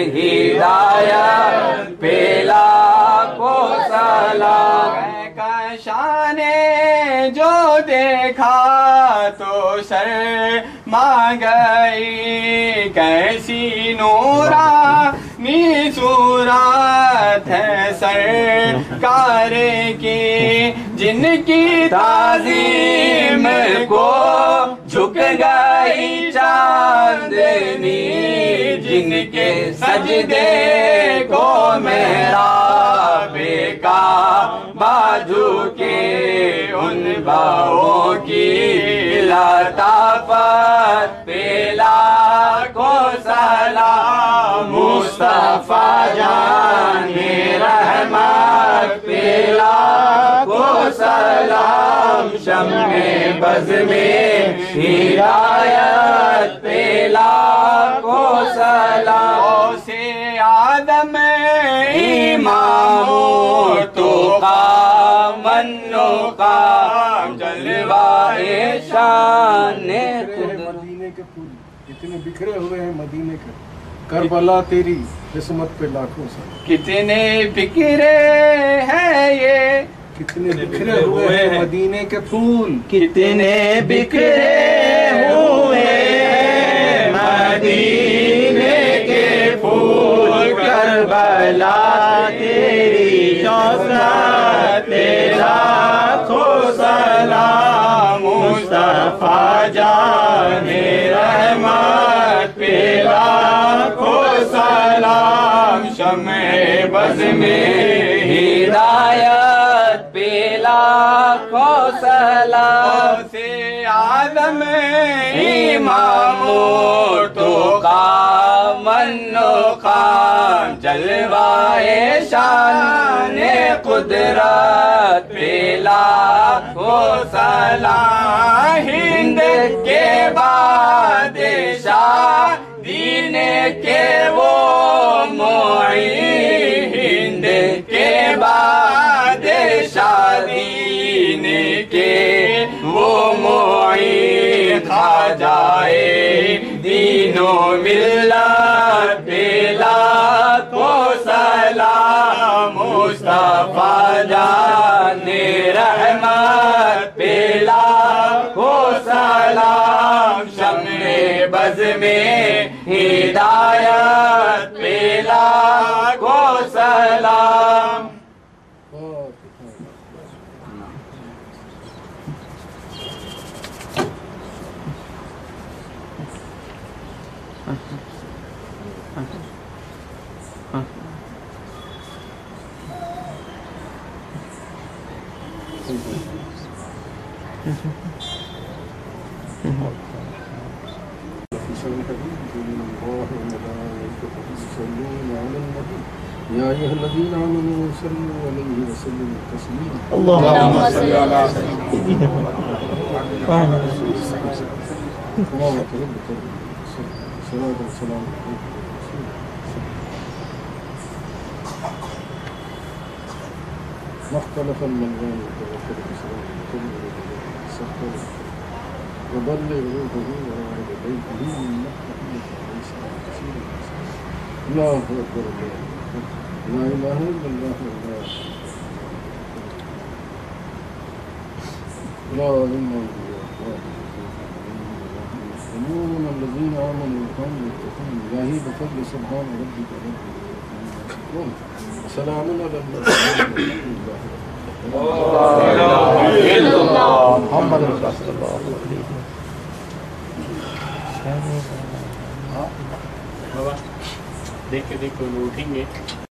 ہدایت پہ لاکھوں سلام شان جو دیکھا تو شرما گئی کیسی نورانی صورت ہے سرکار کی جن کی تعظیم کو جھک گئی چاندنی جن کے سجدے کو محراب کعبہ جھکے ان باؤں کی لطافت پہ لاکھوں سلام مصطفیٰ جان رحمت پہ لاکھوں سلام شمع بز میں ہدایت پہ لاکھوں سلام سے آدم امام تو منو قام جلوائے شان مدینے کے پھول اتنے بکھرے ہوئے ہیں مدینے کے کربلا تیری قسمت پہ لاکھوں سال. کتنے بکھرے ہیں یہ کتنے بکھرے ہوئے ہیں مدینے کے پھول. کتنے بکھرے ہوئے ہیں مدینے کے پھول. کربلا تیری شوقت تیرا کو سلام. مصطفیٰ جان رحمت پہ لاکھوں سلام. شمع بز میں ہدایت پہ لاکھوں سلام. سے عالم امام تو کا من و قام. جلوائے شان قدرت پہ لاکھوں سلام. ہند کے بادشاہ دین کے وہ معین. ہند کے بادشاہ دین کے وہ معین. کھا جائے دین و ملت پہ لاکھوں سلام. مصطفیٰ جان رحمت پہ لاکھوں سلام. شمع بز میں ہدایت پہ لاکھوں سلام. يا أيها الذين آمنوا صلوا عليه وسلموا تسليما. اللهم صل على سيدنا محمد صلوات ربك صلاة والسلام ما اختلف الملغان وتوفر بسلام كل سخر وبلغ روحه وعلى بيته من نحن ليس كثيرا. الله أكبر الله لا إله إلا الله الله لا إله إلا الله المؤمنون الذين آمنوا وكانوا يتقون إلهي بفضل سبحان ربك رب العالمين وسلام على المرسلين لا إله إلا الله محمد رسول الله. دیکھ کے دیکھ کے اٹھیں گے.